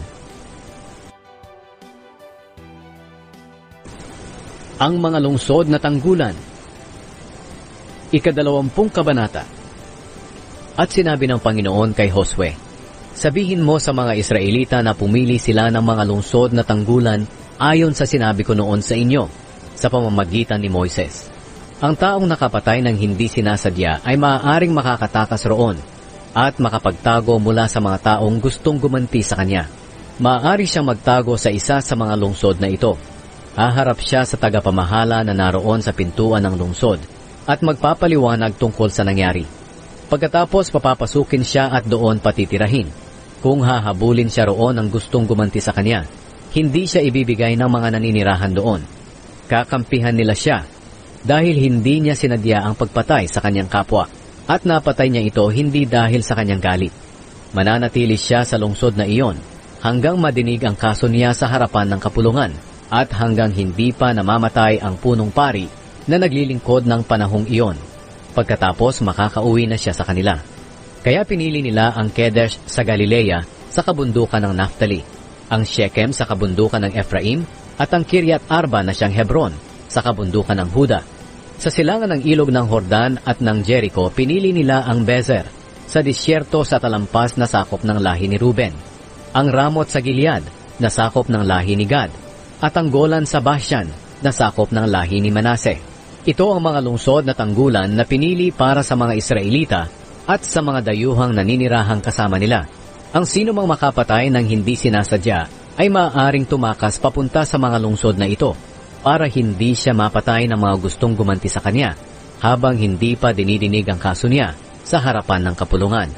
Ang mga lungsod na tanggulan. 20 kabanata. At sinabi ng Panginoon kay Josue, sabihin mo sa mga Israelita na pumili sila ng mga lungsod na tanggulan ayon sa sinabi ko noon sa inyo, sa pamamagitan ni Moises. Ang taong nakapatay ng hindi sinasadya ay maaaring makakatakas roon at makapagtago mula sa mga taong gustong gumanti sa kanya. Maaari siyang magtago sa isa sa mga lungsod na ito. Haharap siya sa tagapamahala na naroon sa pintuan ng lungsod at magpapaliwanag tungkol sa nangyari. Pagkatapos papapasukin siya at doon patitirahin. Kung hahabulin siya roon ng gustong gumanti sa kanya, hindi siya ibibigay ng mga naninirahan doon. Kakampihan nila siya dahil hindi niya sinadya ang pagpatay sa kanyang kapwa at napatay niya ito hindi dahil sa kanyang galit. Mananatili siya sa lungsod na iyon hanggang madinig ang kaso niya sa harapan ng kapulungan at hanggang hindi pa namamatay ang punong pari na naglilingkod ng panahong iyon. Pagkatapos makakauwi na siya sa kanila. Kaya pinili nila ang Kedesh sa Galilea sa kabundukan ng Naphtali, ang Shechem sa kabundukan ng Ephraim at ang Kiryat Arba na siyang Hebron sa kabundukan ng Huda. Sa silangan ng ilog ng Jordan at ng Jericho, pinili nila ang Bezer sa disyerto sa talampas na sakop ng lahi ni Ruben, ang Ramot sa Gilead na sakop ng lahi ni Gad, at ang Golan sa Bashan na sakop ng lahi ni Manase. Ito ang mga lungsod na tanggulan na pinili para sa mga Israelita at sa mga dayuhang naninirahang kasama nila. Ang sino mang makapatay ng hindi sinasadya ay maaaring tumakas papunta sa mga lungsod na ito para hindi siya mapatay ng mga gustong gumanti sa kanya habang hindi pa dinidinig ang kaso niya sa harapan ng kapulungan.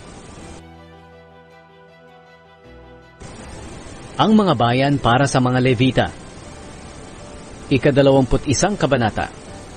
Ang mga bayan para sa mga Levita. 21 kabanata.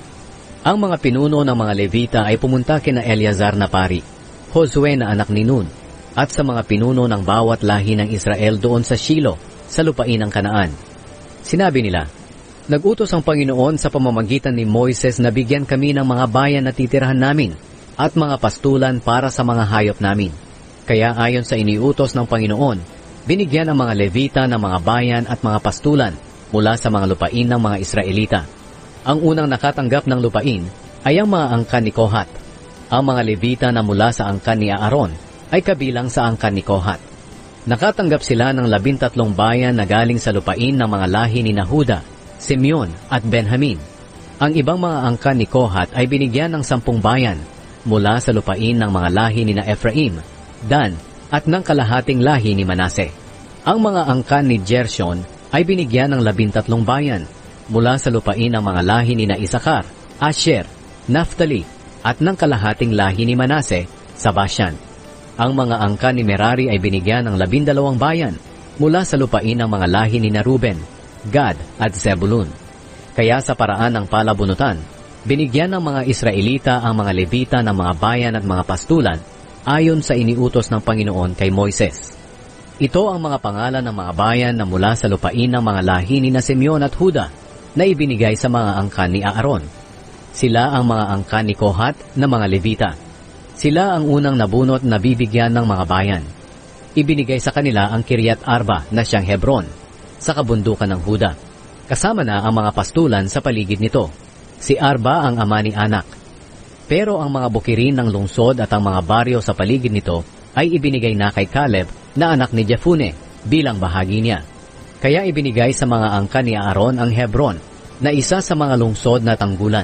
Ang mga pinuno ng mga Levita ay pumunta kina Eleazar na pari, Josue na anak ni Nun, at sa mga pinuno ng bawat lahi ng Israel doon sa Shiloh, sa lupain ng Kanaan. Sinabi nila, nagutos ang Panginoon sa pamamagitan ni Moises na bigyan kami ng mga bayan na titirahan namin at mga pastulan para sa mga hayop namin. Kaya ayon sa iniutos ng Panginoon, binigyan ang mga Levita ng mga bayan at mga pastulan mula sa mga lupain ng mga Israelita. Ang unang nakatanggap ng lupain ay ang mga angkan ni Kohat. Ang mga Levita na mula sa angkan ni Aaron ay kabilang sa angkan ni Kohat. Nakatanggap sila ng 13 bayan na galing sa lupain ng mga lahi ni Nahuda, Simeon at Benjamin. Ang ibang mga angkan ni Kohat ay binigyan ng 10 bayan mula sa lupain ng mga lahi ni na Ephraim, Dan at ng kalahating lahi ni Manase. Ang mga angkan ni Gershon ay binigyan ng 13 bayan mula sa lupain ng mga lahi ni na Isakar, Asher, Naphtali at ng kalahating lahi ni Manase sa Bashan. Ang mga angkan ni Merari ay binigyan ng 12 bayan mula sa lupain ng mga lahi ni na Ruben, Gad at Zebulun. Kaya sa paraan ng palabunutan, binigyan ng mga Israelita ang mga Levita ng mga bayan at mga pastulan ayon sa iniutos ng Panginoon kay Moises. Ito ang mga pangalan ng mga bayan na mula sa lupain ng mga lahi ni na Simeon at Huda na ibinigay sa mga angkan ni Aaron. Sila ang mga angkan ni Kohat na mga Levita. Sila ang unang nabunot na bibigyan ng mga bayan. Ibinigay sa kanila ang Kiryat Arba na siyang Hebron sa kabundukan ng Huda. Kasama na ang mga pastulan sa paligid nito. Si Arba ang ama ni Anak. Pero ang mga bukirin ng lungsod at ang mga baryo sa paligid nito ay ibinigay na kay Caleb na anak ni Jefune bilang bahagi niya. Kaya ibinigay sa mga angkan ni Aaron ang Hebron na isa sa mga lungsod na tanggulan.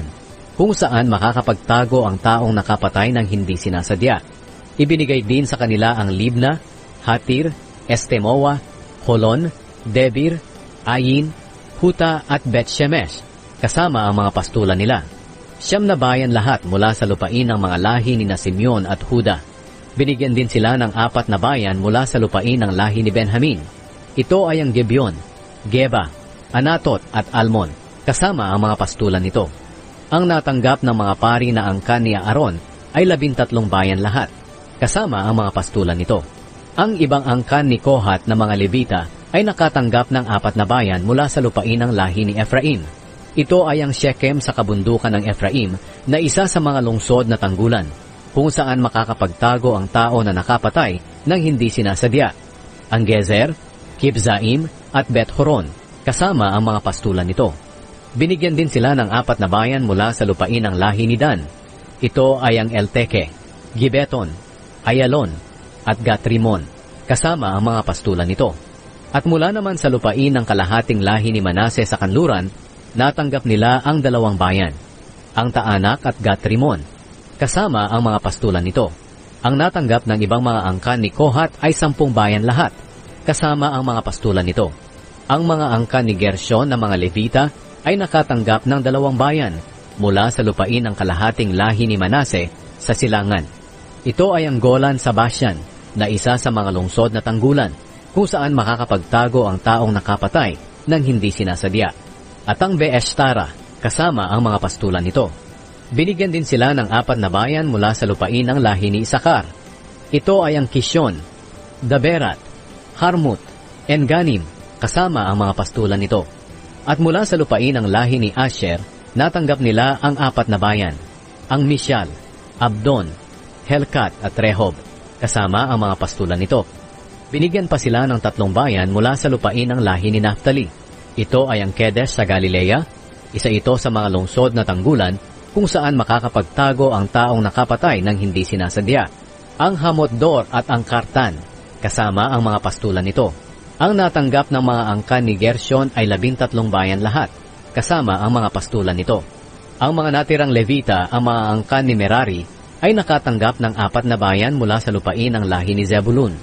kung saan makakapagtago ang taong nakapatay ng hindi sinasadya. Ibinigay din sa kanila ang Libna, Hatir, Estemoa, Holon, Debir, Ayin, Huta at Bet-Shemesh, kasama ang mga pastulan nila. 9 na bayan lahat mula sa lupain ng mga lahi ni Simeon at Huda. Binigyan din sila ng 4 na bayan mula sa lupain ng lahi ni Benjamin. Ito ay ang Gibeon, Geba, Anatot at Almon, kasama ang mga pastulan nito. Ang natanggap ng mga pari na angkan ni Aaron ay 13 bayan lahat, kasama ang mga pastulan nito. Ang ibang angkan ni Kohat na mga Levita ay nakatanggap ng 4 na bayan mula sa lupain ng lahi ni Ephraim. Ito ay ang Shechem sa kabundukan ng Ephraim na isa sa mga lungsod na tanggulan, kung saan makakapagtago ang tao na nakapatay ng hindi sinasadya. Ang Gezer, Kibzaim at Bet-Horon, kasama ang mga pastulan nito. Binigyan din sila ng 4 na bayan mula sa lupain ng lahi ni Dan. Ito ay ang Elteke, Gibeton, Ayalon at Gatrimon, kasama ang mga pastulan nito. At mula naman sa lupain ng kalahating lahi ni Manase sa kanluran, natanggap nila ang 2 bayan, ang Taanak at Gatrimon, kasama ang mga pastulan nito. Ang natanggap ng ibang mga angkan ni Kohat ay 10 bayan lahat, kasama ang mga pastulan nito. Ang mga angkan ni Gershon na mga Levita ay nakatanggap ng 2 bayan mula sa lupain ng kalahating lahi ni Manase sa silangan. Ito ay ang Golan sa Bashan, na isa sa mga lungsod na tanggulan, kung saan makakapagtago ang taong nakapatay ng hindi sinasadya. At ang Beeshtara, kasama ang mga pastulan nito. Binigyan din sila ng 4 na bayan mula sa lupain ng lahi ni Isakar. Ito ay ang Kishon, Daberat, Harmut, Enganim, kasama ang mga pastulan nito. At mula sa lupain ng lahi ni Asher, natanggap nila ang 4 na bayan, ang Mishal, Abdon, Helkat at Rehob, kasama ang mga pastulan nito. Binigyan pa sila ng 3 bayan mula sa lupain ng lahi ni Naphtali. Ito ay ang Kedesh sa Galilea, isa ito sa mga lungsod na tanggulan kung saan makakapagtago ang taong nakapatay ng hindi sinasadya. Ang Hamot-Dor at ang Kartan, kasama ang mga pastulan nito. Ang natanggap ng mga angkan ni Gershon ay 13 bayan lahat, kasama ang mga pastulan nito. Ang mga natirang Levita, ang mga angkan ni Merari, ay nakatanggap ng 4 na bayan mula sa lupain ng lahi ni Zebulun.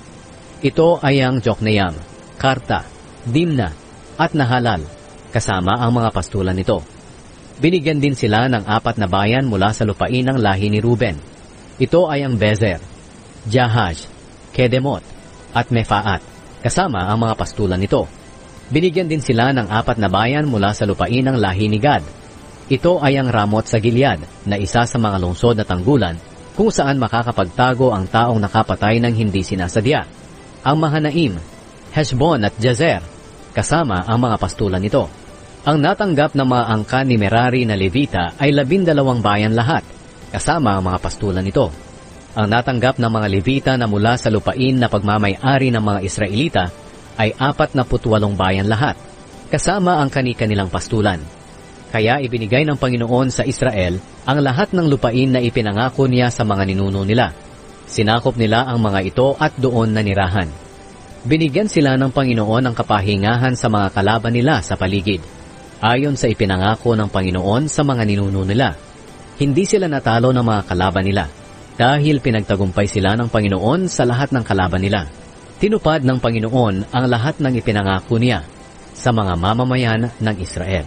Ito ay ang Jokneam, Karta, Dimna, at Nahalal, kasama ang mga pastulan nito. Binigyan din sila ng 4 na bayan mula sa lupain ng lahi ni Ruben. Ito ay ang Bezer, Jahaj, Kedemot, at Mefaat, kasama ang mga pastulan nito. Binigyan din sila ng 4 na bayan mula sa lupain ng lahi ni Gad. Ito ay ang Ramot sa Gilead, na isa sa mga lungsod na tanggulan, kung saan makakapagtago ang taong nakapatay ng hindi sinasadya. Ang Mahanaim, Heshbon at Jazer, kasama ang mga pastulan nito. Ang natanggap ng mga angkan ni Merari na Levita ay 12 bayan lahat, kasama ang mga pastulan nito. Ang natanggap ng mga Levita na mula sa lupain na pagmamay-ari ng mga Israelita ay 48 bayan lahat, kasama ang kani-kanilang pastulan. Kaya ibinigay ng Panginoon sa Israel ang lahat ng lupain na ipinangako niya sa mga ninuno nila. Sinakop nila ang mga ito at doon nanirahan. Binigyan sila ng Panginoon ng kapahingahan sa mga kalaban nila sa paligid, ayon sa ipinangako ng Panginoon sa mga ninuno nila. Hindi sila natalo ng mga kalaban nila, dahil pinagtagumpay sila ng Panginoon sa lahat ng kalaban nila. Tinupad ng Panginoon ang lahat ng ipinangako niya sa mga mamamayan ng Israel.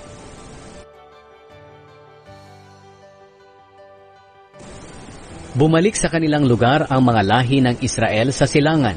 Bumalik sa kanilang lugar ang mga lahi ng Israel sa silangan.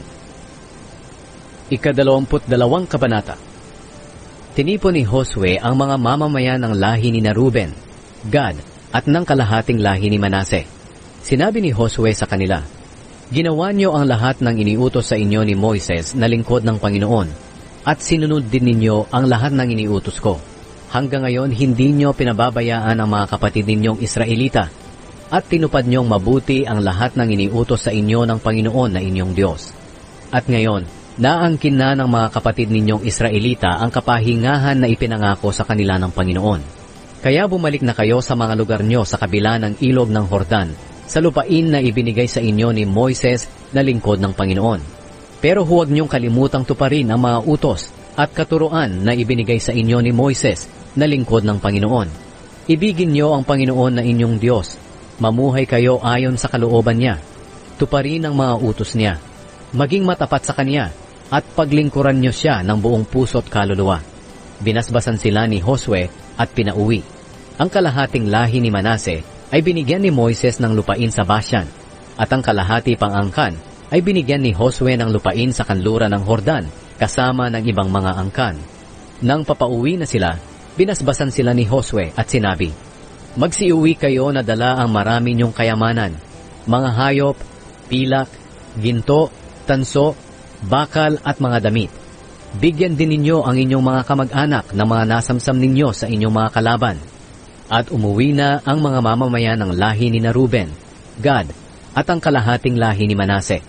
22 Kabanata. Tinipon ni Josue ang mga mamamayan ng lahi ni Ruben, Gad, at ng kalahating lahi ni Manase. Sinabi ni Josue sa kanila, "Ginawa niyo ang lahat ng iniutos sa inyo ni Moises na lingkod ng Panginoon, at sinunod din ninyo ang lahat ng iniutos ko. Hanggang ngayon hindi niyo pinababayaan ang mga kapatid ninyong Israelita, at tinupad niyong mabuti ang lahat ng iniutos sa inyo ng Panginoon na inyong Diyos. At ngayon, naangkin na ng mga kapatid ninyong Israelita ang kapahingahan na ipinangako sa kanila ng Panginoon. Kaya bumalik na kayo sa mga lugar nyo sa kabila ng ilog ng Hordan, sa lupain na ibinigay sa inyo ni Moises na lingkod ng Panginoon. Pero huwag niyong kalimutang tuparin ang mga utos at katuruan na ibinigay sa inyo ni Moises na lingkod ng Panginoon. Ibigin niyo ang Panginoon na inyong Diyos. Mamuhay kayo ayon sa kalooban niya. Tuparin ang mga utos niya. Maging matapat sa kanya at paglingkuran niyo siya ng buong puso't kaluluwa. Binasbasan sila ni Josue at pinauwi. Ang kalahating lahi ni Manase ay binigyan ni Moises ng lupain sa Bashan, at ang kalahati pang angkan ay binigyan ni Josue ng lupain sa kanluran ng Hordan kasama ng ibang mga angkan. Nang papauwi na sila, binasbasan sila ni Josue at sinabi, "Magsiuwi kayo na dala ang marami niyong kayamanan, mga hayop, pilak, ginto, tanso, bakal at mga damit. Bigyan din ninyo ang inyong mga kamag-anak na mga nasamsam ninyo sa inyong mga kalaban." At umuwi na ang mga mamamayan ng lahi ni Ruben, Gad, at ang kalahating lahi ni Manase.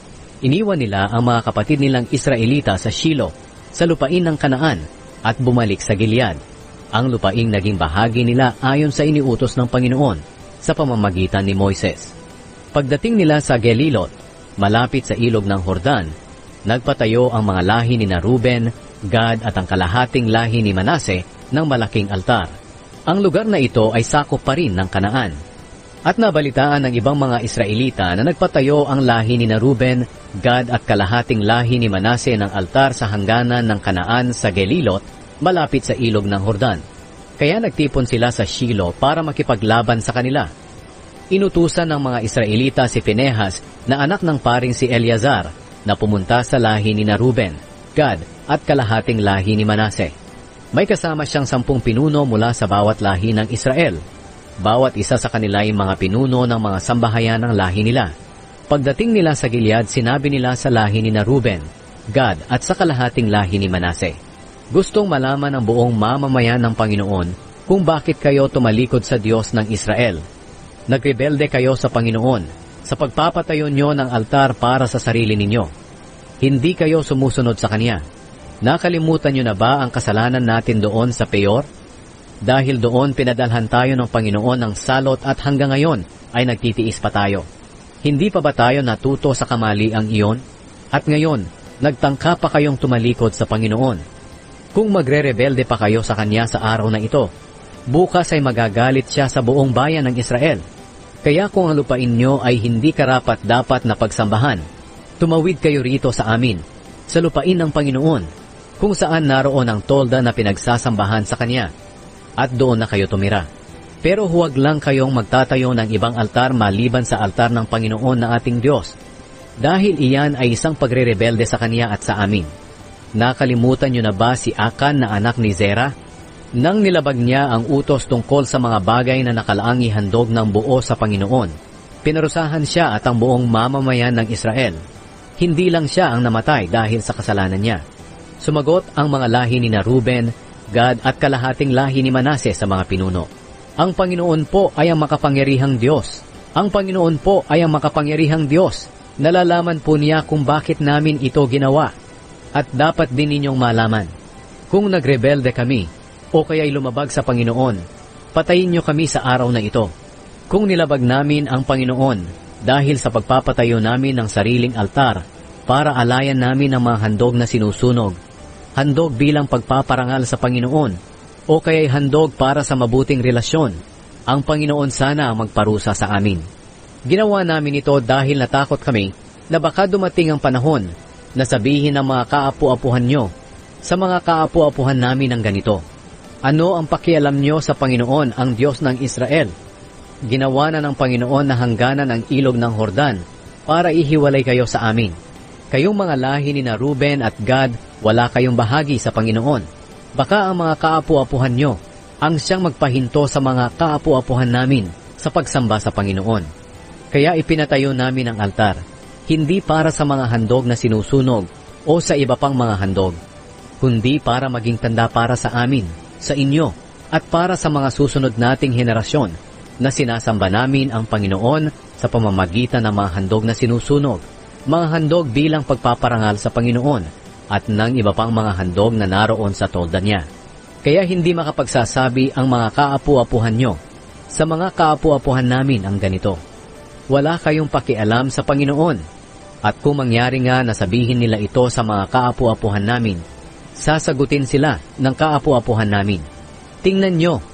Iniwan nila ang mga kapatid nilang Israelita sa Shilo, sa lupain ng Kanaan, at bumalik sa Gilead. Ang lupaing naging bahagi nila ayon sa iniutos ng Panginoon sa pamamagitan ni Moises. Pagdating nila sa Gelilot, malapit sa ilog ng Hordan, nagpatayo ang mga lahi ni Ruben, Gad at ang kalahating lahi ni Manase ng malaking altar. Ang lugar na ito ay sakop pa rin ng Kanaan. At nabalitaan ng ibang mga Israelita na nagpatayo ang lahi ni Ruben, Gad at kalahating lahi ni Manase ng altar sa hangganan ng Kanaan sa Gelilot, malapit sa ilog ng Hordan. Kaya nagtipon sila sa Shilo para makipaglaban sa kanila. Inutusan ng mga Israelita si Pinehas na anak ng paring si Eleazar na pumunta sa lahi ni Ruben, Gad at kalahating lahi ni Manase. May kasama siyang 10 pinuno mula sa bawat lahi ng Israel. Bawat isa sa kanila ay mga pinuno ng mga sambahayan ng lahi nila. Pagdating nila sa Gilead, sinabi nila sa lahi ni Ruben, Gad at sa kalahating lahi ni Manase, "Gustong malaman ng buong mamamayan ng Panginoon kung bakit kayo tumalikod sa Diyos ng Israel. Nagrebelde kayo sa Panginoon sa pagpapatayo nyo ng altar para sa sarili ninyo. Hindi kayo sumusunod sa Kanya. Nakalimutan nyo na ba ang kasalanan natin doon sa Peor? Dahil doon pinadalhan tayo ng Panginoon ng salot at hanggang ngayon ay nagtitiis pa tayo. Hindi pa ba tayo natuto sa kamaliang iyon? At ngayon, nagtangka pa kayong tumalikod sa Panginoon. Kung magre-rebelde pa kayo sa Kanya sa araw na ito, bukas ay magagalit siya sa buong bayan ng Israel. Kaya kung ang lupain nyo ay hindi karapat-dapat na pagsambahan, tumawid kayo rito sa amin, sa lupain ng Panginoon, kung saan naroon ang tolda na pinagsasambahan sa Kanya, at doon na kayo tumira. Pero huwag lang kayong magtatayo ng ibang altar maliban sa altar ng Panginoon na ating Diyos, dahil iyan ay isang pagre-rebelde sa Kanya at sa amin. Nakalimutan nyo na ba si Akan na anak ni Zera? Nang nilabag niya ang utos tungkol sa mga bagay na nakalaang ihandog ng buo sa Panginoon, pinarusahan siya at ang buong mamamayan ng Israel. Hindi lang siya ang namatay dahil sa kasalanan niya. Sumagot ang mga lahi ni Ruben, Gad at kalahating lahi ni Manase sa mga pinuno, "Ang Panginoon po ay ang makapangyarihang Diyos. Ang Panginoon po ay ang makapangyarihang Diyos. Nalalaman po niya kung bakit namin ito ginawa. At dapat din ninyong malaman, kung nagrebelde kami, o kaya'y lumabag sa Panginoon, patayin niyo kami sa araw na ito. Kung nilabag namin ang Panginoon dahil sa pagpapatayo namin ng sariling altar para alayan namin ang mga handog na sinusunog, handog bilang pagpaparangal sa Panginoon, o kaya'y handog para sa mabuting relasyon, ang Panginoon sana ang magparusa sa amin. Ginawa namin ito dahil natakot kami na baka dumating ang panahon na sabihin ng mga kaapu-apuhan nyo sa mga kaapu-apuhan namin ng ganito, 'Ano ang pakialam nyo sa Panginoon, ang Diyos ng Israel? Ginawa na ng Panginoon na hangganan ang ilog ng Hordan para ihiwalay kayo sa amin. Kayong mga lahi ni Ruben at Gad, wala kayong bahagi sa Panginoon. Baka ang mga kaapu-apuhan nyo ang siyang magpahinto sa mga kaapu-apuhan namin sa pagsamba sa Panginoon. Kaya ipinatayo namin ang altar, hindi para sa mga handog na sinusunog o sa iba pang mga handog, kundi para maging tanda para sa amin, sa inyo, at para sa mga susunod nating henerasyon na sinasamba namin ang Panginoon sa pamamagitan ng mga handog na sinusunog, mga handog bilang pagpaparangal sa Panginoon, at ng iba pang mga handog na naroon sa tolda niya. Kaya hindi makapagsasabi ang mga kaapu-apuhan nyo sa mga kaapu-apuhan namin ang ganito, 'Wala kayong pakialam sa Panginoon.' At kung mangyari nga na sabihin nila ito sa mga kaapu-apuhan namin, sasagutin sila ng kaapu-apuhan namin, 'Tingnan nyo,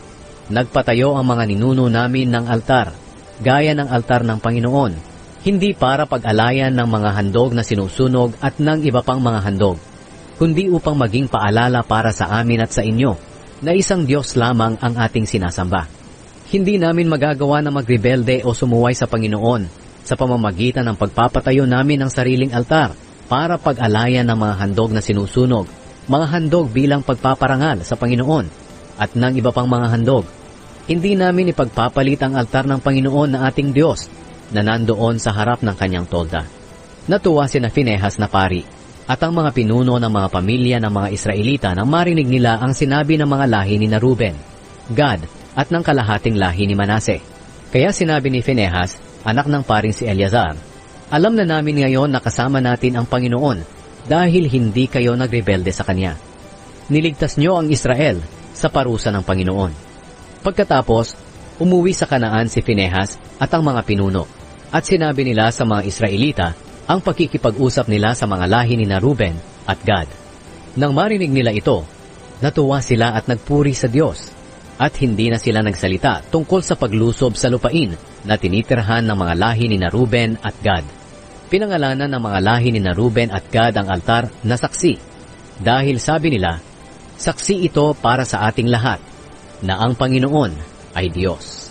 Nagpatayo ang mga ninuno namin ng altar, gaya ng altar ng Panginoon, hindi para pag-alayan ng mga handog na sinusunog at ng iba pang mga handog, kundi upang maging paalala para sa amin at sa inyo na isang Diyos lamang ang ating sinasamba. Hindi namin magagawa na magrebelde o sumuway sa Panginoon sa pamamagitan ng pagpapatayo namin ng sariling altar para pag-alayan ng mga handog na sinusunog, mga handog bilang pagpaparangal sa Panginoon at ng iba pang mga handog. Hindi namin ipagpapalit ang altar ng Panginoon na ating Diyos na nandoon sa harap ng kanyang tolda. Natuwa sina Finehas na pari at ang mga pinuno ng mga pamilya ng mga Israelita nang marinig nila ang sinabi ng mga lahi ni Ruben, Gad at ng kalahating lahi ni Manase. Kaya sinabi ni Finehas, anak ng paring si Eleazar, alam na namin ngayon na kasama natin ang Panginoon dahil hindi kayo nagrebelde sa Kanya. Niligtas niyo ang Israel sa parusa ng Panginoon. Pagkatapos, umuwi sa Kanaan si Finehas at ang mga pinuno at sinabi nila sa mga Israelita ang pakikipag-usap nila sa mga lahi ni Ruben at Gad. Nang marinig nila ito, natuwa sila at nagpuri sa Diyos at hindi na sila nagsalita tungkol sa paglusob sa lupain na tinitirhan ng mga lahi ni Ruben at Gad. Pinangalanan ng mga lahi ni Ruben at Gad ang altar na saksi dahil sabi nila, saksi ito para sa ating lahat na ang Panginoon ay Diyos.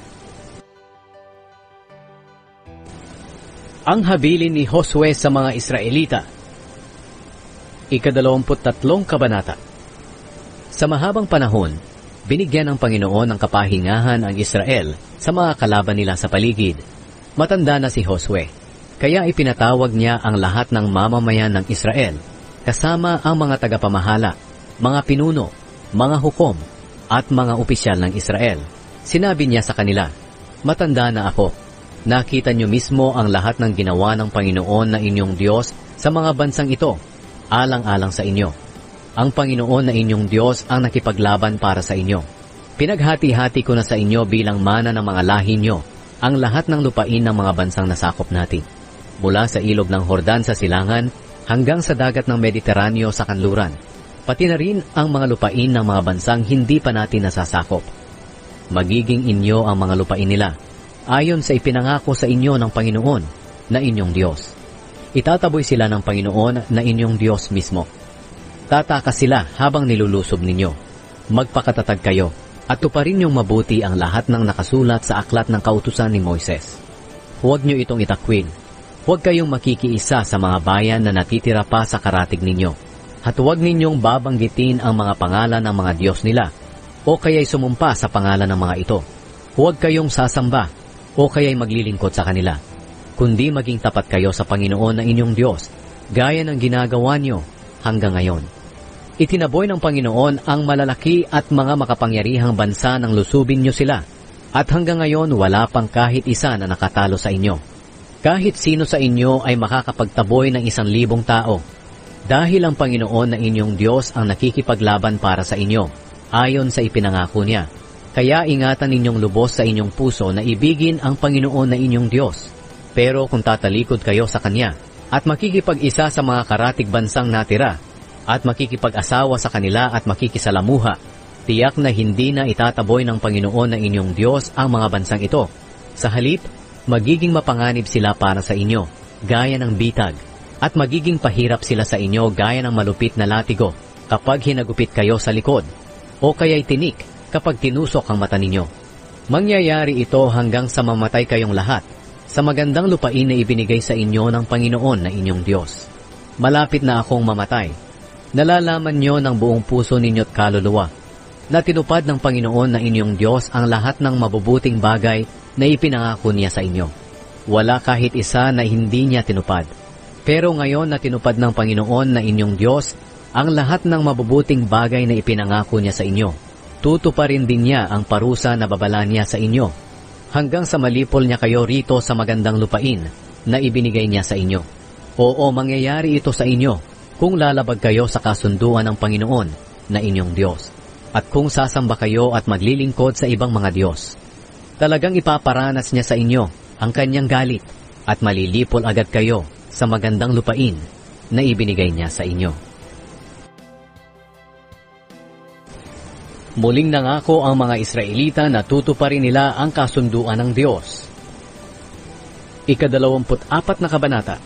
Ang habilin ni Josue sa mga Israelita. Ika-23 kabanata. Sa mahabang panahon, binigyan ng Panginoon ng kapahingahan ang Israel sa mga kalaban nila sa paligid. Matanda na si Josue, kaya ipinatawag niya ang lahat ng mamamayan ng Israel, kasama ang mga tagapamahala, mga pinuno, mga hukom, at mga opisyal ng Israel. Sinabi niya sa kanila, matanda na ako. Nakita niyo mismo ang lahat ng ginawa ng Panginoon na inyong Diyos sa mga bansang ito, alang-alang sa inyo. Ang Panginoon na inyong Diyos ang nakipaglaban para sa inyo. Pinaghati-hati ko na sa inyo bilang mana ng mga lahi nyo ang lahat ng lupain ng mga bansang nasakop natin, mula sa ilog ng Jordan sa silangan hanggang sa dagat ng Mediteraneo sa kanluran, pati na rin ang mga lupain ng mga bansang hindi pa natin nasasakop. Magiging inyo ang mga lupain nila, ayon sa ipinangako sa inyo ng Panginoon na inyong Diyos. Itataboy sila ng Panginoon na inyong Diyos mismo. Tatakas sila habang nilulusob ninyo. Magpakatatag kayo at tuparin niyong mabuti ang lahat ng nakasulat sa aklat ng kautusan ni Moises. Huwag niyo itong itakwil. Huwag kayong makikiisa sa mga bayan na natitira pa sa karatig ninyo. At huwag ninyong babanggitin ang mga pangalan ng mga Diyos nila o kaya'y sumumpa sa pangalan ng mga ito. Huwag kayong sasamba o kaya'y maglilingkod sa kanila, kundi maging tapat kayo sa Panginoon na inyong Diyos, gaya ng ginagawa niyo hanggang ngayon. Itinaboy ng Panginoon ang malalaki at mga makapangyarihang bansa nang lusubin niyo sila, at hanggang ngayon wala pang kahit isa na nakatalo sa inyo. Kahit sino sa inyo ay makakapagtaboy ng 1,000 tao, dahil ang Panginoon na inyong Diyos ang nakikipaglaban para sa inyo, ayon sa ipinangako niya. Kaya ingatan ninyong lubos sa inyong puso na ibigin ang Panginoon na inyong Diyos. Pero kung tatalikod kayo sa Kanya, at makikipag-isa sa mga karatig bansang natira, at makikipag-asawa sa kanila at makikisalamuha, tiyak na hindi na itataboy ng Panginoon na inyong Diyos ang mga bansang ito. Sa halip, magiging mapanganib sila para sa inyo, gaya ng bitag, at magiging pahirap sila sa inyo gaya ng malupit na latigo kapag hinagupit kayo sa likod, o kaya'y tinik kapag tinusok ang mata ninyo. Mangyayari ito hanggang sa mamatay kayong lahat sa magandang lupain na ibinigay sa inyo ng Panginoon na inyong Diyos. Malapit na akong mamatay. Nalalaman nyo ng buong puso ninyo't kaluluwa na tinupad ng Panginoon na inyong Diyos ang lahat ng mabubuting bagay na ipinangako niya sa inyo. Wala kahit isa na hindi niya tinupad. Pero ngayon na tinupad ng Panginoon na inyong Diyos ang lahat ng mabubuting bagay na ipinangako niya sa inyo, tutuparin din niya ang parusa na babala niya sa inyo, hanggang sa malipol niya kayo rito sa magandang lupain na ibinigay niya sa inyo. Oo, mangyayari ito sa inyo kung lalabag kayo sa kasunduan ng Panginoon na inyong Diyos, at kung sasamba kayo at maglilingkod sa ibang mga Diyos. Talagang ipaparanas niya sa inyo ang kanyang galit, at malilipol agad kayo sa magandang lupain na ibinigay niya sa inyo. Muling nangako ang mga Israelita na tutuparin nila ang kasunduan ng Diyos. Ika-24 na kabanata.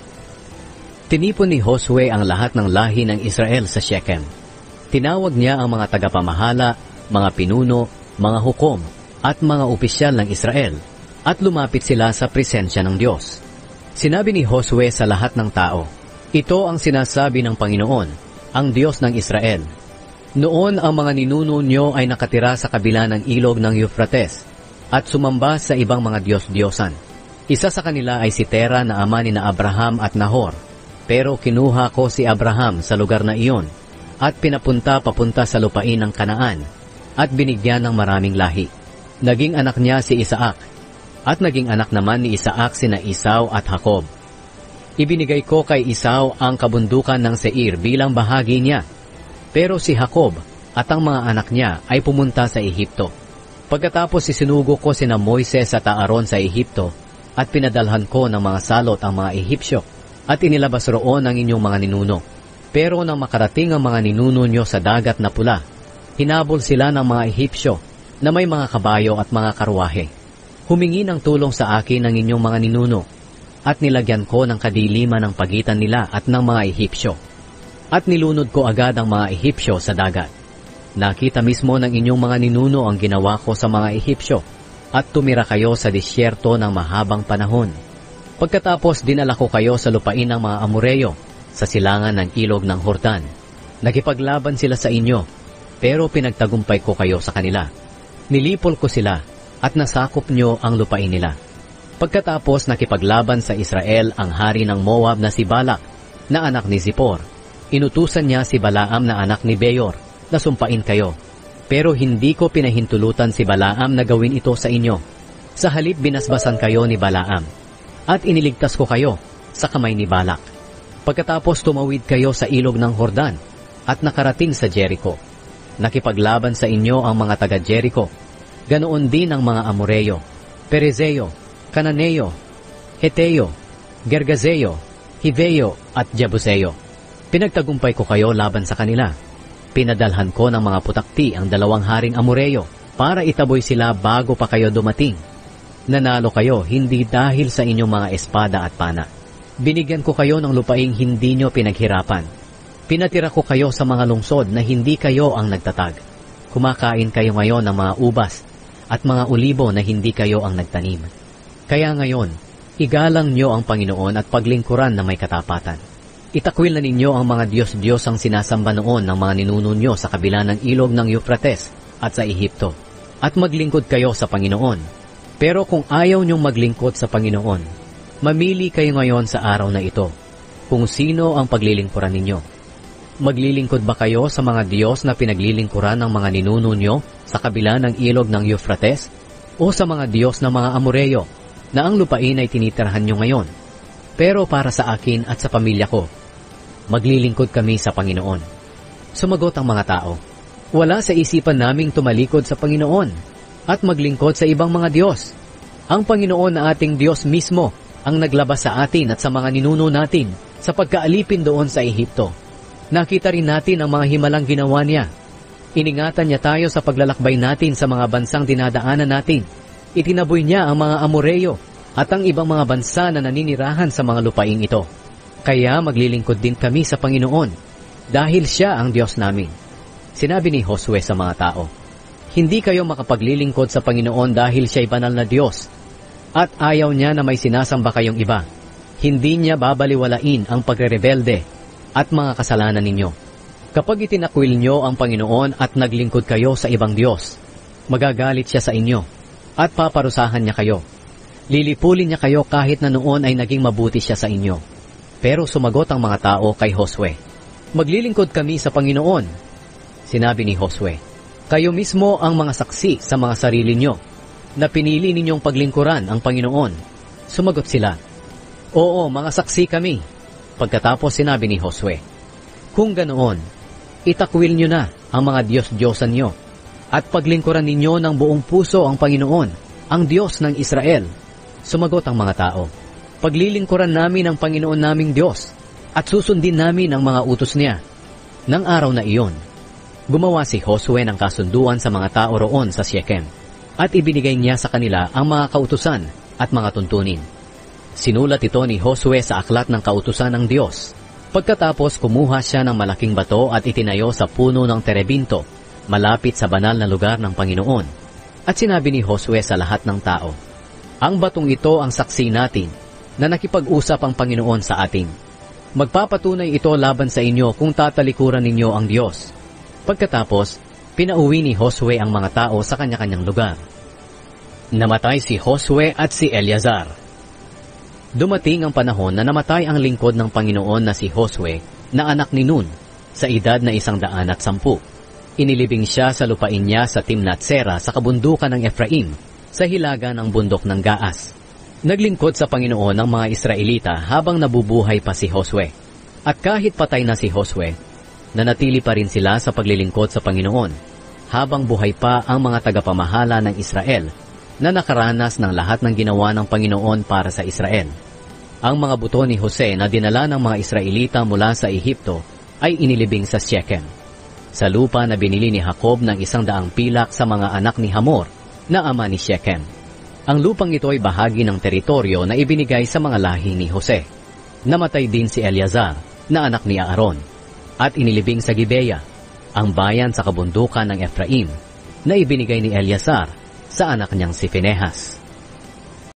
Tinipon ni Josue ang lahat ng lahi ng Israel sa Shechem. Tinawag niya ang mga tagapamahala, mga pinuno, mga hukom, at mga opisyal ng Israel, at lumapit sila sa presensya ng Diyos. Sinabi ni Josue sa lahat ng tao, "Ito ang sinasabi ng Panginoon, ang Diyos ng Israel. Noon ang mga ninuno nyo ay nakatira sa kabila ng ilog ng Euphrates at sumamba sa ibang mga Diyos-Diyosan. Isa sa kanila ay si Tera na ama ni na Abraham at Nahor. Pero kinuha ko si Abraham sa lugar na iyon at pinapunta papunta sa lupain ng Kanaan at binigyan ng maraming lahi. Naging anak niya si Isaac at naging anak naman ni Isaac sina Esau at Jacob. Ibinigay ko kay Esau ang kabundukan ng Seir bilang bahagi niya. Pero si Jacob at ang mga anak niya ay pumunta sa Ehipto. Pagkatapos isinugo ko sina Moises at Aaron sa Ehipto at pinadalhan ko ng mga salot ang mga Ehipsyo at inilabas roon ang inyong mga ninuno. Pero nang makarating ang mga ninuno nyo sa dagat na pula, hinabol sila ng mga Ehipsyo na may mga kabayo at mga karwahe. Humingi ng tulong sa akin ang inyong mga ninuno at nilagyan ko ng kadiliman ng pagitan nila at ng mga Ehipsyo. At nilunod ko agad ang mga Ehipsyo sa dagat. Nakita mismo ng inyong mga ninuno ang ginawa ko sa mga Ehipsyo at tumira kayo sa disyerto ng mahabang panahon. Pagkatapos dinala ko kayo sa lupain ng mga Amoreyo sa silangan ng ilog ng Jordan. Nakipaglaban sila sa inyo, pero pinagtagumpay ko kayo sa kanila. Nilipol ko sila at nasakop nyo ang lupain nila. Pagkatapos nakipaglaban sa Israel ang hari ng Moab na si Balak na anak ni Zippor. Inutusan niya si Balaam na anak ni Beor na sumpain kayo. Pero hindi ko pinahintulutan si Balaam na gawin ito sa inyo. Sa halip binasbasan kayo ni Balaam at iniligtas ko kayo sa kamay ni Balak. Pagkatapos tumawid kayo sa ilog ng Jordan at nakarating sa Jericho. Nakipaglaban sa inyo ang mga taga-Jericho. Ganoon din ang mga Amoreyo, Perezeo, Cananeo, Heteo, Gergazeo, Hiveo at Jebuseo. Pinagtagumpay ko kayo laban sa kanila. Pinadalhan ko ng mga putakti ang 2 haring Amoreyo para itaboy sila bago pa kayo dumating. Nanalo kayo hindi dahil sa inyong mga espada at pana. Binigyan ko kayo ng lupaing hindi nyo pinaghirapan. Pinatira ko kayo sa mga lungsod na hindi kayo ang nagtatag. Kumakain kayo ngayon ng mga ubas at mga olibo na hindi kayo ang nagtanim. Kaya ngayon, igalang nyo ang Panginoon at paglingkuran na may katapatan. Itakwil na ninyo ang mga Diyos-Diyos ang sinasamba noon ng mga ninuno nyo sa kabila ng ilog ng Euphrates at sa Ehipto, at maglingkod kayo sa Panginoon. Pero kung ayaw nyong maglingkod sa Panginoon, mamili kayo ngayon sa araw na ito kung sino ang paglilingkuran ninyo. Maglilingkod ba kayo sa mga Diyos na pinaglilingkuran ng mga ninuno nyo sa kabila ng ilog ng Euphrates o sa mga Diyos ng mga Amoreyo na ang lupain ay tinitirahan nyo ngayon? Pero para sa akin at sa pamilya ko, maglilingkod kami sa Panginoon. Sumagot ang mga tao, wala sa isipan naming tumalikod sa Panginoon at maglingkod sa ibang mga Diyos. Ang Panginoon na ating Diyos mismo ang naglabas sa atin at sa mga ninuno natin sa pagkaalipin doon sa Ehipto. Nakita rin natin ang mga himalang ginawa niya. Iningatan niya tayo sa paglalakbay natin sa mga bansang dinadaanan natin. Itinaboy niya ang mga Amoreyo at ang ibang mga bansa na naninirahan sa mga lupaing ito. Kaya maglilingkod din kami sa Panginoon, dahil siya ang Diyos namin. Sinabi ni Josue sa mga tao, hindi kayo makapaglilingkod sa Panginoon dahil siya'y banal na Diyos, at ayaw niya na may sinasamba kayong iba. Hindi niya babaliwalain ang pagrerebelde at mga kasalanan ninyo. Kapag itinakwil nyo ang Panginoon at naglingkod kayo sa ibang Diyos, magagalit siya sa inyo at paparusahan niya kayo. Lilipulin niya kayo kahit na noon ay naging mabuti siya sa inyo. Pero sumagot ang mga tao kay Josue, maglilingkod kami sa Panginoon. Sinabi ni Josue, kayo mismo ang mga saksi sa mga sarili nyo na pinili ninyong paglingkuran ang Panginoon. Sumagot sila, oo, mga saksi kami. Pagkatapos sinabi ni Josue, kung ganoon, itakwil nyo na ang mga Diyos-Diyosan nyo at paglingkuran ninyo ng buong puso ang Panginoon, ang Diyos ng Israel. Sumagot ang mga tao, paglilingkuran namin ang Panginoon naming Diyos at susundin namin ang mga utos niya. Nang araw na iyon, Gumawa si Josue ng kasunduan sa mga tao roon sa Shechem at ibinigay niya sa kanila ang mga kautusan at mga tuntunin. Sinulat ito ni Josue sa aklat ng kautusan ng Diyos. Pagkatapos kumuha siya ng malaking bato at itinayo sa puno ng terebinto, malapit sa banal na lugar ng Panginoon. At sinabi ni Josue sa lahat ng tao, "Ang batong ito ang saksi natin na nakipag-usap ang Panginoon sa atin. Magpapatunay ito laban sa inyo kung tatalikuran ninyo ang Diyos." Pagkatapos, pinauwi ni Josue ang mga tao sa kanya-kanyang lugar. Namatay si Josue at si Eleazar. Dumating ang panahon na namatay ang lingkod ng Panginoon na si Josue na anak ni Nun sa edad na 110. Inilibing siya sa lupain niya sa Timnath-Sera sa kabundukan ng Ephraim sa hilaga ng bundok ng Gaas. Naglingkod sa Panginoon ang mga Israelita habang nabubuhay pa si Josue. At kahit patay na si Josue, nanatili pa rin sila sa paglilingkod sa Panginoon habang buhay pa ang mga tagapamahala ng Israel na nakaranas ng lahat ng ginawa ng Panginoon para sa Israel. Ang mga buto ni Jose na dinala ng mga Israelita mula sa Ehipto ay inilibing sa Shechem, sa lupa na binili ni Jacob ng 100 pilak sa mga anak ni Hamor na ama ni Shechem. Ang lupang ito ay bahagi ng teritoryo na ibinigay sa mga lahi ni Jose. Namatay din si Eleazar na anak ni Aaron at inilibing sa Gibeah, ang bayan sa kabundukan ng Ephraim, na ibinigay ni Eleazar sa anak niyang si Phinehas.